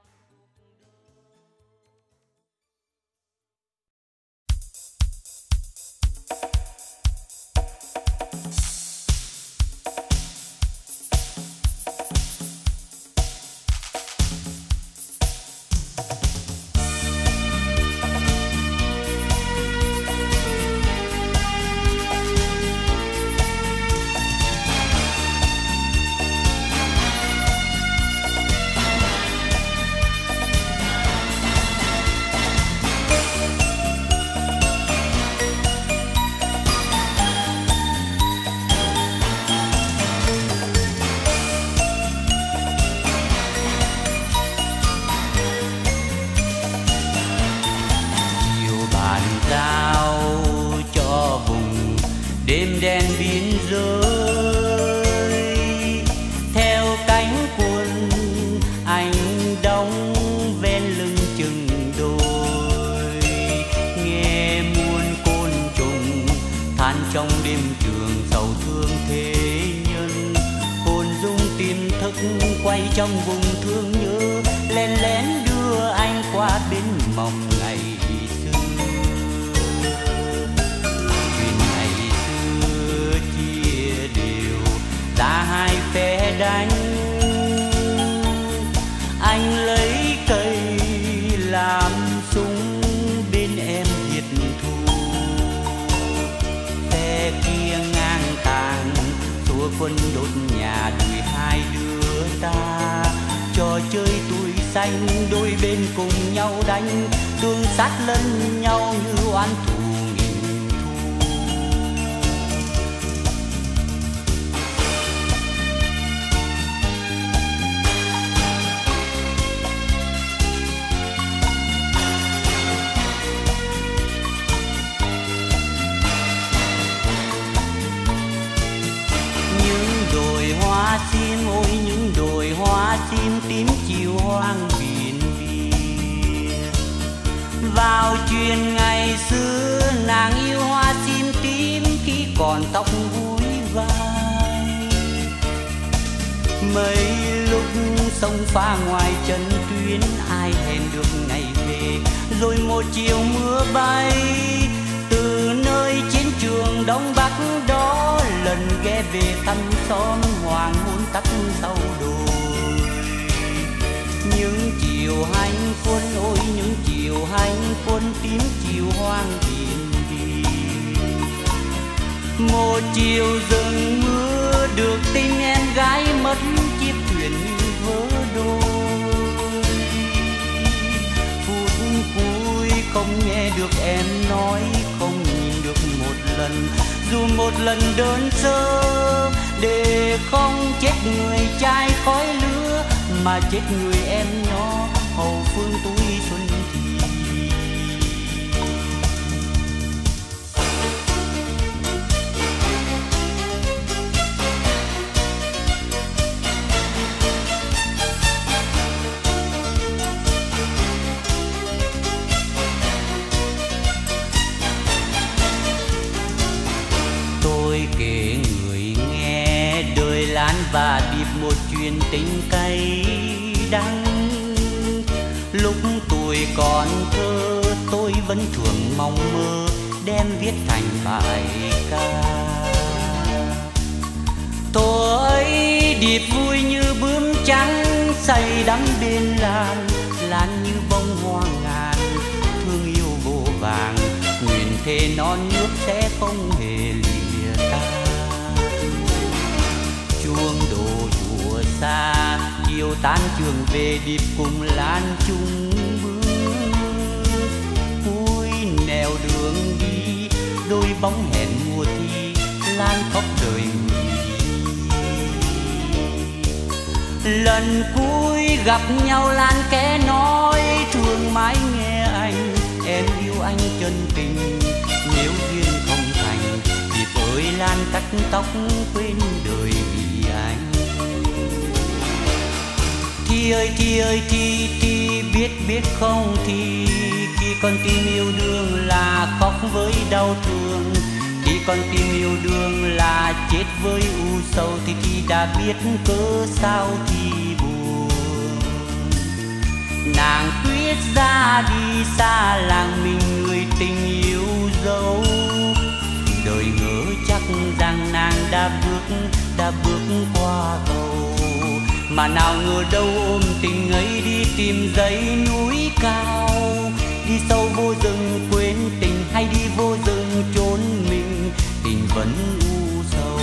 đêm đen biên giới. Theo cánh quân anh đóng ven lưng chừng đôi, nghe muôn côn trùng than trong đêm trường sầu thương thế nhân. Hồn dung tim thức quay trong vùng thương nhớ, lén lén đưa anh qua bên mộng ngày xưa. Đã hai phe đánh, anh lấy cây làm súng bên em thiệt thù. Phe kia ngang tàn xua quân đốt nhà đuổi hai đứa ta. Trò chơi tuổi xanh đôi bên cùng nhau đánh, tương sát lẫn nhau như oán thù sim, ôi những đồi hoa sim tím chiều hoang biển Việt. Vào chuyện ngày xưa nàng yêu hoa sim tím khi còn tóc búi vai. Mấy lúc sông pha ngoài chân tuyến ai hẹn được ngày về, rồi một chiều mưa bay từ nơi chiến trường Đông Bắc đó lần ghé về thăm xóm hoàng hôn tắt sau đồi. Những chiều hành quân, ôi những chiều hành quân tím chiều hoang biển Việt. Một chiều rừng mưa được tin em gái mất chiếc thuyền vỡ đôi. Phút cuối không nghe được em nói, không nhìn được một lần, dù một lần đơn sơ, để không chết người trai khói lửa mà chết người em nhỏ hậu phương tuổi xuân thì. Tôi kể người nghe đời Lan và Điệp một chuyện tình cay đắng. Lúc tuổi còn thơ tôi vẫn thường mong mơ đem viết thành bài ca. Tôi Điệp vui như bướm trắng say đắm bên Lan, Lan như bông hoa ngàn thương yêu vô vàng, nguyện thề non nước sẽ không hề lìa ta. Chuông đổ chùa xa chiều tan trường về, Điệp cùng Lan chung bước cuối nẻo đường đi, đôi bóng hẹn mùa thi Lan khóc đời người. Lần cuối gặp nhau Lan kẻ nói thương mãi nghe anh, em yêu anh chân tình nếu duyên không thành. Điệp ơi Lan cắt tóc quên đời vì anh. Thi ơi Thi ơi Thi, Thi biết không Thi, khi con tim yêu đương là khóc với đau thương. Khi con tim yêu đương là chết với u sầu, thì Thi đã biết cớ sao Thi buồn. Nàng quyết ra đi xa làng mình người tình yêu dấu, đời ngỡ chắc rằng nàng đã bước qua cầu, mà nào ngờ đâu ôm tình ấy đi tìm dãy núi cao. Đi sâu vô rừng quên tình hay đi vô rừng trốn mình, tình vẫn u sầu.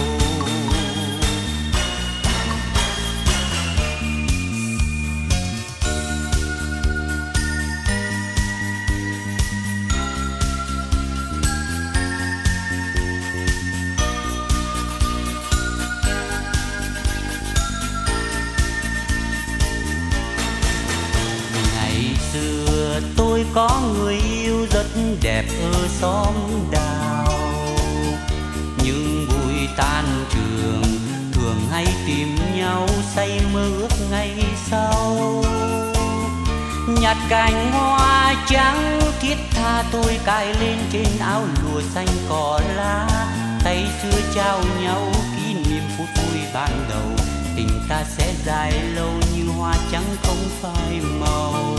Tôi có người yêu rất đẹp ở xóm đào, nhưng buổi tan trường thường hay tìm nhau say mơ ước ngày sau. Nhặt cành hoa trắng thiết tha tôi cài lên trên áo lụa xanh cỏ lá, tay xưa trao nhau kỷ niệm phút vui ban đầu. Tình ta sẽ dài lâu như hoa trắng không phai màu.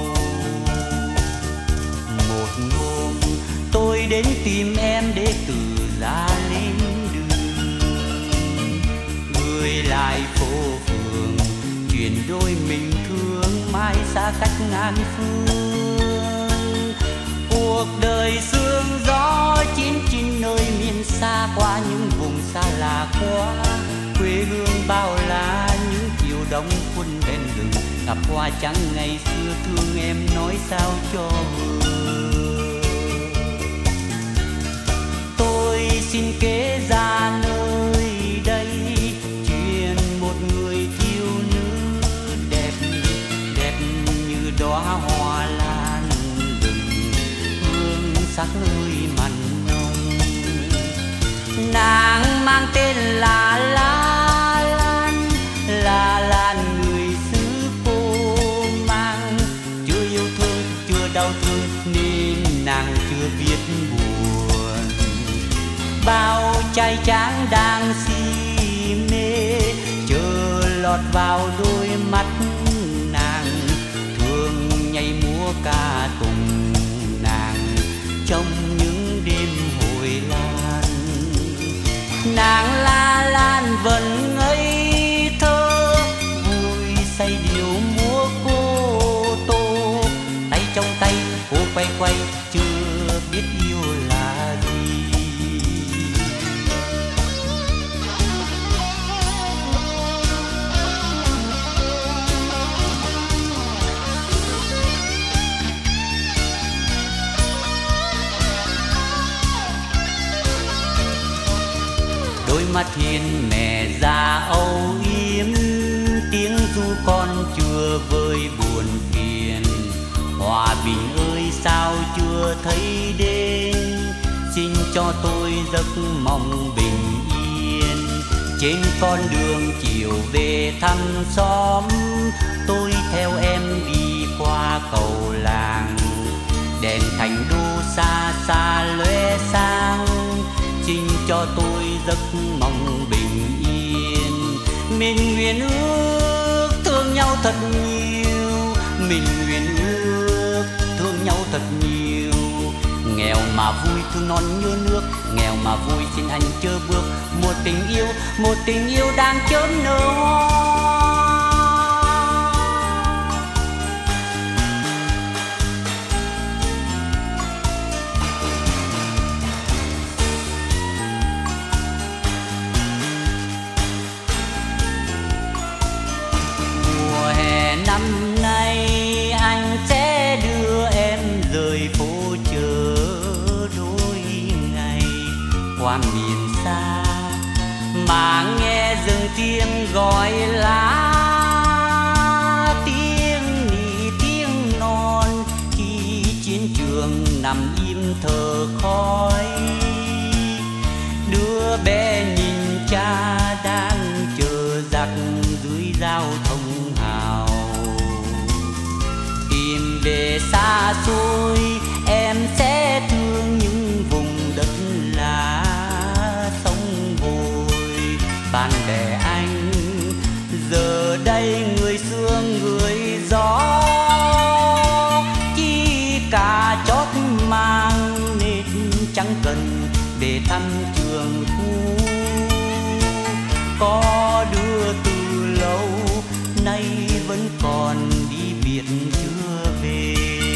Một hôm tôi đến tìm em để từ ra lên đường, gửi lại phố phường chuyện đôi mình thương mai xa cách ngàn phương. Cuộc đời sương gió chiến nơi miền xa, qua những vùng xa lạ quá quê hương bao la. Những chiều đông quân bên rừng gặp hoa trắng ngày xưa, thương em nói sao cho vừa. Tôi xin kể ra nơi đây chuyện một người thiếu nữ đẹp như đóa hoa lan rừng, hương sắc hơi mặn nồng. Nàng mang tên là Lan, bao trai tráng đang si mê, chờ lọt vào đôi mắt nàng, thường nhảy múa ca tùng nàng trong những đêm hồi lan. Nàng la lan vẫn ngây thơ, vui say điệu múa cô tô, tay trong tay cô quay quay chưa biết yêu là gì. Đôi mắt hiền mẹ già âu yếm, tiếng ru con chưa vơi buồn phiền. Hòa bình ơi sao chưa thấy đến, xin cho tôi giấc mong bình yên. Trên con đường chiều về thăm xóm, tôi theo em đi qua cầu làng. Đèn thành đô xa xa lóe sáng, xin cho tôi giấc mong bình yên. Mình nguyện ước thương nhau thật nhiều, mình nguyện ước thương nhau thật nhiều. Nghèo mà vui thương non như nước, nghèo mà vui xin anh chớ bước. Một tình yêu đang chớm nở hoa. Năm nay anh sẽ đưa em rời phố chợ đôi ngày, qua miền xa mà nghe rừng tiếng gọi lá, tiếng nỉ tiếng non khi chiến trường nằm im thở khói. Đứa bé nhìn cha đang chờ giặc dưới giao thông hào. Tìm về xa xôi em sẽ thương những vùng đất lá sông vôi. Bạn bè anh giờ đây người sương người gió, chỉ cả chót mang nên chẳng cần để thăm trường cũ. Có đứa từ lâu nay vẫn còn đi biệt chưa về.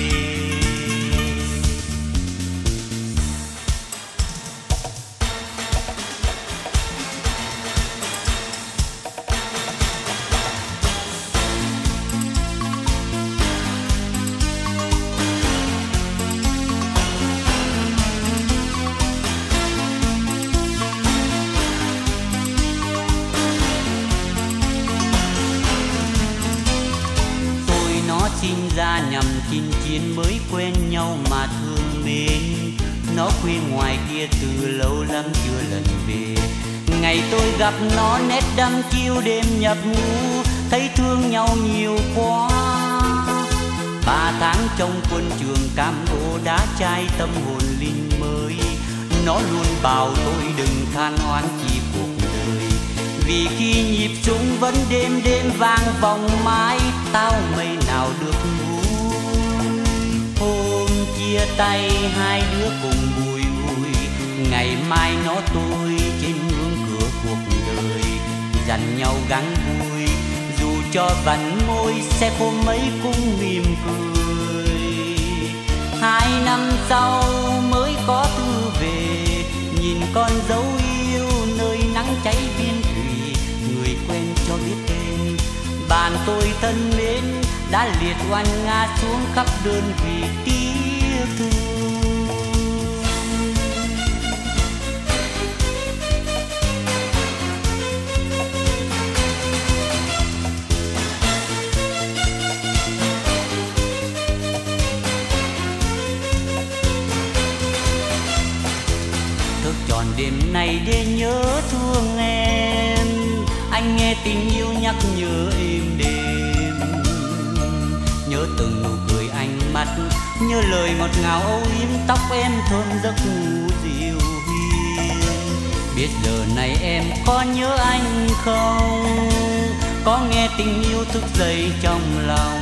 Sinh ra nhằm chinh chiến mới quen nhau mà thương mến. Nó quê ngoài kia từ lâu lắm chưa lần về. Ngày tôi gặp nó nét đăm chiêu đêm nhập ngũ, thấy thương nhau nhiều quá. 3 tháng trong quân trường cam go đã trai tâm hồn linh mới. Nó luôn bảo tôi đừng than oán chi cuộc đời, vì khi nhịp súng vẫn đêm đêm vang vòng mãi, tao mây nào được vui. Hôm chia tay hai đứa cùng bùi ngùi, ngày mai nó tôi trên ngưỡng cửa cuộc đời. Dặn nhau gắng vui, dù cho vặn môi sẽ có mấy cũng mỉm cười. 2 năm sau mới có thư về, nhìn con dấu yêu nơi nắng cháy biên thủy. Người quen cho biết tên, bạn tôi thân mến đã liệt oan ngã xuống khắp đơn vị tiếc thương. Thức tròn đêm nay để nhớ thương em, anh nghe tình yêu nhắc nhớ êm đềm. Nhớ từng nụ cười ánh mắt, nhớ lời ngọt ngào âu yếm, tóc em thơm giấc ngủ dịu hiền. biết giờ này em có nhớ anh không, có nghe tình yêu thức dậy trong lòng.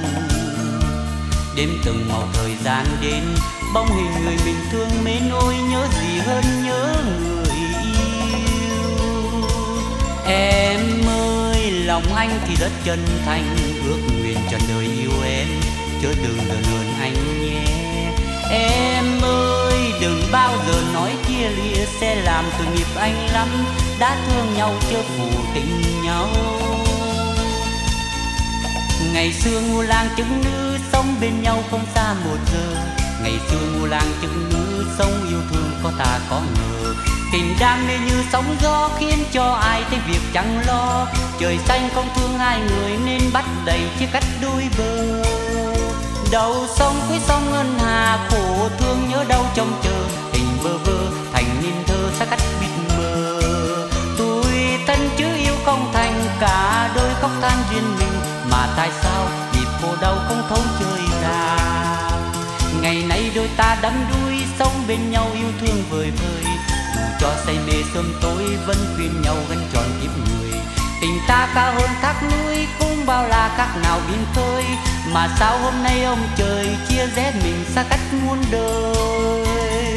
Đêm từng màu thời gian đến, bóng hình người mình thương mến, ôi nhớ gì hơn nhớ người yêu. Em ơi lòng anh thì rất chân thành, ước nguyện trọn đời yêu em, chớ đừng giận hờn anh nhé. Em ơi đừng bao giờ nói chia lìa, sẽ làm tội nghiệp anh lắm, đã thương nhau chớ phụ tình nhau. Ngày xưa ngu lang chứng nữ sống bên nhau không xa một giờ, ngày xưa ngu lang chứng nữ sống yêu thương có ta có ngờ. Tình đam mê như sóng gió khiến cho ai thấy việc chẳng lo, trời xanh không thương hai người nên bắt đầy chia cách đôi bờ. Đầu sông cuối sông ngân hà khổ thương nhớ đâu trông chờ, tình bơ vơ thành nên thơ xa cách biết mờ. Tuổi thân chứ yêu không thành, cả đôi khóc than duyên mình, mà tại sao nhịp cô đau không thấu chơi ra. Ngày nay đôi ta đắm đuối sống bên nhau yêu thương vời vời, dù cho say mê sớm tối vẫn khuyên nhau gắn tròn kiếp người. Tình ta cao hơn thác núi cũng bao la khác nào biển khơi, mà sao hôm nay ông trời chia rẽ mình xa cách muôn đời.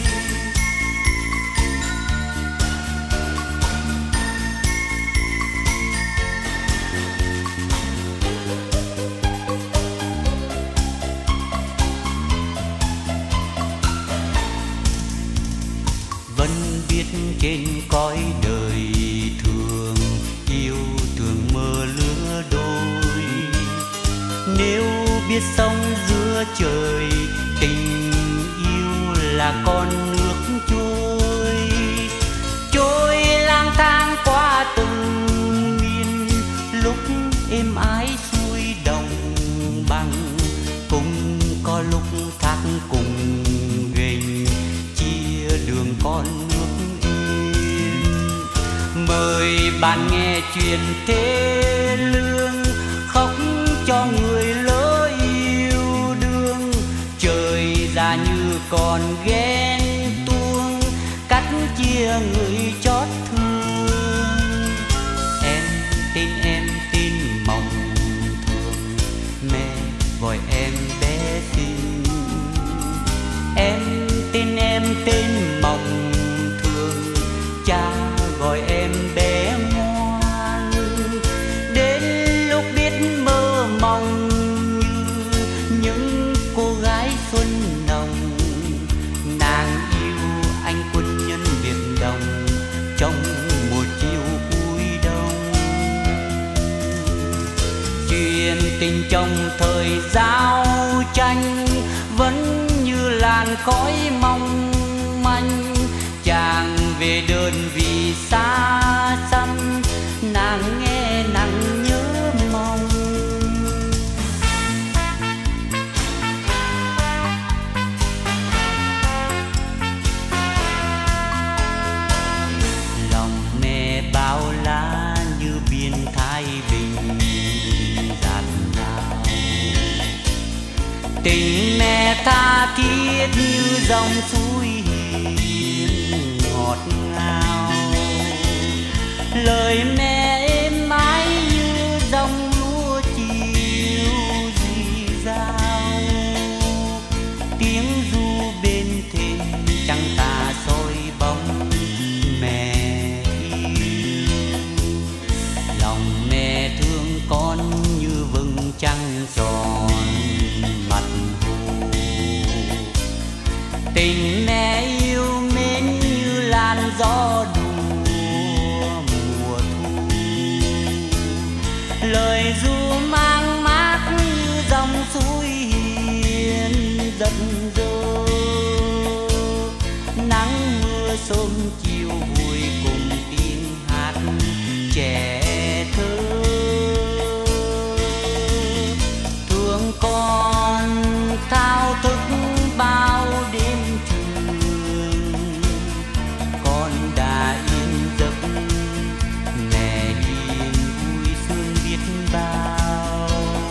Vẫn biết trên cõi đời thường yêu thương mơ lứa đôi, nếu biết sống giữa trời tình yêu là con nước trôi. Trôi lang thang qua từng miền, lúc êm ái xuôi đồng bằng, cũng có lúc thác cùng ghềnh chia đường con nước yên. Mời bạn nghe chuyện thế lương, khóc cho người lỡ yêu đương. Trời ra như còn ghen tuông, cắt chia người chót thương. Em tin mộng thường, mẹ gọi em bé xinh. Em tên mộng thường, cha gọi em bé ngoan. Đến lúc biết mơ mộng như những cô gái xuân nồng, nàng yêu anh quân nhân Việt Đồng trong một chiều cuối đông. Chuyện tình trong thời giao tranh vẫn như làn khói mong manh, chàng về đơn vì xa xăm, nàng nghe nàng nhớ mong. Lòng mẹ bao la như biển Thái Bình dạt dào, tình mẹ tha thiết như dòng suối hiền ngọt ngào. Lời mẹ êm ái như dòng lúa chiều rì rào, tiếng ru bên thềm trăng tà soi bóng mẹ yêu. Lòng mẹ thương con như vầng trăng tròn mặt hồ, tình mẹ yêu mến như làn gió đùa mùa thu. Lời ru mang mát như dòng suối hiền dần dơ, nắng mưa sớm chiều vui cùng tiếng hát trẻ thơ. Thương con thao thức bao đêm trường, con đã yên giấc mẹ hiền vui sương biết bao.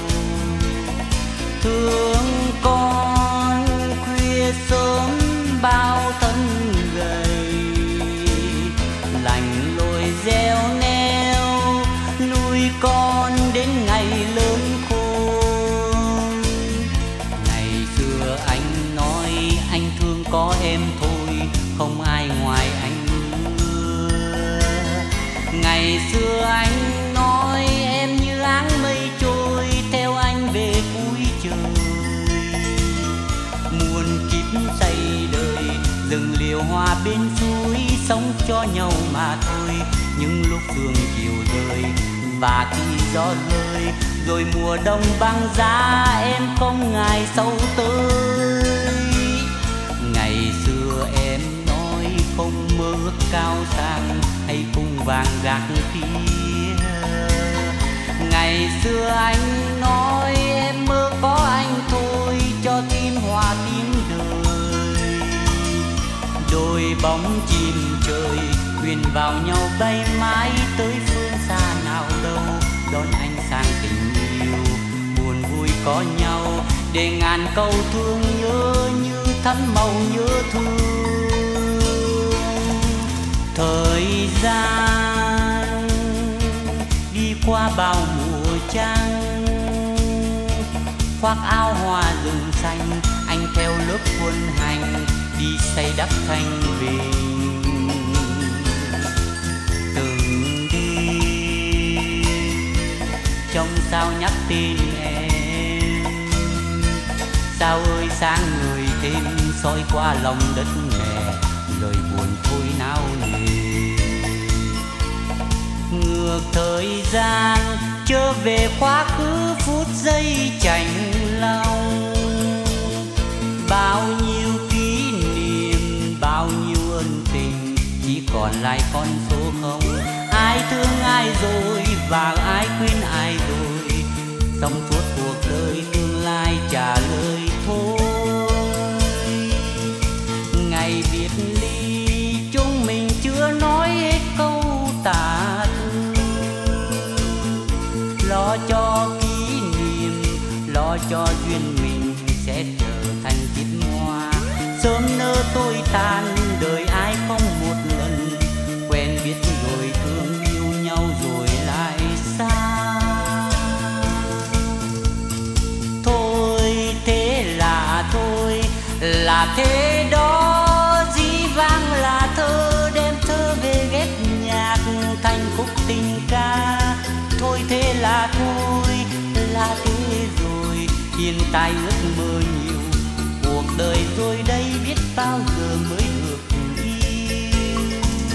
Thương con khuya sớm bao thân gầy, điều hòa bên suối sống cho nhau mà thôi. Những lúc sương chiều rơi và khi gió rơi, rồi mùa đông băng giá em không ngại sâu tới. Ngày xưa em nói không mơ ước cao sang hay cung vàng gác phía. Ngày xưa anh nói em mơ có anh thôi, cho tim hòa tiếng đời. Đôi bóng chim trời huyền vào nhau bay mãi tới phương xa nào đâu, đón anh sang tình yêu buồn vui có nhau, để ngàn câu thương nhớ như thắm màu nhớ thương. Thời gian đi qua bao mùa trăng, khoác áo hoa rừng xanh, anh theo lớp quân hành đi xây đắp thanh bình. Từng đêm trong sao nhắc tên em, sao ơi sáng người thêm soi qua lòng đất mẹ, lời buồn thôi nao nề. Ngược thời gian trở về quá khứ phút giây chạnh lòng, bao nhiêu kỷ niệm bao nhiêu ân tình chỉ còn lại con số không. Ai thương ai rồi và ai quên ai rồi, trong suốt cuộc đời tương lai trả lời thôi. Ngày biệt ly chúng mình chưa nói hết câu tả tư, lo cho kỷ niệm lo cho duyên mình sẽ trở thành kiếp hoa. Sớm nỡ tôi tàn đời ai không một lần, quen biết rồi thương yêu nhau rồi lại xa. Thôi thế là thế đó, dĩ vãng là thơ đem thơ về ghép nhạc thành khúc tình ca. Thôi thế là thế rồi, hiện tại ước mơ nhiều, cuộc đời rồi đây biết bao giờ mới được yêu.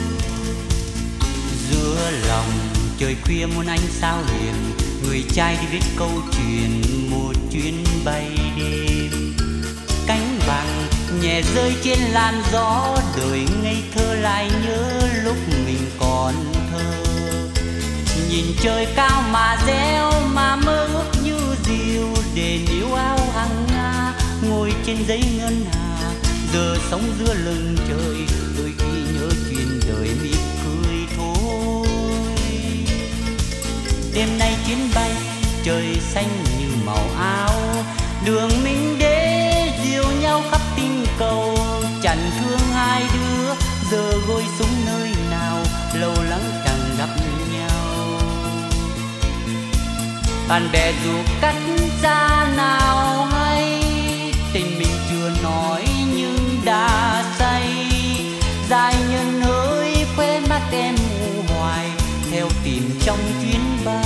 Giữa lòng trời khuya muôn ánh sao hiền, người trai đi viết câu chuyện một chuyến bay đêm. Cánh vàng nhẹ rơi trên làn gió, đời ngây thơ lại nhớ lúc mình còn thơ. Nhìn trời cao mà réo mà mơ ước như diều, để níu áo hàng nga ngồi trên giấy ngân hà. Giờ sống giữa lưng trời, đôi khi nhớ chuyện đời mỉm cười thôi. Đêm nay chuyến bay trời xanh như màu áo, đường mình đế dìu nhau khắp tinh cầu. Chẳng thương hai đứa giờ gối xuống nơi nào, lâu lắng chẳng gặp nhau. Bạn bè dù cách xa nào hay, tình mình chưa nói nhưng đã say. Dài nhân ơi khóe mắt em mù hoài, theo tìm trong chuyến bay.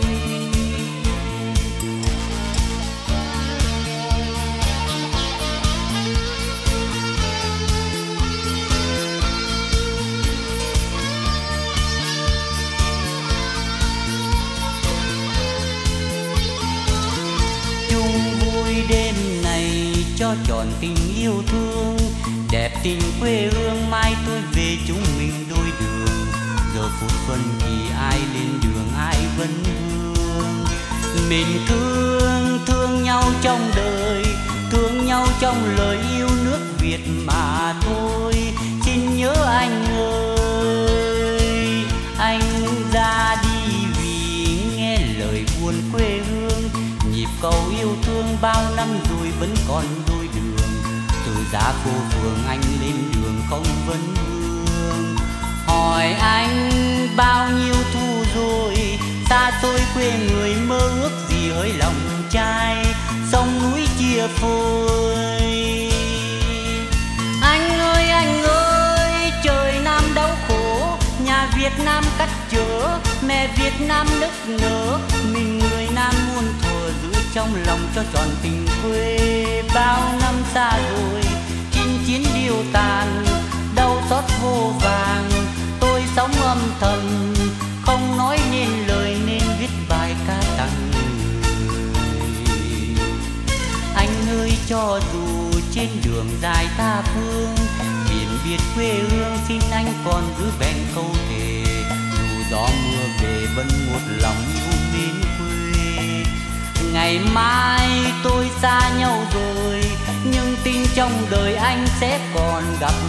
Đêm này cho tròn tình yêu thương, đẹp tình quê hương mai tôi về chúng mình đôi đường. Giờ phút phân thì ai lên đường ai vẫn vương. Mình thương nhau trong đời, thương nhau trong lời yêu nước Việt mà thôi. Xin nhớ anh ơi, anh ra đi vì nghe lời buồn quê hương. Nhịp cầu yêu thương bao năm rồi vẫn còn đôi đường, từ giá phố phường anh lên đường không vấn vương. Hỏi anh bao nhiêu thu rồi, xa xôi quê người mơ ước gì hỡi lòng trai, sông núi chia phôi. Anh ơi trời Nam đau khổ, nhà Việt Nam cắt chở, mẹ Việt Nam nức nở. Mình người Nam muôn thuở giữ trong lòng cho tròn tình quê. Bao năm xa rồi, 99 chiến điêu tàn, đau xót vô vàng. Tôi sống âm thầm, không nói nên lời nên viết bài ca tặng người. Anh ơi cho dù trên đường dài tha phương, biển biệt quê hương, xin anh còn giữ bền câu thề. Dù gió mưa về vẫn một lòng yêu mến quê. Ngày mai tôi xa nhau rồi, nhưng tin trong đời anh sẽ còn gặp